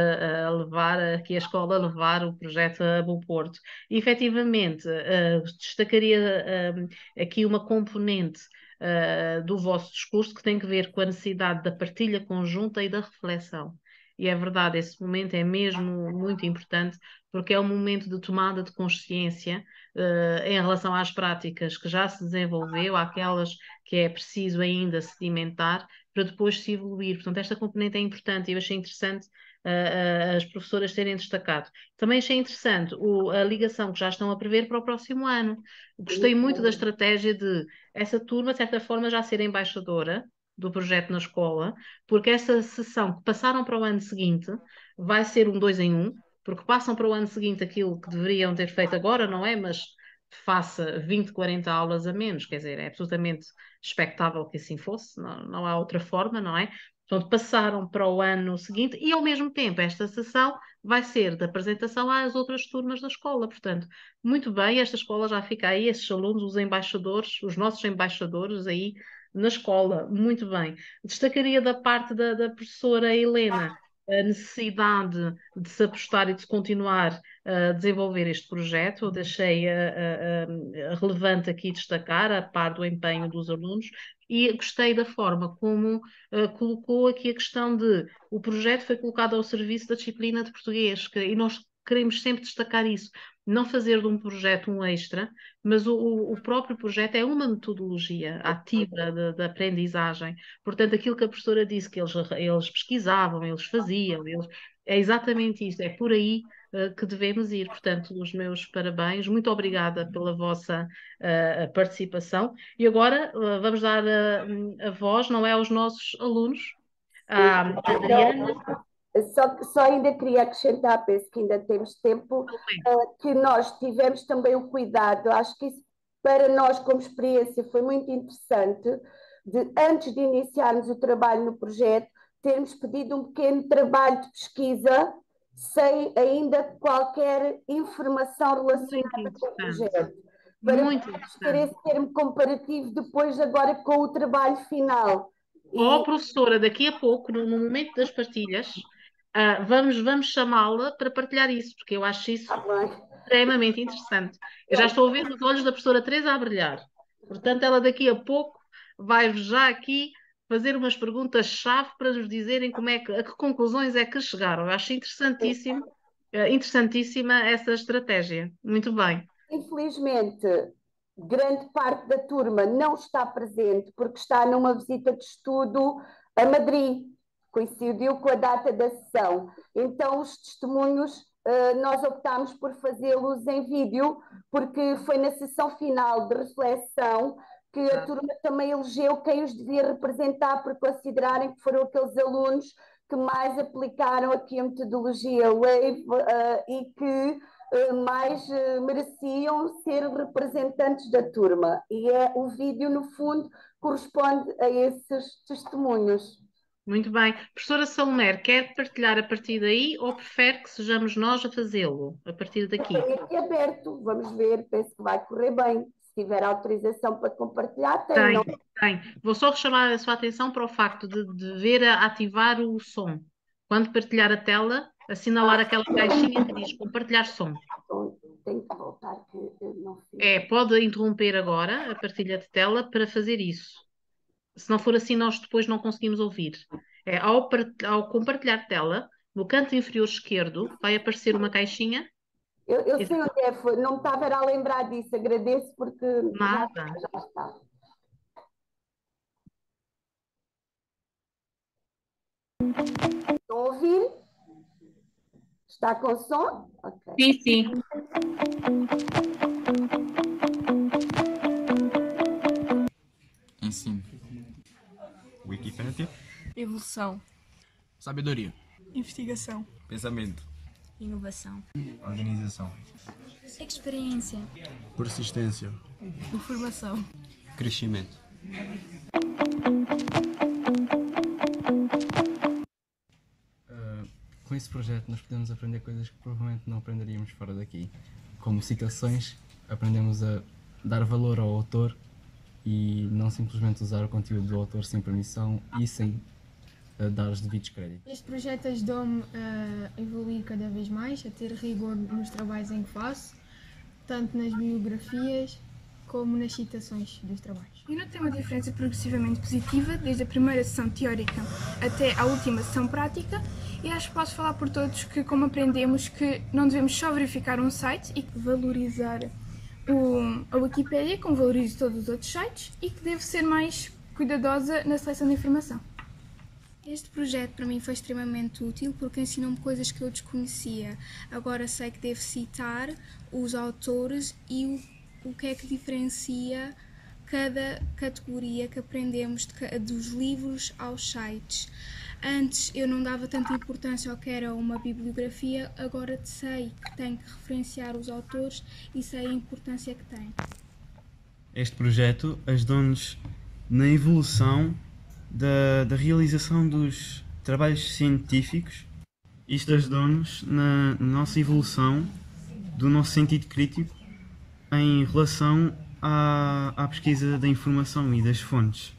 a levar, aqui a escola a levar o projeto a bom porto. E, efetivamente, uh, destacaria uh, aqui uma componente uh, do vosso discurso que tem que ver com a necessidade da partilha conjunta e da reflexão. E é verdade, esse momento é mesmo muito importante, porque é um momento de tomada de consciência uh, em relação às práticas que já se desenvolveu, àquelas que é preciso ainda sedimentar, para depois se evoluir. Portanto, esta componente é importante e eu achei interessante uh, as professoras terem destacado. Também achei interessante o, a ligação que já estão a prever para o próximo ano. Gostei muito da estratégia de essa turma, de certa forma, já ser embaixadora do projeto na escola, porque essa sessão que passaram para o ano seguinte vai ser um dois em um, porque passam para o ano seguinte aquilo que deveriam ter feito agora, não é? Mas faça vinte, quarenta aulas a menos, quer dizer, é absolutamente expectável que assim fosse, não, não há outra forma, não é? Portanto, passaram para o ano seguinte e, ao mesmo tempo, esta sessão vai ser de apresentação às outras turmas da escola. Portanto, muito bem, esta escola já fica aí, esses alunos, os embaixadores, os nossos embaixadores aí na escola. Muito bem. Destacaria da parte da, da professora Helena a necessidade de se apostar e de se continuar a desenvolver este projeto. Eu deixei a, a, a relevante aqui destacar, a par do empenho dos alunos, e gostei da forma como uh, colocou aqui a questão de o projeto foi colocado ao serviço da disciplina de português, que, e nós queremos sempre destacar isso, não fazer de um projeto um extra, mas o, o próprio projeto é uma metodologia ativa da aprendizagem. Portanto, aquilo que a professora disse, que eles, eles pesquisavam, eles faziam, eles, é exatamente isso, é por aí uh, que devemos ir. Portanto, os meus parabéns, muito obrigada pela vossa uh, participação. E agora uh, vamos dar a, a voz, não é aos nossos alunos, à Adriana. Só, só ainda queria acrescentar, penso que ainda temos tempo, uh, que nós tivemos também o cuidado, acho que isso para nós como experiência foi muito interessante, de antes de iniciarmos o trabalho no projeto, termos pedido um pequeno trabalho de pesquisa sem ainda qualquer informação relacionada com o projeto. Para Muito ter esse termo comparativo depois agora com o trabalho final. Ó, oh, professora, daqui a pouco, no, no momento das partilhas, uh, vamos, vamos chamá-la para partilhar isso, porque eu acho isso extremamente interessante. Eu já estou a ver os olhos da professora Teresa a brilhar. Portanto, ela daqui a pouco vai-vos já aqui fazer umas perguntas-chave para nos dizerem como é que, a que conclusões é que chegaram. Eu acho interessantíssimo, uh, interessantíssima essa estratégia. Muito bem. Infelizmente, grande parte da turma não está presente porque está numa visita de estudo a Madrid, coincidiu com a data da sessão. Então, os testemunhos, nós optámos por fazê-los em vídeo, porque foi na sessão final de reflexão que a turma também elegeu quem os devia representar, por considerarem que foram aqueles alunos que mais aplicaram aqui a metodologia WAVE uh, e que uh, mais uh, mereciam ser representantes da turma. E é, o vídeo, no fundo, corresponde a esses testemunhos. Muito bem. Professora Salomé, quer partilhar a partir daí ou prefere que sejamos nós a fazê-lo, a partir daqui? Tem aqui aberto, vamos ver, penso que vai correr bem. Se tiver autorização para compartilhar, tem. Tem, não? tem. Vou só chamar a sua atenção para o facto de dever ativar o som. Quando partilhar a tela, assinalar aquela caixinha que diz compartilhar som. Tenho que voltar, que eu não fiz. É, pode interromper agora a partilha de tela para fazer isso. Se não for assim, nós depois não conseguimos ouvir. É, ao, ao compartilhar tela, no canto inferior esquerdo, vai aparecer uma caixinha. Eu, eu sei onde é, foi. Não me estava a lembrar disso, agradeço porque Nada. Já, já está. Estão a ouvir? Está com som? Ok. Sim, sim. Ensino. Wikipédia. Evolução. Sabedoria. Investigação. Pensamento. Inovação. Organização. Experiência. Persistência. Informação. Crescimento. Uh, com esse projeto nós podemos aprender coisas que provavelmente não aprenderíamos fora daqui, como citações, aprendemos a dar valor ao autor e não simplesmente usar o conteúdo do autor sem permissão e sem uh, dar os devidos créditos. Este projeto ajudou-me a evoluir cada vez mais, a ter rigor nos trabalhos em que faço, tanto nas biografias como nas citações dos trabalhos. Eu notei uma diferença progressivamente positiva, desde a primeira sessão teórica até à última sessão prática, e acho que posso falar por todos que, como aprendemos, que não devemos só verificar um site e valorizar o, a Wikipédia, como valorizo todos os outros sites, e que devo ser mais cuidadosa na seleção de informação. Este projeto para mim foi extremamente útil porque ensinou-me coisas que eu desconhecia. Agora sei que devo citar os autores e o o que é que diferencia cada categoria que aprendemos de, dos livros aos sites. Antes eu não dava tanta importância ao que era uma bibliografia, agora sei que tenho que referenciar os autores e sei a importância que tem. Este projeto ajudou-nos na evolução da, da realização dos trabalhos científicos. Isto ajudou-nos na nossa evolução do nosso sentido crítico em relação à, à pesquisa da informação e das fontes.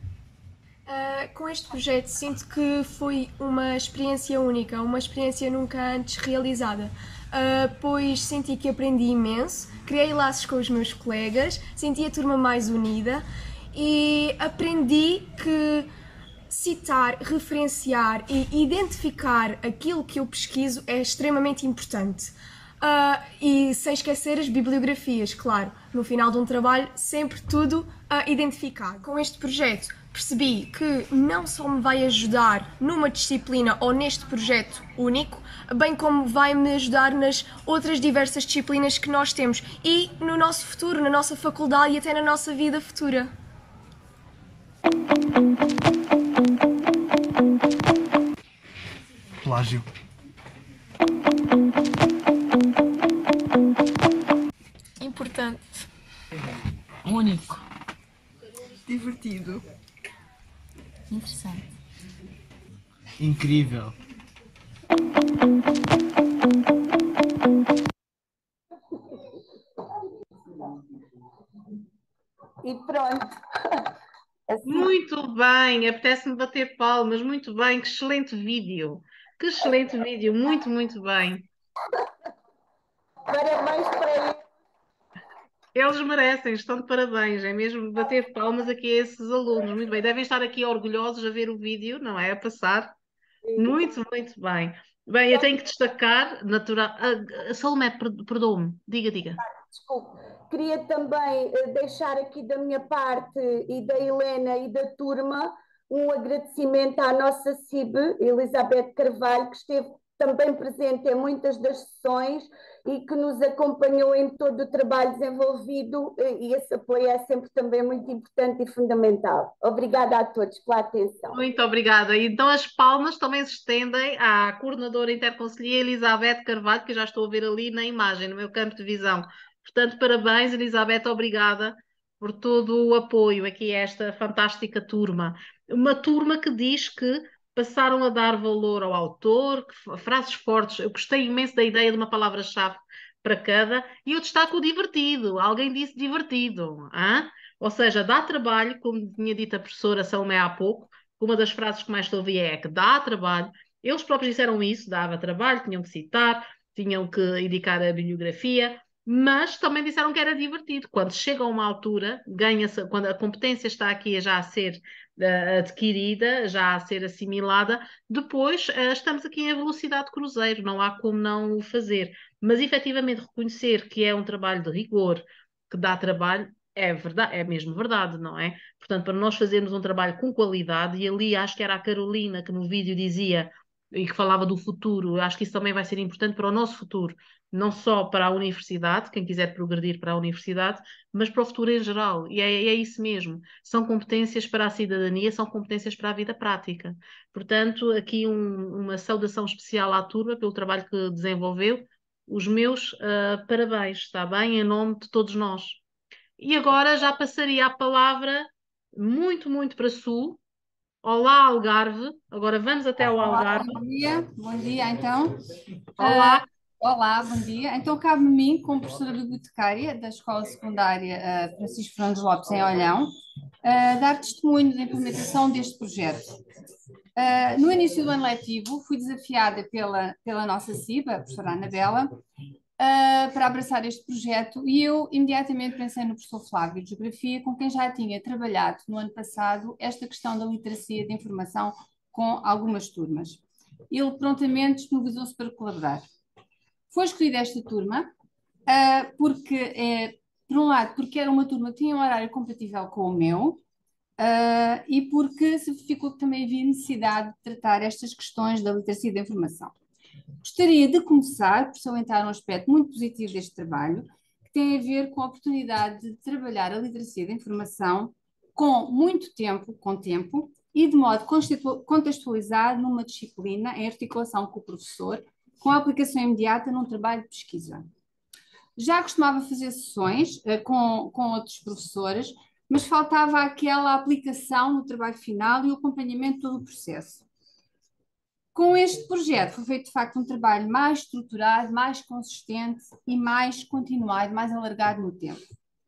Uh, com este projeto sinto que foi uma experiência única, uma experiência nunca antes realizada, uh, pois senti que aprendi imenso, criei laços com os meus colegas, senti a turma mais unida e aprendi que citar, referenciar e identificar aquilo que eu pesquiso é extremamente importante. Uh, e sem esquecer as bibliografias, claro, no final de um trabalho sempre tudo uh, identificado. Com este projeto percebi que não só me vai ajudar numa disciplina ou neste projeto único, bem como vai me ajudar nas outras diversas disciplinas que nós temos e no nosso futuro, na nossa faculdade e até na nossa vida futura. Plágio. Importante. Único. Divertido. Interessante. Incrível. E pronto. Assim... Muito bem, apetece-me bater palmas, muito bem, que excelente vídeo. Que excelente vídeo, muito, muito bem. Parabéns para eles. Eles merecem, estão de parabéns, é mesmo bater palmas aqui a esses alunos, muito bem. Devem estar aqui orgulhosos a ver o vídeo, não é? A passar. Muito, muito bem. Bem, eu tenho que destacar, natural... A Salomé, perdoa-me, diga, diga. Desculpe. Queria também deixar aqui da minha parte e da Helena e da turma um agradecimento à nossa C I B, Elizabeth Carvalho, que esteve também presente em muitas das sessões e que nos acompanhou em todo o trabalho desenvolvido, e esse apoio é sempre também muito importante e fundamental. Obrigada a todos pela atenção. Muito obrigada. Então as palmas também se estendem à coordenadora interconselhia Elizabeth Carvalho, que já estou a ver ali na imagem, no meu campo de visão. Portanto, parabéns, Elizabeth, obrigada por todo o apoio aqui a esta fantástica turma. Uma turma que diz que passaram a dar valor ao autor, que, frases fortes. Eu gostei imenso da ideia de uma palavra-chave para cada, e eu destaco o divertido. Alguém disse divertido. Hein? Ou seja, dá trabalho, como tinha dito a professora Salomé há pouco, uma das frases que mais ouvi é que dá trabalho. Eles próprios disseram isso, dava trabalho, tinham que citar, tinham que indicar a bibliografia, mas também disseram que era divertido. Quando chega a uma altura, ganha-se, quando a competência está aqui já a ser uh, adquirida, já a ser assimilada, depois uh, estamos aqui em velocidade de cruzeiro, não há como não o fazer. Mas efetivamente reconhecer que é um trabalho de rigor, que dá trabalho, é verdade, é mesmo verdade, não é? Portanto, para nós fazermos um trabalho com qualidade, e ali acho que era a Carolina que no vídeo dizia e que falava do futuro, eu acho que isso também vai ser importante para o nosso futuro, não só para a universidade, quem quiser progredir para a universidade, mas para o futuro em geral. E é, é isso mesmo. São competências para a cidadania, são competências para a vida prática. Portanto, aqui um- uma saudação especial à turma pelo trabalho que desenvolveu. Os meus ah, parabéns, está bem? Em nome de todos nós. E agora já passaria a palavra muito, muito para Sul. Olá, Algarve. Agora vamos até ao Olá, Algarve. bom dia. Bom dia, então. Olá. Ah, olá, bom dia. Então, cabe-me a mim, como professora bibliotecária da Escola Secundária ah, Francisco Fernandes Lopes, em Olhão, ah, dar testemunho da implementação deste projeto. Ah, no início do ano letivo, fui desafiada pela, pela nossa C I B, a professora Anabela, ah, para abraçar este projeto e eu imediatamente pensei no professor Flávio de Geografia, com quem já tinha trabalhado no ano passado esta questão da literacia de informação com algumas turmas. Ele prontamente disponibilizou-se para colaborar. Foi escolhida esta turma ah, porque, é, por um lado, porque era uma turma que tinha um horário compatível com o meu, ah, e porque se verificou que também havia necessidade de tratar estas questões da literacia da informação. Gostaria de começar por salientar um aspecto muito positivo deste trabalho, que tem a ver com a oportunidade de trabalhar a literacia da informação com muito tempo, com tempo, e de modo contextualizado numa disciplina em articulação com o professor, com a aplicação imediata num trabalho de pesquisa. Já costumava fazer sessões uh, com, com outros professores, mas faltava aquela aplicação no trabalho final e o acompanhamento de todo o processo. Com este projeto foi feito de facto um trabalho mais estruturado, mais consistente e mais continuado, mais alargado no tempo.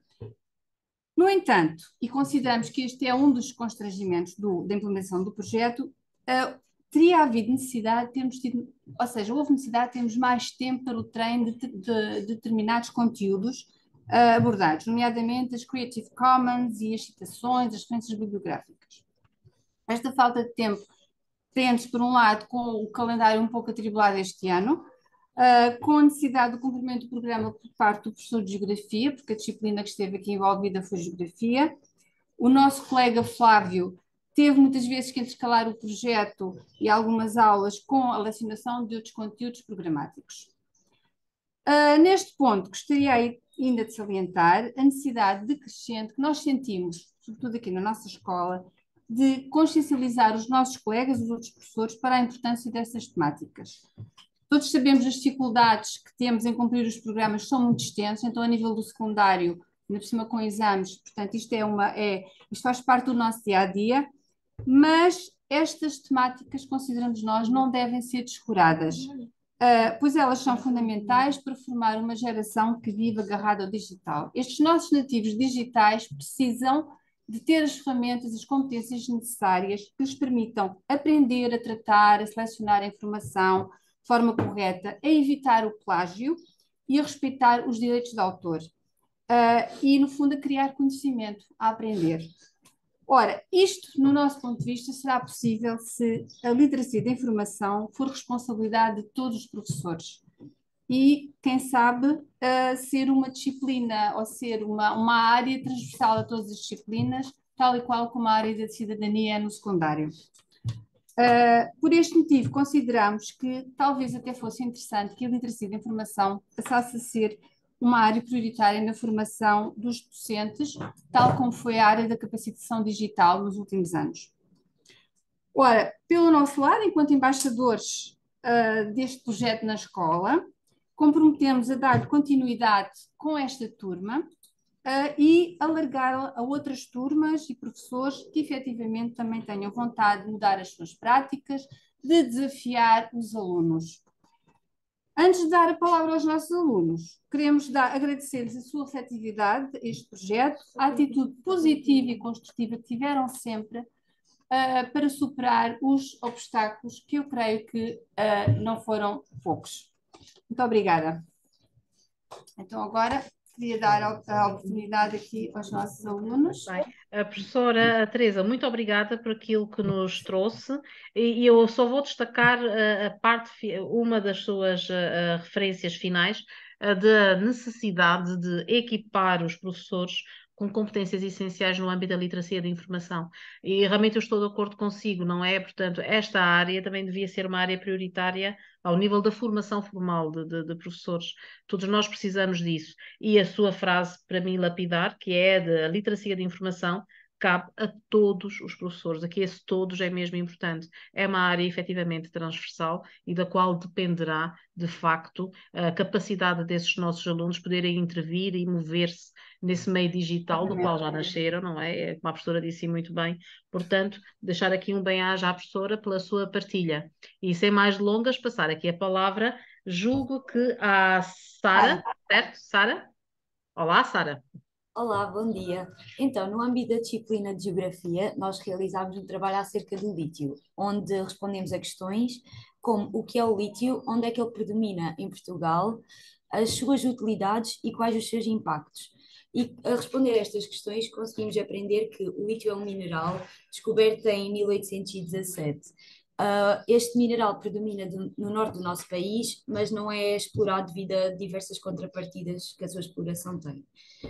No entanto, e consideramos que este é um dos constrangimentos do, da implementação do projeto, uh, teria havido necessidade de termos tido, ou seja, houve necessidade de termos mais tempo para o treino de, de, de determinados conteúdos uh, abordados, nomeadamente as Creative Commons e as citações, as referências bibliográficas. Esta falta de tempo prende-se, por um lado, com o calendário um pouco atribulado este ano, uh, com a necessidade do cumprimento do programa por parte do professor de Geografia, porque a disciplina que esteve aqui envolvida foi Geografia. O nosso colega Flávio teve muitas vezes que intercalar o projeto e algumas aulas com a lecionação de outros conteúdos programáticos. Uh, neste ponto, gostaria ainda de salientar a necessidade decrescente que nós sentimos, sobretudo aqui na nossa escola, de consciencializar os nossos colegas, os outros professores, para a importância dessas temáticas. Todos sabemos as dificuldades que temos em cumprir os programas, são muito extensos, então a nível do secundário, ainda por cima com exames, portanto isto, é uma, é, isto faz parte do nosso dia-a-dia, mas estas temáticas, consideramos nós, não devem ser descuradas, uh, pois elas são fundamentais para formar uma geração que vive agarrada ao digital. Estes nossos nativos digitais precisam de ter as ferramentas, as competências necessárias que lhes permitam aprender a tratar, a selecionar a informação de forma correta, a evitar o plágio e a respeitar os direitos de autor. Uh, e, no fundo, a criar conhecimento, a aprender. Ora, isto, no nosso ponto de vista, será possível se a literacia da informação for responsabilidade de todos os professores. E, quem sabe, uh, ser uma disciplina ou ser uma, uma área transversal a todas as disciplinas, tal e qual como a área da cidadania é no secundário. Uh, por este motivo, consideramos que talvez até fosse interessante que a literacia da informação passasse a ser uma área prioritária na formação dos docentes, tal como foi a área da capacitação digital nos últimos anos. Ora, pelo nosso lado, enquanto embaixadores uh, deste projeto na escola, comprometemos a dar continuidade com esta turma uh, e alargá-la a outras turmas e professores que efetivamente também tenham vontade de mudar as suas práticas, de desafiar os alunos. Antes de dar a palavra aos nossos alunos, queremos agradecer-lhes a sua receptividade a este projeto, a atitude positiva e construtiva que tiveram sempre uh, para superar os obstáculos que eu creio que uh, não foram poucos. Muito obrigada. Então, agora queria dar a oportunidade aqui aos nossos alunos. Bem, a professora Teresa, muito obrigada por aquilo que nos trouxe e eu só vou destacar a, a parte, uma das suas a, a referências finais, a da necessidade de equipar os professores com competências essenciais no âmbito da literacia de informação. E realmente eu estou de acordo consigo, não é? Portanto, esta área também devia ser uma área prioritária ao nível da formação formal de, de, de professores. Todos nós precisamos disso. E a sua frase, para mim, lapidar, que é de a literacia de informação, cabe a todos os professores. Aqui esse todos é mesmo importante. É uma área efetivamente transversal e da qual dependerá, de facto, a capacidade desses nossos alunos poderem intervir e mover-se nesse meio digital do qual já nasceram, não é? Como a professora disse muito bem. Portanto, deixar aqui um bem-aja à professora pela sua partilha. E sem mais delongas, passar aqui a palavra, julgo que à Sara, certo? Sara? Olá, Sara. Olá, bom dia. Então, no âmbito da disciplina de Geografia, nós realizámos um trabalho acerca do lítio, onde respondemos a questões como o que é o lítio, onde é que ele predomina em Portugal, as suas utilidades e quais os seus impactos. E a responder a estas questões conseguimos aprender que o lítio é um mineral descoberto em mil oitocentos e dezassete. Uh, este mineral predomina do, no norte do nosso país, mas não é explorado devido a diversas contrapartidas que a sua exploração tem.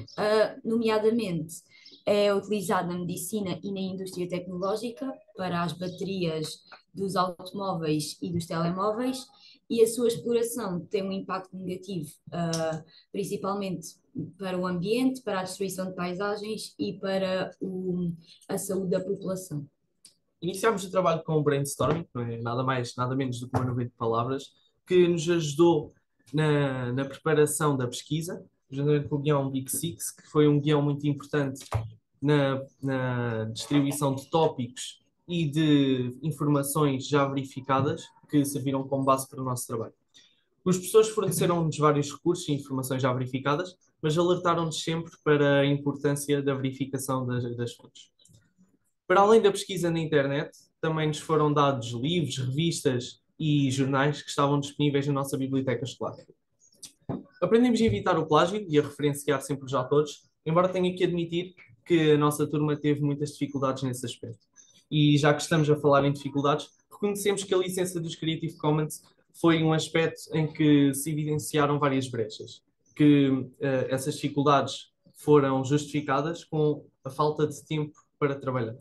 Uh, nomeadamente, é utilizado na medicina e na indústria tecnológica para as baterias dos automóveis e dos telemóveis, e a sua exploração tem um impacto negativo, uh, principalmente para o ambiente, para a destruição de paisagens e para o, a saúde da população. Iniciámos o trabalho com o brainstorming, não é nada mais, nada menos do que uma nuvem de palavras, que nos ajudou na, na preparação da pesquisa, juntamente com o guião Big Six, que foi um guião muito importante na, na distribuição de tópicos e de informações já verificadas, que serviram como base para o nosso trabalho. Os professores forneceram-nos vários recursos e informações já verificadas, mas alertaram-nos sempre para a importância da verificação das, das fontes. Para além da pesquisa na internet, também nos foram dados livros, revistas e jornais que estavam disponíveis na nossa biblioteca escolar. Aprendemos a evitar o plágio e a referenciar sempre os autores, embora tenha que admitir que a nossa turma teve muitas dificuldades nesse aspecto. E já que estamos a falar em dificuldades, reconhecemos que a licença dos Creative Commons foi um aspecto em que se evidenciaram várias brechas, que uh, essas dificuldades foram justificadas com a falta de tempo para trabalhar.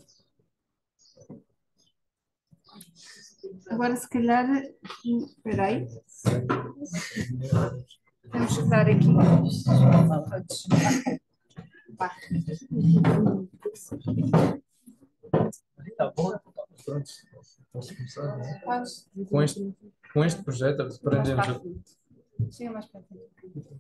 Agora, se calhar, espera aí, temos que dar aqui todos. Tá bom, pronto. Posso começar? Né? Com este, com este projeto aprendemos a... Chega mais para frente.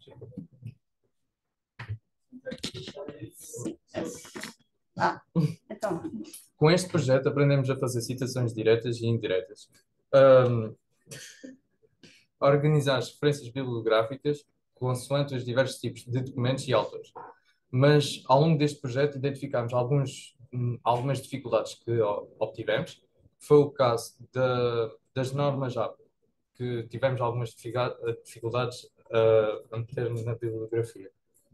Ah, então. Com este projeto aprendemos a fazer citações diretas e indiretas, um, a organizar as referências bibliográficas consoante os diversos tipos de documentos e autores. Mas ao longo deste projeto identificámos alguns, algumas dificuldades que obtivemos. Foi o caso da, das normas J A P, que tivemos algumas dificuldades uh, a meter na bibliografia.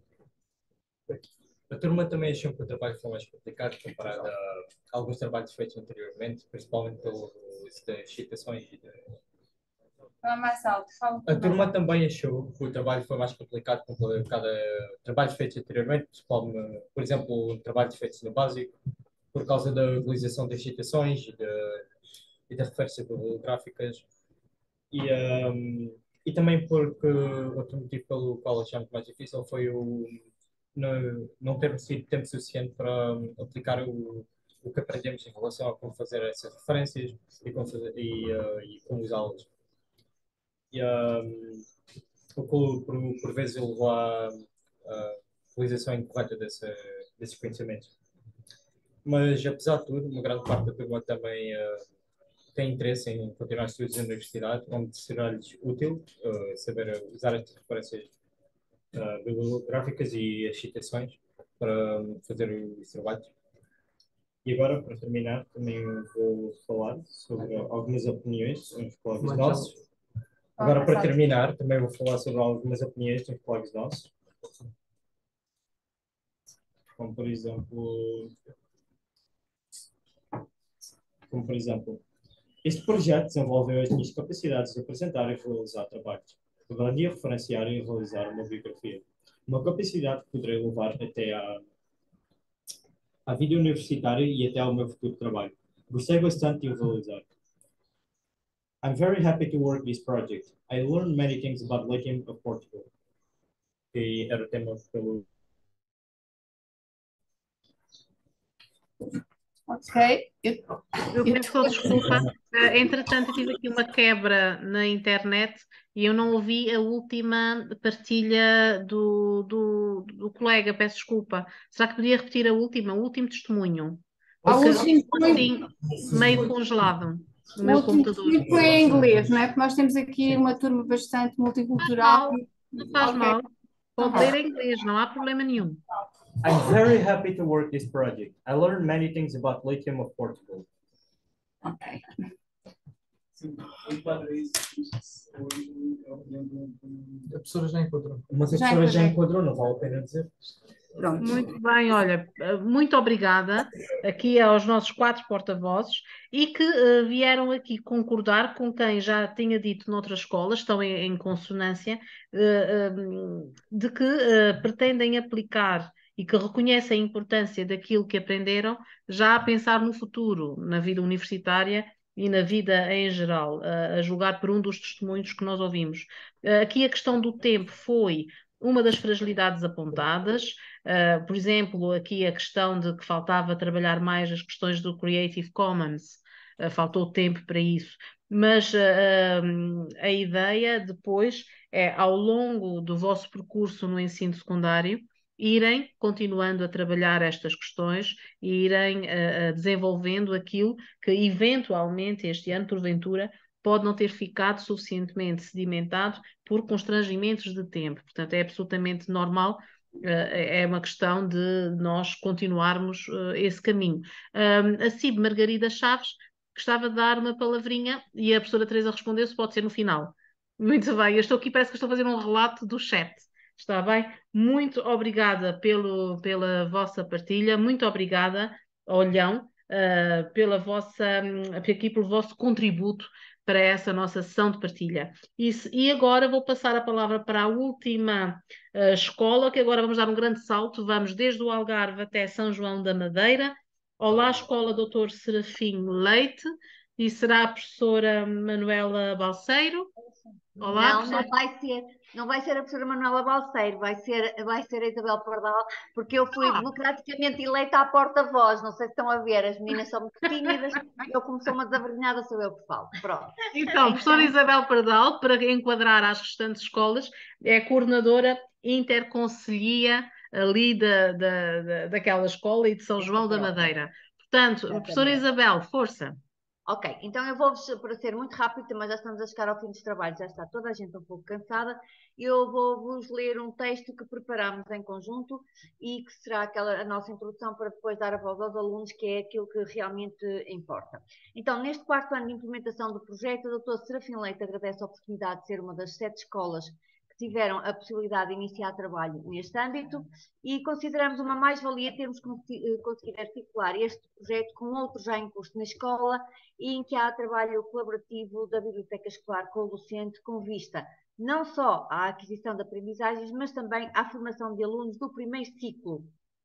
A turma também achou que o trabalho foi mais complicado comparado a alguns trabalhos feitos anteriormente, principalmente pelo uso das citações. E de... Fala mais alto, fala A turma também achou que o trabalho foi mais complicado comparado a trabalhos feitos anteriormente, como, por exemplo, trabalhos feitos no básico, por causa da utilização das citações e, de, e das referências bibliográficas. E, um, e também porque outro motivo pelo qual achamos mais difícil foi o não, não termos tido tempo suficiente para um, aplicar o, o que aprendemos em relação a como fazer essas referências e como, fazer, e, uh, e como usá-las. E um, o que por, por vezes levou à utilização incorreta desse, desses conhecimentos. Mas, apesar de tudo, uma grande parte da turma também uh, tem interesse em continuar estudos na universidade, onde será-lhes útil uh, saber usar estas referências uh, bibliográficas e as citações para um, fazer os trabalhos. E agora, para terminar, também vou falar sobre algumas opiniões de uns colegas nossos. Agora, para terminar, também vou falar sobre algumas opiniões de uns colegas nossos. Como, por exemplo... Como, por exemplo, este projeto desenvolveu as minhas capacidades de apresentar e realizar trabalhos, avaliar, referenciar e realizar uma biografia. Uma capacidade que poderei levar até à à vida universitária e até ao meu futuro trabalho. Gostei bastante de o realizar. I'm very happy to work this project. I learned many things about Lithium of Portugal. Que era o tema pelo... Ok. Eu, Eu peço só desculpa. Eh, Entretanto, eu tive aqui uma quebra na internet e eu não ouvi a última partilha do, do, do colega. Peço desculpa. Será que podia repetir a última, o último testemunho? A Porque última ficou assim, meio congelado no O meu último computador. testemunho foi em inglês, não é? Porque nós temos aqui uma turma bastante multicultural. Não faz Ok. mal. Pode Tá ler bom. em inglês, não há problema nenhum. I'm very happy to work this project. I learned many things about Lithium of Portugal. Ok. A professora já encontrou. Mas a Já professora já encontrei. encontrou, não vale a pena dizer. Pronto. Muito bem, olha, eh, muito obrigada aqui aos nossos quatro porta-vozes e que eh, vieram aqui concordar com quem já tinha dito noutras escolas, estão em, em consonância, eh, eh, de que eh, pretendem aplicar e que reconhecem a importância daquilo que aprenderam já a pensar no futuro, na vida universitária e na vida em geral, a a julgar por um dos testemunhos que nós ouvimos. Eh, Aqui a questão do tempo foi uma das fragilidades apontadas. Uh, por exemplo, aqui a questão de que faltava trabalhar mais as questões do Creative Commons, uh, faltou tempo para isso, mas uh, um, a ideia depois é, ao longo do vosso percurso no ensino secundário, irem continuando a trabalhar estas questões e irem uh, uh, desenvolvendo aquilo que eventualmente este ano, porventura, pode não ter ficado suficientemente sedimentado por constrangimentos de tempo. Portanto, é absolutamente normal. Uh, é uma questão de nós continuarmos uh, esse caminho. Um, a C I B Margarida Chaves gostava de dar uma palavrinha e a professora Teresa respondeu se pode ser no final. Muito bem, eu estou aqui, parece que estou a fazer um relato do chat. Está bem? Muito obrigada pelo, pela vossa partilha, muito obrigada, Olhão, uh, pela vossa, um, aqui pelo vosso contributo para essa nossa sessão de partilha. Isso, e agora vou passar a palavra para a última uh, escola, que agora vamos dar um grande salto, vamos desde o Algarve até São João da Madeira. Olá, Escola doutor Serafim Leite, e será a professora Manuela Balseiro. Olá, Não, professora. não vai ser, não vai ser a professora Manuela Balseiro, vai ser, vai ser a Isabel Pardal, porque eu fui Ah. democraticamente eleita à porta-voz. Não sei se estão a ver, as meninas são muito tímidas, eu como sou uma desavergonhada, sou eu que falo. Pronto. Então, a professora Isabel Pardal, para enquadrar às restantes escolas, é a coordenadora interconselhia ali da, da, da, daquela escola e de São João da Madeira. Portanto, professora Isabel, força. Ok, então eu vou, para ser muito rápido, também já estamos a chegar ao fim dos trabalhos, já está toda a gente um pouco cansada, eu vou-vos ler um texto que preparámos em conjunto e que será aquela a nossa introdução para depois dar a voz aos alunos, que é aquilo que realmente importa. Então, neste quarto ano de implementação do projeto, o doutor Serafim Leite agradece a oportunidade de ser uma das sete escolas que tiveram a possibilidade de iniciar trabalho neste âmbito e consideramos uma mais-valia termos conseguido articular este projeto com outros já em curso na escola e em que há trabalho colaborativo da Biblioteca Escolar com o docente com vista não só à aquisição de aprendizagens, mas também à formação de alunos do primeiro ciclo.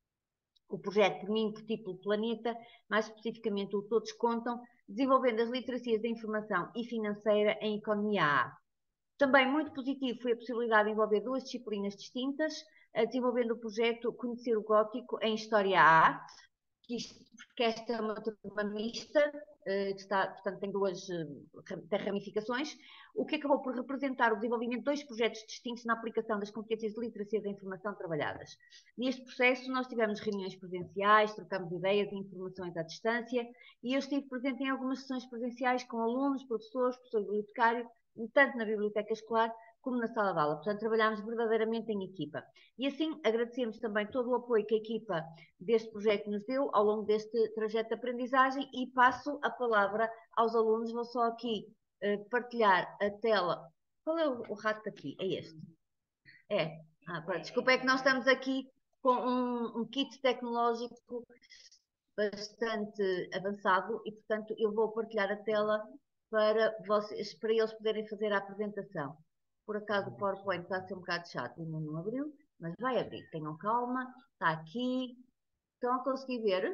O projeto por mim, por título Planeta, mais especificamente o Todos Contam, desenvolvendo as literacias da informação e financeira em Economia A. Também muito positivo foi a possibilidade de envolver duas disciplinas distintas, desenvolvendo o projeto Conhecer o Gótico em História A, que isto, porque esta é uma turma mista, que está, portanto tem duas tem ramificações, o que acabou por representar o desenvolvimento de dois projetos distintos na aplicação das competências de literacia da informação trabalhadas. Neste processo nós tivemos reuniões presenciais, trocamos ideias e informações à distância, e eu estive presente em algumas sessões presenciais com alunos, professores, professor bibliotecário, tanto na biblioteca escolar como na sala de aula. Portanto, trabalhámos verdadeiramente em equipa. E assim, agradecemos também todo o apoio que a equipa deste projeto nos deu ao longo deste trajeto de aprendizagem e passo a palavra aos alunos. Vou só aqui uh, partilhar a tela. Qual é o, o rato aqui? É este? É. Ah, pronto. Desculpa, é que nós estamos aqui com um, um kit tecnológico bastante avançado e, portanto, eu vou partilhar a tela para, vocês, para eles poderem fazer a apresentação. Por acaso o PowerPoint está a ser um bocado chato, ainda não abriu, mas vai abrir. Tenham calma, está aqui. Estão a conseguir ver?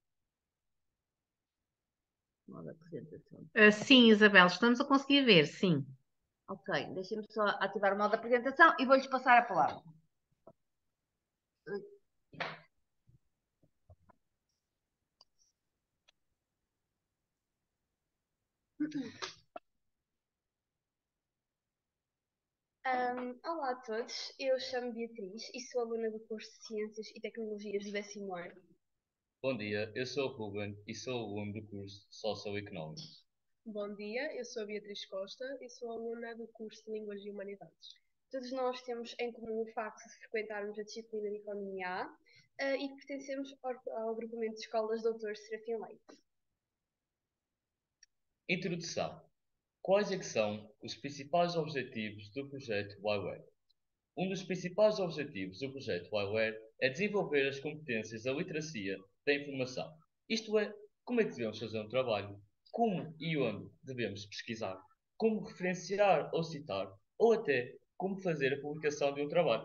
Modo apresentação. Uh, sim, Isabel, estamos a conseguir ver, sim. Ok, deixem-me só ativar o modo apresentação e vou-lhes passar a palavra. Um, olá a todos, eu chamo Beatriz e sou aluna do curso de Ciências e Tecnologias do décimo ano. Bom dia, eu sou o Ruben e sou aluno do curso Socioeconómicos. Bom dia, eu sou a Beatriz Costa e sou aluna do curso de Línguas e Humanidades. Todos nós temos em comum o facto de frequentarmos a disciplina de Economia A uh, e de pertencermos ao, ao agrupamento de escolas doutor Serafim Leite. Introdução. Quais é que são os principais objetivos do projeto WiWare? Um dos principais objetivos do projeto WiWare é desenvolver as competências da literacia da informação. Isto é, como é que devemos fazer um trabalho, como e onde devemos pesquisar, como referenciar ou citar, ou até como fazer a publicação de um trabalho.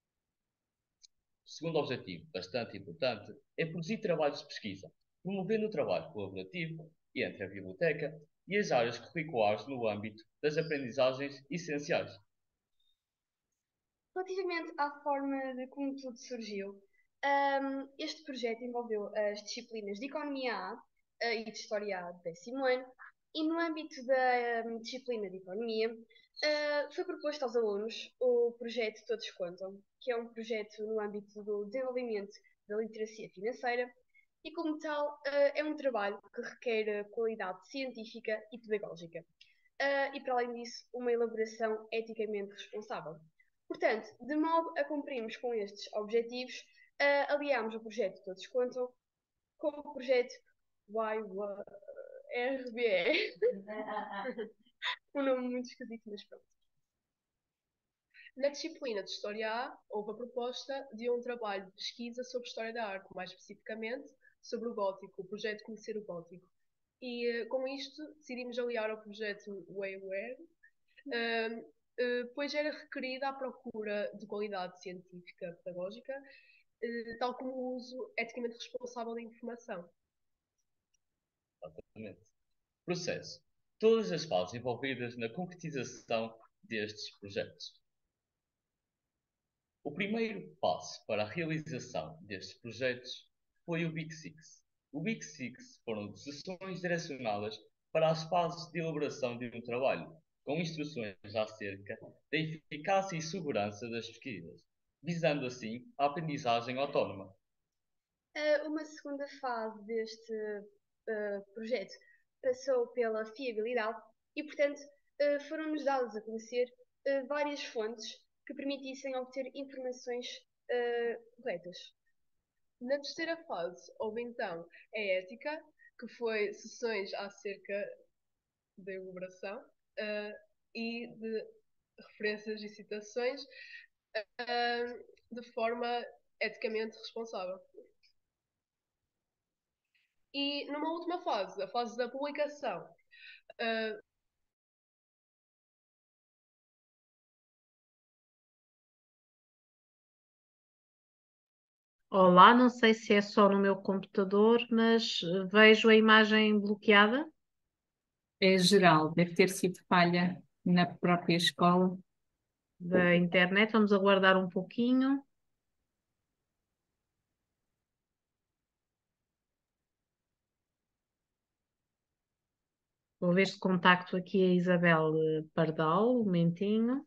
O segundo objetivo, bastante importante, é produzir trabalhos de pesquisa, promovendo o trabalho colaborativo entre a biblioteca e as áreas curriculares no âmbito das aprendizagens essenciais. Relativamente à forma de como tudo surgiu, um, este projeto envolveu as disciplinas de Economia A uh, e de História A do décimo ano, e no âmbito da um, disciplina de Economia, uh, foi proposto aos alunos o projeto Todos Contam, que é um projeto no âmbito do desenvolvimento da literacia financeira, e como tal, uh, é um trabalho que requer qualidade científica e pedagógica, uh, e para além disso, uma elaboração eticamente responsável. Portanto, de modo a cumprirmos com estes objetivos, uh, aliámos o projeto Todos Contam com o projeto Y R B E. Um nome muito esquisito, mas pronto. Na disciplina de História A, houve a proposta de um trabalho de pesquisa sobre História da Arte, mais especificamente sobre o Gótico, o projeto Conhecer o Gótico. E com isto decidimos aliar ao projeto WiWare, uh, uh, pois era requerida a procura de qualidade científica pedagógica, uh, tal como o uso eticamente responsável da informação. Exatamente. Processo. Todas as fases envolvidas na concretização destes projetos. O primeiro passo para a realização destes projetos foi o Big Six. O Big Six foram sessões direcionadas para as fases de elaboração de um trabalho, com instruções acerca da eficácia e segurança das pesquisas, visando assim a aprendizagem autónoma. Uh, uma segunda fase deste uh, projeto passou pela fiabilidade e, portanto, uh, foram-nos dadas a conhecer uh, várias fontes que permitissem obter informações uh, corretas. Na terceira fase, houve então a ética, que foi sessões acerca da elaboração uh, e de referências e citações uh, de forma eticamente responsável. E numa última fase, a fase da publicação, uh, Olá, não sei se é só no meu computador, mas vejo a imagem bloqueada. É geral, deve ter sido falha na própria escola. Da internet, vamos aguardar um pouquinho. Vou ver se contacto aqui a Isabel Pardal, um momentinho.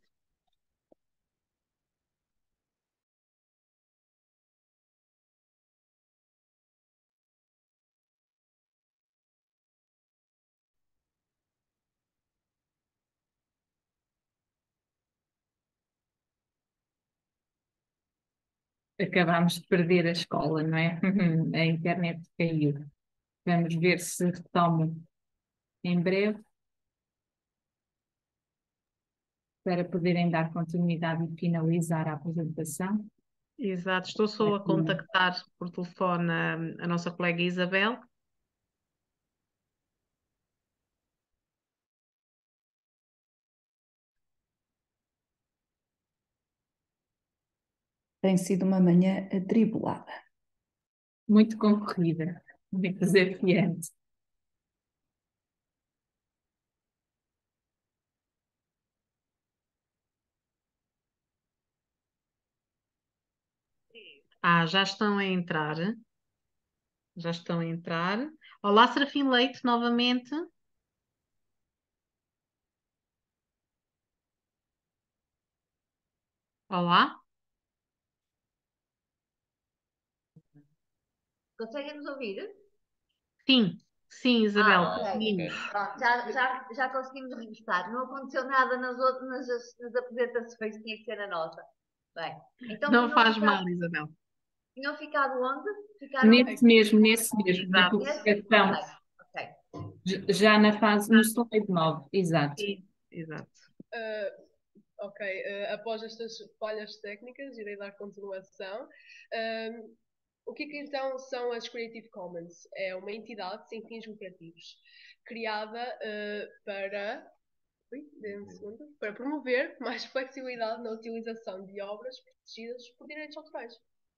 Acabámos de perder a escola, não é? A internet caiu. Vamos ver se retoma em breve para poderem dar continuidade e finalizar a apresentação. Exato, estou só a contactar por telefone a, a nossa colega Isabel. Tem sido uma manhã atribulada. muito concorrida, muito desafiante. Ah, já estão a entrar. Já estão a entrar. Olá, Serafim Leite, novamente. Olá. Conseguem nos ouvir? Sim, sim, Isabel, Ah, ok. conseguimos. Pronto, já, já, já conseguimos registar. Não aconteceu nada nas, outras, nas, nas apresentações, tinha que ser na nossa. Bem, então Não tinham faz ficado, mal, Isabel. tinham ficado onde? Ficaram Nesse mesmo, nesse mesmo, na Exato. publicação, Ok. j- já na fase, no slide nove, exato. Sim, exato. Uh, ok, uh, após estas falhas técnicas, irei dar continuação. Um, o que, é que então são as Creative Commons? É uma entidade sem fins lucrativos, criada uh, para, ui, dê-me um segundo, para promover mais flexibilidade na utilização de obras protegidas por direitos autorais.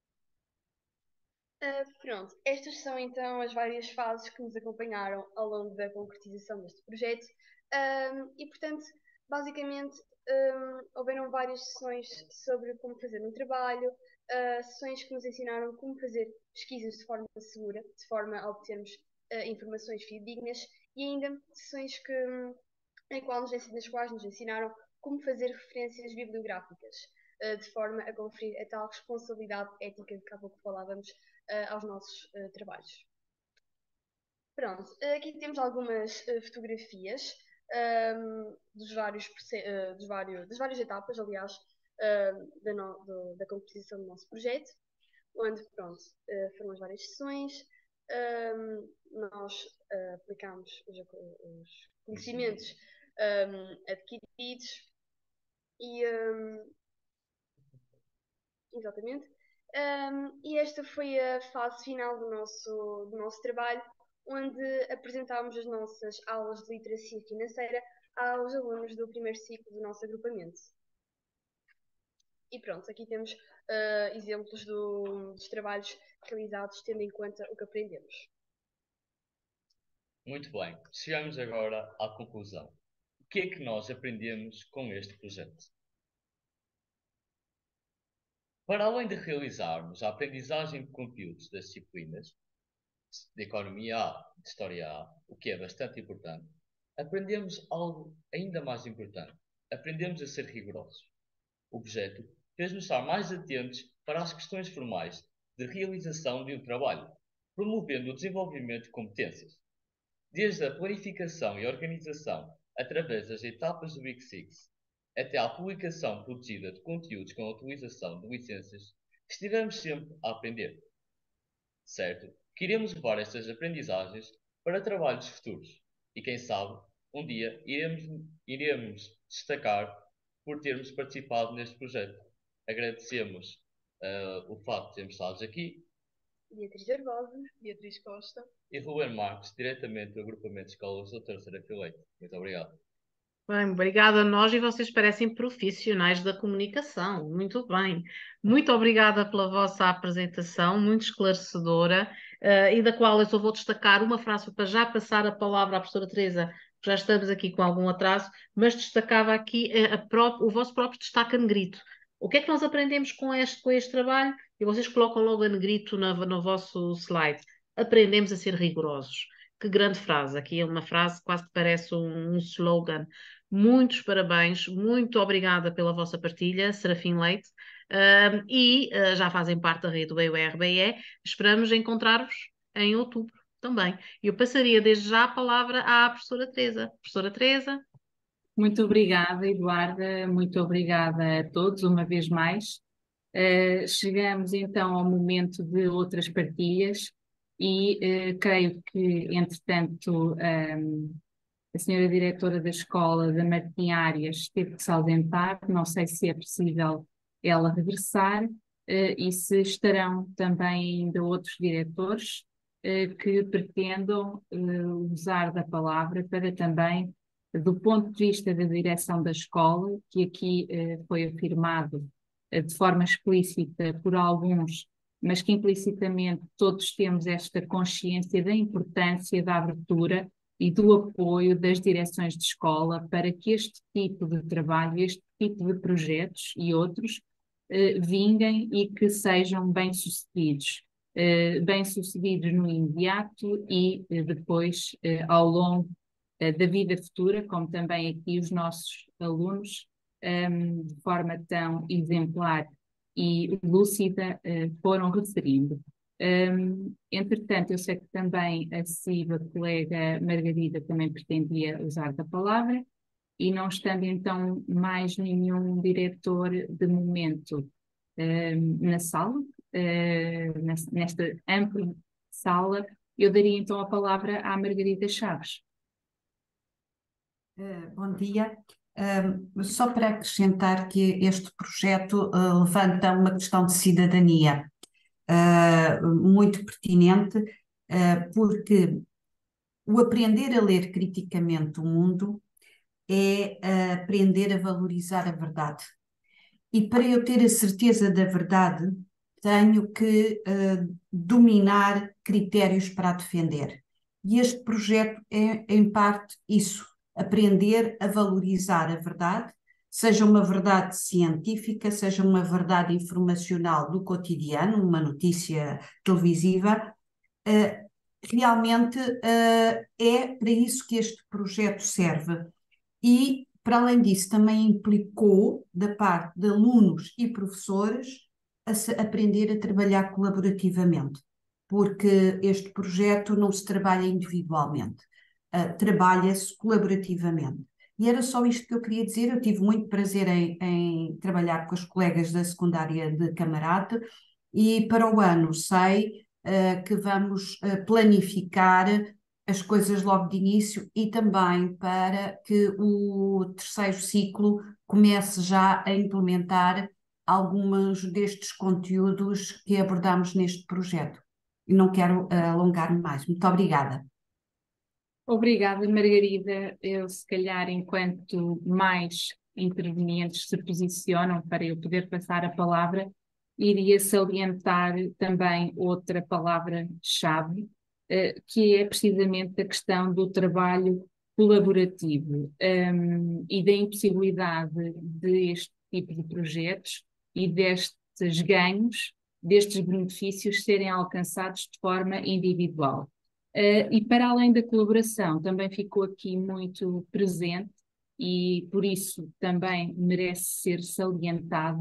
Uh, pronto, estas são então as várias fases que nos acompanharam ao longo da concretização deste projeto. Um, e, portanto, basicamente, um, houveram várias sessões sobre como fazer um trabalho, uh, sessões que nos ensinaram como fazer pesquisas de forma segura, de forma a obtermos uh, informações fidedignas, e ainda sessões que, em qual nos, nas quais nos ensinaram como fazer referências bibliográficas, uh, de forma a conferir a tal responsabilidade ética de que há pouco falávamos, Uh, aos nossos uh, trabalhos. Pronto, uh, aqui temos algumas uh, fotografias um, dos vários, uh, dos vários, das várias etapas, aliás, uh, da, no, do, da composição do nosso projeto, onde, pronto, uh, foram as várias sessões, um, nós uh, aplicámos os, os conhecimentos um, adquiridos e, um, exatamente, Um, e esta foi a fase final do nosso, do nosso trabalho, onde apresentámos as nossas aulas de literacia financeira aos alunos do primeiro ciclo do nosso agrupamento. E pronto, aqui temos uh, exemplos do, dos trabalhos realizados, tendo em conta o que aprendemos. Muito bem, chegamos agora à conclusão. O que é que nós aprendemos com este projeto? Para além de realizarmos a aprendizagem de conteúdos das disciplinas de Economia A, de História A, o que é bastante importante, aprendemos algo ainda mais importante. Aprendemos a ser rigorosos. O projeto fez-nos estar mais atentos para as questões formais de realização de um trabalho, promovendo o desenvolvimento de competências. Desde a planificação e organização através das etapas do Big Six, até à publicação protegida de conteúdos com a utilização de licenças, estivemos sempre a aprender. Certo que iremos levar estas aprendizagens para trabalhos futuros e, quem sabe, um dia iremos, iremos destacar por termos participado neste projeto. Agradecemos uh, o facto de termos estado aqui. Beatriz Barbosa, Beatriz Costa e Ruben Marques, diretamente do agrupamento de escolas doutor Serafim Leite. Muito obrigado. Bem, obrigada a nós e vocês parecem profissionais da comunicação. Muito bem. Muito obrigada pela vossa apresentação, muito esclarecedora, uh, e da qual eu só vou destacar uma frase para já passar a palavra à professora Teresa, já estamos aqui com algum atraso, mas destacava aqui a, a pró o vosso próprio destaque a negrito. O que é que nós aprendemos com este, com este trabalho? E vocês colocam logo a negrito no, no vosso slide. Aprendemos a ser rigorosos. Que grande frase. Aqui é uma frase quase que parece um, um slogan. Muitos parabéns, muito obrigada pela vossa partilha, Serafim Leite, uh, e uh, já fazem parte da rede do E U R B E. Esperamos encontrar-vos em outubro também. Eu passaria desde já a palavra à professora Teresa. Professora Teresa. Muito obrigada, Eduarda, muito obrigada a todos, uma vez mais. Uh, chegamos então ao momento de outras partilhas e uh, creio que, entretanto, um, a senhora diretora da escola, da Martim Arias, teve que se ausentar, não sei se é possível ela regressar, uh, e se estarão também ainda outros diretores uh, que pretendam uh, usar da palavra para também, do ponto de vista da direção da escola, que aqui uh, foi afirmado uh, de forma explícita por alguns mas que implicitamente todos temos esta consciência da importância da abertura e do apoio das direções de escola para que este tipo de trabalho, este tipo de projetos e outros eh, vinguem e que sejam bem-sucedidos. Eh, bem-sucedidos no imediato e eh, depois eh, ao longo eh, da vida futura, como também aqui os nossos alunos, um, de forma tão exemplar e lúcida, uh, foram referindo. Um, entretanto, eu sei que também a Civa, colega Margarida, também pretendia usar da palavra, e não estando então mais nenhum diretor de momento um, na sala, uh, nesta ampla sala, eu daria então a palavra à Margarida Chaves. Uh, bom dia. Uh, só para acrescentar que este projeto uh, levanta uma questão de cidadania uh, muito pertinente, uh, porque o aprender a ler criticamente o mundo é uh, aprender a valorizar a verdade. E para eu ter a certeza da verdade, tenho que uh, dominar critérios para a defender. E este projeto é, em parte, isso. Aprender a valorizar a verdade, seja uma verdade científica, seja uma verdade informacional do cotidiano, uma notícia televisiva, uh, realmente uh, é para isso que este projeto serve. E, para além disso, também implicou, da parte de alunos e professores, a se aprender a trabalhar colaborativamente, porque este projeto não se trabalha individualmente. Uh, trabalha-se colaborativamente. E era só isto que eu queria dizer. Eu tive muito prazer em, em trabalhar com as colegas da secundária de Camarate e para o ano sei uh, que vamos uh, planificar as coisas logo de início e também para que o terceiro ciclo comece já a implementar alguns destes conteúdos que abordamos neste projeto. E não quero uh, alongar-me mais. Muito obrigada. Obrigada, Margarida. Eu, se calhar, enquanto mais intervenientes se posicionam para eu poder passar a palavra, iria salientar também outra palavra-chave, eh, que é precisamente a questão do trabalho colaborativo um, e da impossibilidade deste tipo de projetos e destes ganhos, destes benefícios serem alcançados de forma individual. Uh, e para além da colaboração, também ficou aqui muito presente e por isso também merece ser salientado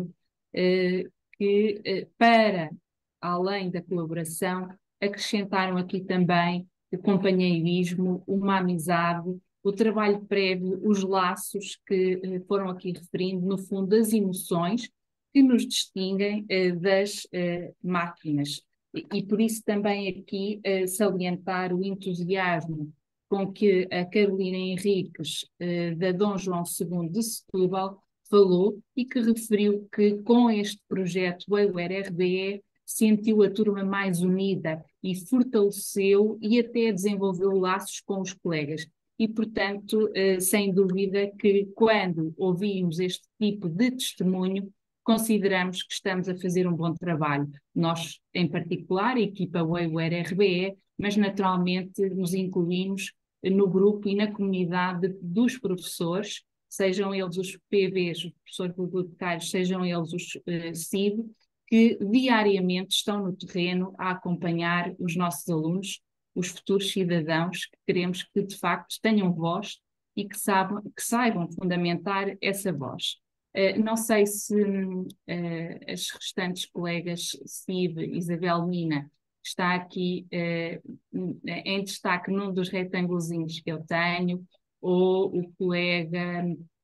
uh, que uh, para além da colaboração acrescentaram aqui também o companheirismo, uma amizade, o trabalho prévio, os laços que uh, foram aqui referindo, no fundo, as emoções que nos distinguem uh, das uh, máquinas. E por isso também aqui uh, salientar o entusiasmo com que a Carolina Henriques, uh, da Dom João segundo de Setúbal, falou e que referiu que com este projeto o Waywear R B E sentiu a turma mais unida e fortaleceu e até desenvolveu laços com os colegas. E, portanto, uh, sem dúvida que quando ouvimos este tipo de testemunho, consideramos que estamos a fazer um bom trabalho. Nós, em particular, a equipa Waywear R B E, mas naturalmente nos incluímos no grupo e na comunidade dos professores, sejam eles os P Vs, os professores bibliotecários, sejam eles os uh, C I B, que diariamente estão no terreno a acompanhar os nossos alunos, os futuros cidadãos, que queremos que de facto tenham voz e que saibam, que saibam fundamentar essa voz. Uh, não sei se uh, as restantes colegas, C I B, Isabel Mina, está aqui uh, em destaque num dos retângulozinhos que eu tenho, ou o colega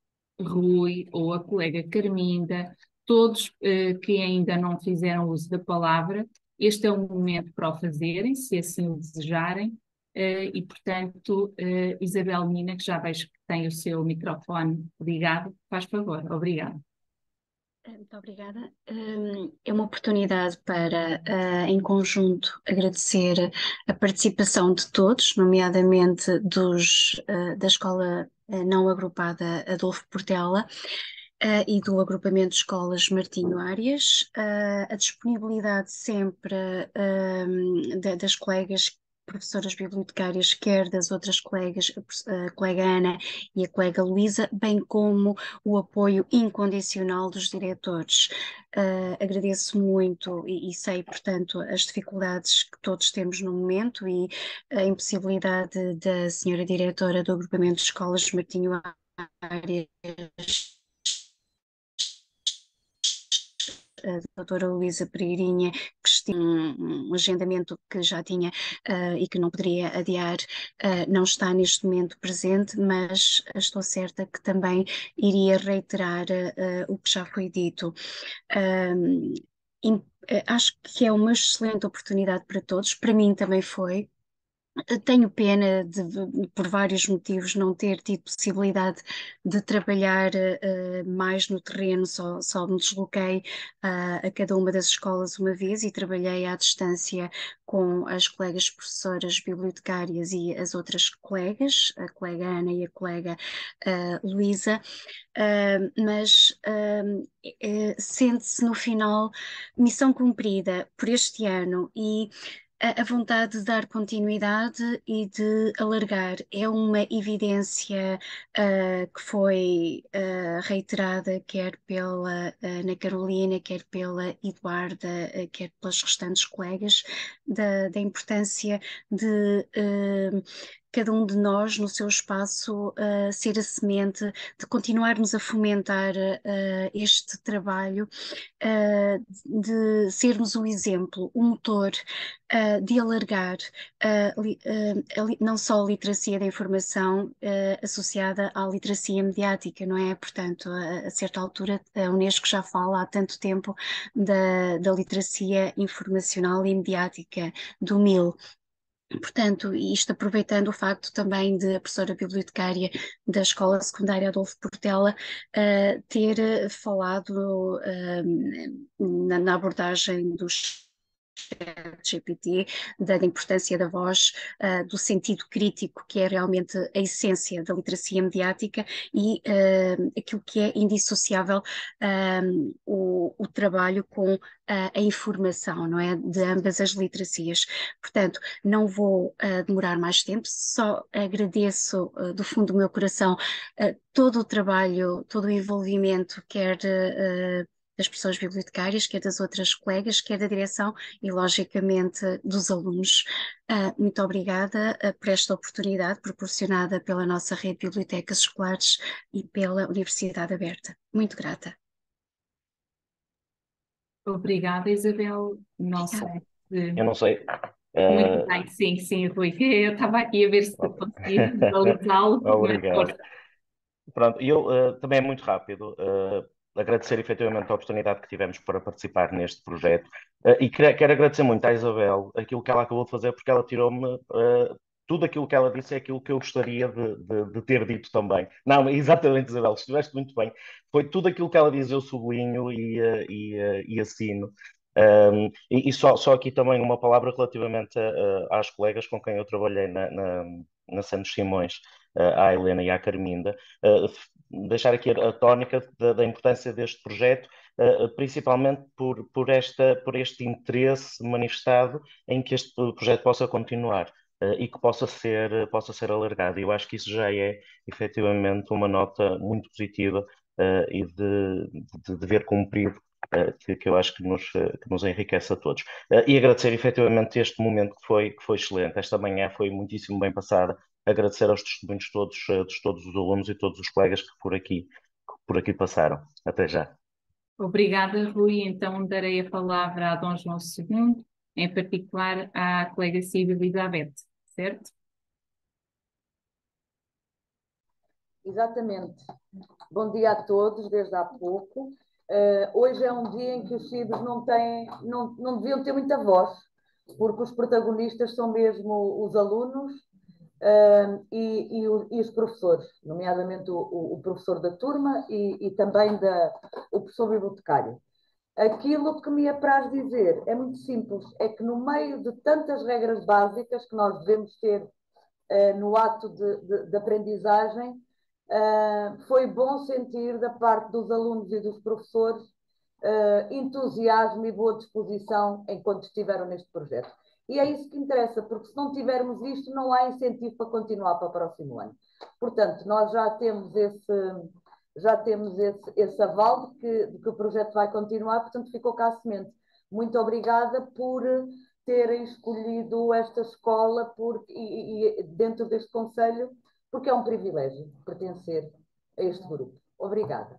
Rui, ou a colega Carminda, todos uh, que ainda não fizeram uso da palavra. Este é o momento para o fazerem, se assim o desejarem. Uh, e, portanto, uh, Isabel Mina, que já vejo que tem o seu microfone ligado, faz favor. Obrigada. Muito obrigada. É uma oportunidade para, uh, em conjunto, agradecer a participação de todos, nomeadamente dos, uh, da Escola Não Agrupada Adolfo Portela, uh, e do agrupamento de escolas Martinho Arias, uh, a disponibilidade sempre um, da- das colegas professoras bibliotecárias, quer das outras colegas, a colega Ana e a colega Luísa, bem como o apoio incondicional dos diretores. Uh, agradeço muito e, e sei, portanto, as dificuldades que todos temos no momento e a impossibilidade da senhora diretora do agrupamento de escolas Martinho Arias, a doutora Luísa Pereirinha, que tinha um, um agendamento que já tinha uh, e que não poderia adiar, uh, não está neste momento presente, mas estou certa que também iria reiterar uh, o que já foi dito. Um, in, uh, acho que é uma excelente oportunidade para todos, para mim também foi. Tenho pena de, por vários motivos, não ter tido possibilidade de trabalhar uh, mais no terreno, só, só me desloquei uh, a cada uma das escolas uma vez e trabalhei à distância com as colegas professoras bibliotecárias e as outras colegas, a colega Ana e a colega uh, Luísa, uh, mas uh, uh, sente-se no final missão cumprida por este ano e a vontade de dar continuidade e de alargar. É uma evidência uh, que foi uh, reiterada quer pela Ana Carolina, quer pela Eduarda, uh, quer pelas restantes colegas, da, da importância de uh, cada um de nós, no seu espaço, uh, ser a semente, de continuarmos a fomentar uh, este trabalho, uh, de sermos o exemplo, o motor, uh, de alargar uh, li, uh, li, não só a literacia da informação uh, associada à literacia mediática, não é? Portanto, a, a certa altura, a Unesco já fala há tanto tempo da, da literacia informacional e mediática, do M I L. Portanto, isto aproveitando o facto também de a professora bibliotecária da Escola Secundária Adolfo Portela uh, ter falado uh, na, na abordagem dos G P T, da importância da voz, uh, do sentido crítico, que é realmente a essência da literacia mediática e uh, aquilo que é indissociável um, o, o trabalho com uh, a informação, não é? De ambas as literacias. Portanto, não vou uh, demorar mais tempo, só agradeço uh, do fundo do meu coração uh, todo o trabalho, todo o envolvimento, quer uh, das pessoas bibliotecárias, quer das outras colegas, quer da direção e, logicamente, dos alunos. Uh, muito obrigada uh, por esta oportunidade proporcionada pela nossa rede de bibliotecas escolares e pela Universidade Aberta. Muito grata. Obrigada, Isabel. Não sei se... Eu não sei. Muito Uh... bem, sim, sim, Rui. Eu estava aqui a ver se conseguia visualizá-lo. Obrigado. Pronto, eu uh, também é muito rápido. Uh, agradecer efetivamente a oportunidade que tivemos para participar neste projeto uh, e quero, quero agradecer muito à Isabel aquilo que ela acabou de fazer, porque ela tirou-me uh, tudo aquilo que ela disse é aquilo que eu gostaria de, de, de ter dito também. Não, exatamente, Isabel, estiveste muito bem. Foi tudo aquilo que ela diz, eu sublinho e, uh, e, uh, e assino. Um, e e só, só aqui também uma palavra relativamente a, a, às colegas com quem eu trabalhei na, na, na Santos Simões, uh, à Helena e à Carminda, uh, deixar aqui a, a tónica da, da importância deste projeto, uh, principalmente por, por, esta, por este interesse manifestado em que este projeto possa continuar. Uh, e que possa ser, possa ser alargado. Eu acho que isso já é efetivamente uma nota muito positiva uh, e de, de dever cumprido, uh, que, que eu acho que nos, uh, que nos enriquece a todos. Uh, e agradecer efetivamente este momento que foi, que foi excelente. Esta manhã foi muitíssimo bem passada. Agradecer aos testemunhos todos, uh, de todos os alunos e todos os colegas que por aqui, que por aqui passaram. Até já. Obrigada, Rui. Então darei a palavra a Dom João segundo, em particular à colega Silvia Elizabeth. Certo? Exatamente. Bom dia a todos, desde há pouco. Uh, hoje é um dia em que os filhos não têm, não, não deviam ter muita voz, porque os protagonistas são mesmo os alunos uh, e, e, o, e os professores, nomeadamente o, o, o professor da turma e, e também da, o professor bibliotecário. Aquilo que me apraz dizer é muito simples, é que no meio de tantas regras básicas que nós devemos ter uh, no ato de, de, de aprendizagem, Uh, foi bom sentir da parte dos alunos e dos professores uh, entusiasmo e boa disposição enquanto estiveram neste projeto. E é isso que interessa, porque se não tivermos isto, não há incentivo para continuar para o próximo ano. Portanto, nós já temos esse, já temos esse, esse aval de que, de que o projeto vai continuar, portanto, ficou cá a semente. Muito obrigada por terem escolhido esta escola por, e, e dentro deste conselho, porque é um privilégio pertencer a este grupo. Obrigada.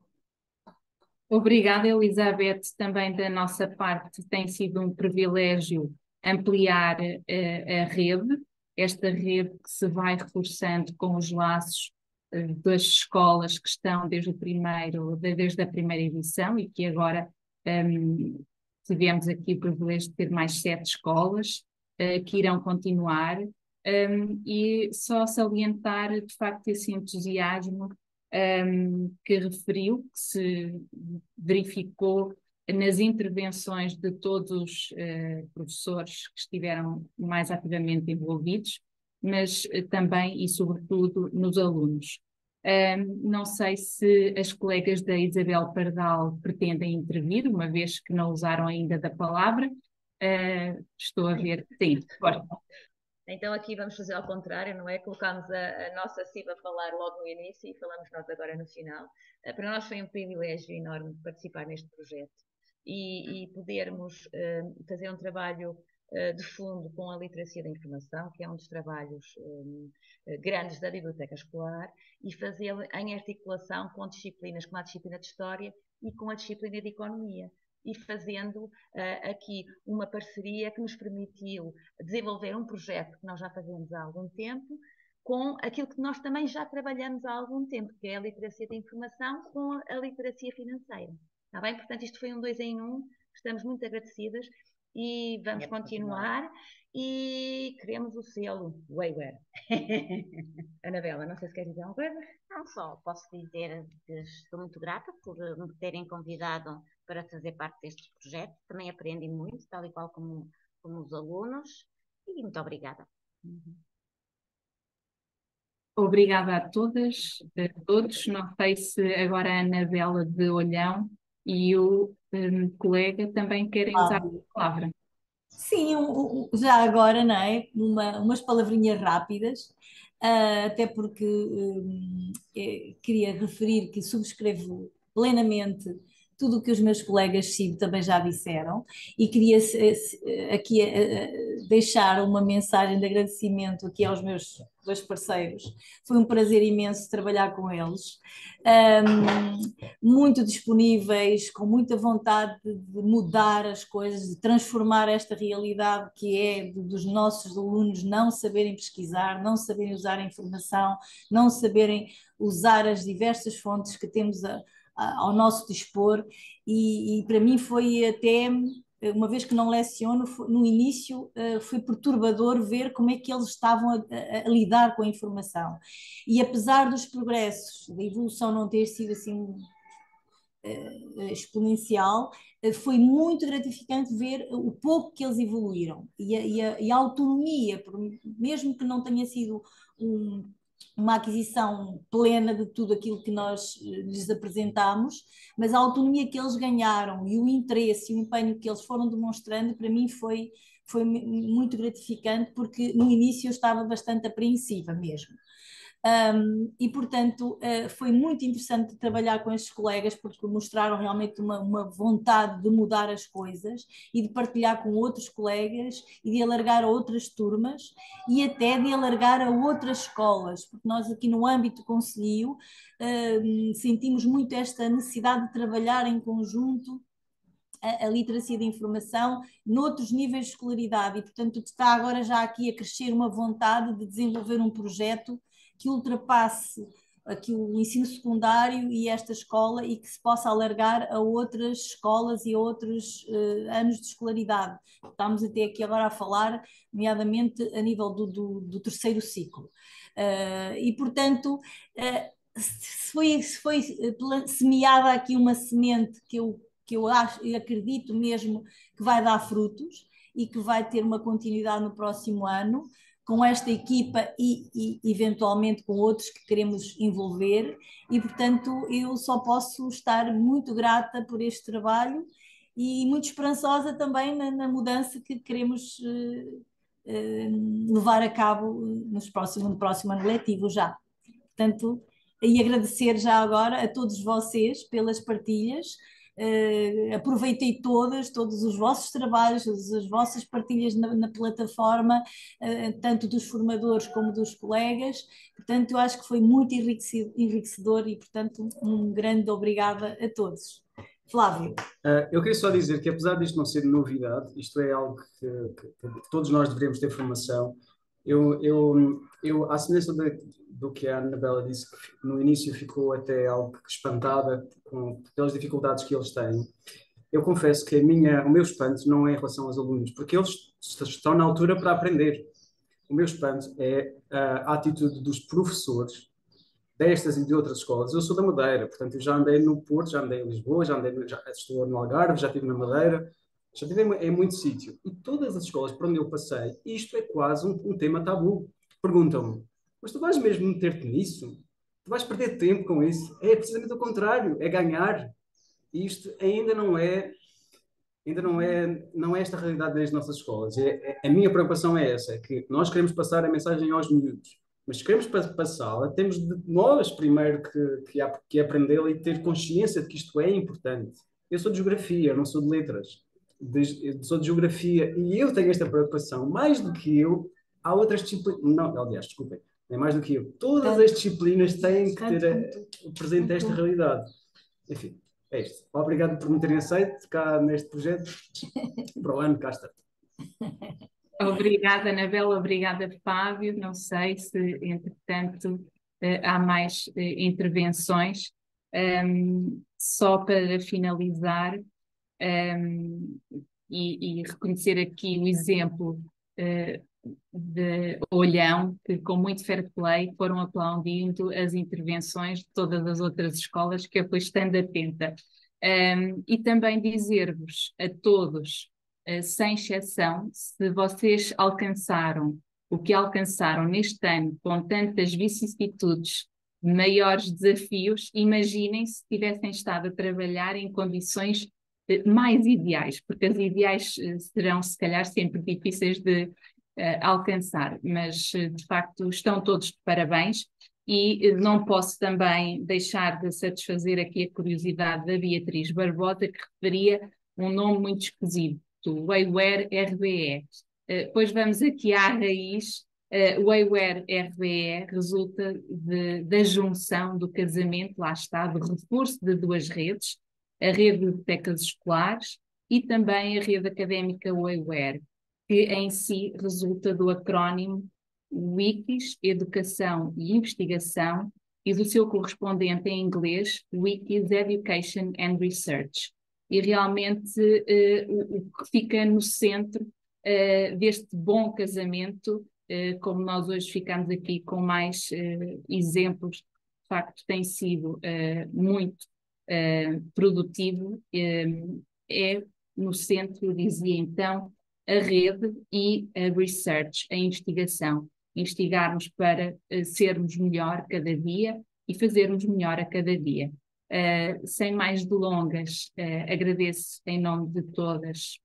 Obrigada, Elizabeth. Também da nossa parte tem sido um privilégio ampliar uh, a rede, esta rede que se vai reforçando com os laços uh, das escolas que estão desde o primeiro, desde a primeira edição e que agora um, tivemos aqui o privilégio de ter mais sete escolas uh, que irão continuar. Um, e só salientar de facto esse entusiasmo um, que referiu, que se verificou nas intervenções de todos os uh, professores que estiveram mais ativamente envolvidos, mas uh, também e sobretudo nos alunos. Um, não sei se as colegas da Isabel Pardal pretendem intervir, uma vez que não usaram ainda da palavra. Uh, estou a ver, sim, força. Então aqui vamos fazer ao contrário, não é? Colocámos a, a nossa C I B a falar logo no início e falamos nós agora no final. Uh, para nós foi um privilégio enorme participar neste projeto e, e podermos uh, fazer um trabalho uh, de fundo com a literacia da informação, que é um dos trabalhos um, grandes da Biblioteca Escolar, e fazê-lo em articulação com disciplinas como a disciplina de História e com a disciplina de Economia. E fazendo uh, aqui uma parceria que nos permitiu desenvolver um projeto que nós já fazemos há algum tempo, com aquilo que nós também já trabalhamos há algum tempo, que é a literacia da informação com a literacia financeira. Está bem? Portanto, isto foi um dois em um, estamos muito agradecidas e vamos continuar e queremos o selo Waywear. Anabela, não sei se quer dizer alguma coisa? Não, só posso dizer que estou muito grata por me terem convidado para fazer parte deste projeto. Também aprendi muito, tal e qual como, como os alunos, e muito obrigada. Uhum. Obrigada a todas, a todos. Não sei se agora a Anabela de Olhão e o um, colega também querem usar a palavra. Sim, um, um, já agora, não é? Uma, umas palavrinhas rápidas, uh, até porque um, é, queria referir que subscrevo plenamente tudo o que os meus colegas C I B também já disseram e queria aqui deixar uma mensagem de agradecimento aqui aos meus dois parceiros. Foi um prazer imenso trabalhar com eles, um, muito disponíveis, com muita vontade de mudar as coisas, de transformar esta realidade que é dos nossos alunos não saberem pesquisar, não saberem usar a informação, não saberem usar as diversas fontes que temos a ao nosso dispor, e, e para mim foi até, uma vez que não leciono, no início foi perturbador ver como é que eles estavam a, a, a lidar com a informação. E apesar dos progressos, da evolução não ter sido assim exponencial, foi muito gratificante ver o pouco que eles evoluíram e a, e a, e a autonomia, mesmo que não tenha sido um uma aquisição plena de tudo aquilo que nós lhes apresentámos, mas a autonomia que eles ganharam e o interesse e o empenho que eles foram demonstrando, para mim foi, foi muito gratificante, porque no início eu estava bastante apreensiva mesmo. Um, e, portanto, uh, foi muito interessante trabalhar com estes colegas, porque mostraram realmente uma, uma vontade de mudar as coisas e de partilhar com outros colegas e de alargar a outras turmas e até de alargar a outras escolas, porque nós aqui no âmbito concelhio uh, sentimos muito esta necessidade de trabalhar em conjunto a, a literacia da informação noutros níveis de escolaridade e, portanto, está agora já aqui a crescer uma vontade de desenvolver um projeto que ultrapasse aqui o ensino secundário e esta escola e que se possa alargar a outras escolas e a outros uh, anos de escolaridade. Estamos até aqui agora a falar, nomeadamente a nível do, do, do terceiro ciclo. Uh, e, portanto, uh, se foi, se foi semeada aqui uma semente que eu, que eu acho e acredito mesmo que vai dar frutos e que vai ter uma continuidade no próximo ano, com esta equipa e, e eventualmente com outros que queremos envolver, e portanto eu só posso estar muito grata por este trabalho e muito esperançosa também na, na mudança que queremos uh, uh, levar a cabo nos próximos, no próximo ano letivo já. Portanto, e agradecer já agora a todos vocês pelas partilhas. Uh, aproveitei todas, todos os vossos trabalhos, as, as vossas partilhas na, na plataforma, uh, tanto dos formadores como dos colegas. Portanto, eu acho que foi muito enriquecedor e, portanto, um grande obrigada a todos. Flávio. Uh, eu queria só dizer que, apesar disto não ser novidade, isto é algo que, que, que todos nós deveríamos ter formação. Eu, eu, eu à semelhança de, do que a Anabela disse, que no início ficou até algo espantada com pelas dificuldades que eles têm. Eu confesso que a minha, o meu espanto não é em relação aos alunos, porque eles estão na altura para aprender. O meu espanto é a atitude dos professores destas e de outras escolas. Eu sou da Madeira, portanto, eu já andei no Porto, já andei em Lisboa, já andei, já estou no Algarve, já estive na Madeira, já estive em, em muito sítio. E todas as escolas por onde eu passei, isto é quase um, um tema tabu. Perguntam-me, mas tu vais mesmo meter-te nisso? Tu vais perder tempo com isso? É precisamente o contrário, é ganhar. E isto ainda não é, ainda não é, não é esta a realidade das nossas escolas. É, é, a minha preocupação é essa, é que nós queremos passar a mensagem aos miúdos. Mas se queremos passá-la, temos de nós primeiro que, que, que aprendê-la e ter consciência de que isto é importante. Eu sou de geografia, eu não sou de letras. De, sou de geografia e eu tenho esta preocupação. Mais do que eu, há outras disciplinas. Não, aliás, desculpem, é mais do que eu. Todas as disciplinas têm que ter a, presente esta realidade. Enfim, é isto. Obrigado por me terem aceito cá neste projeto. Para o ano, cá está. Obrigada, Anabela, obrigada, Fábio. Não sei se, entretanto, há mais intervenções. Um, só para finalizar, um, e, e reconhecer aqui o exemplo uh, de Olhão, que com muito fair play foram aplaudindo as intervenções de todas as outras escolas, que eu fui estando atenta. Um, e também dizer-vos a todos, Uh, sem exceção, se vocês alcançaram o que alcançaram neste ano com tantas vicissitudes, maiores desafios, imaginem se tivessem estado a trabalhar em condições uh, mais ideais, porque as ideais uh, serão se calhar sempre difíceis de uh, alcançar, mas uh, de facto estão todos de parabéns. E uh, não posso também deixar de satisfazer aqui a curiosidade da Beatriz Barbosa, que referia um nome muito esquisito, Waywear R B E. Uh, pois vamos aqui à raiz. Uh, Waywear R B E resulta de, da junção do casamento, lá está, do reforço de duas redes, a rede de bibliotecas escolares e também a rede académica Waywear, que em si resulta do acrónimo Wikis, Educação e Investigação, e do seu correspondente em inglês, Wikis, Education and Research. E realmente uh, o, o que fica no centro uh, deste bom casamento, uh, como nós hoje ficamos aqui com mais uh, exemplos, de facto tem sido uh, muito uh, produtivo, uh, é no centro, dizia então, a rede e a research, a investigação. Investigarmos para uh, sermos melhor cada dia e fazermos melhor a cada dia. Uh, sem mais delongas, uh, agradeço em nome de todas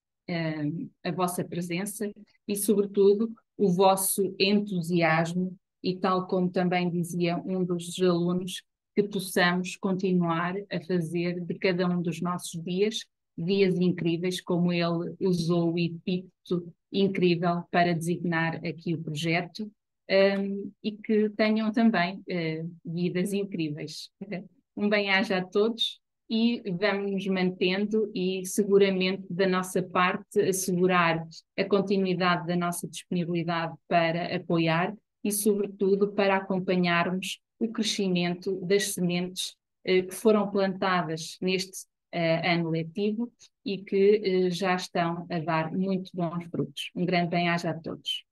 uh, a vossa presença e, sobretudo, o vosso entusiasmo e, tal como também dizia um dos alunos, que possamos continuar a fazer de cada um dos nossos dias, dias incríveis, como ele usou o epíteto incrível para designar aqui o projeto, um, e que tenham também uh, vidas incríveis. Um bem-aja a todos e vamos nos mantendo e seguramente da nossa parte assegurar a continuidade da nossa disponibilidade para apoiar e sobretudo para acompanharmos o crescimento das sementes eh, que foram plantadas neste eh, ano letivo e que eh, já estão a dar muito bons frutos. Um grande bem-aja a todos.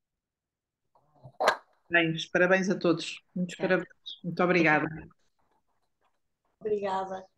Bem, parabéns a todos. Muitos parabéns. Muito obrigada. Obrigada.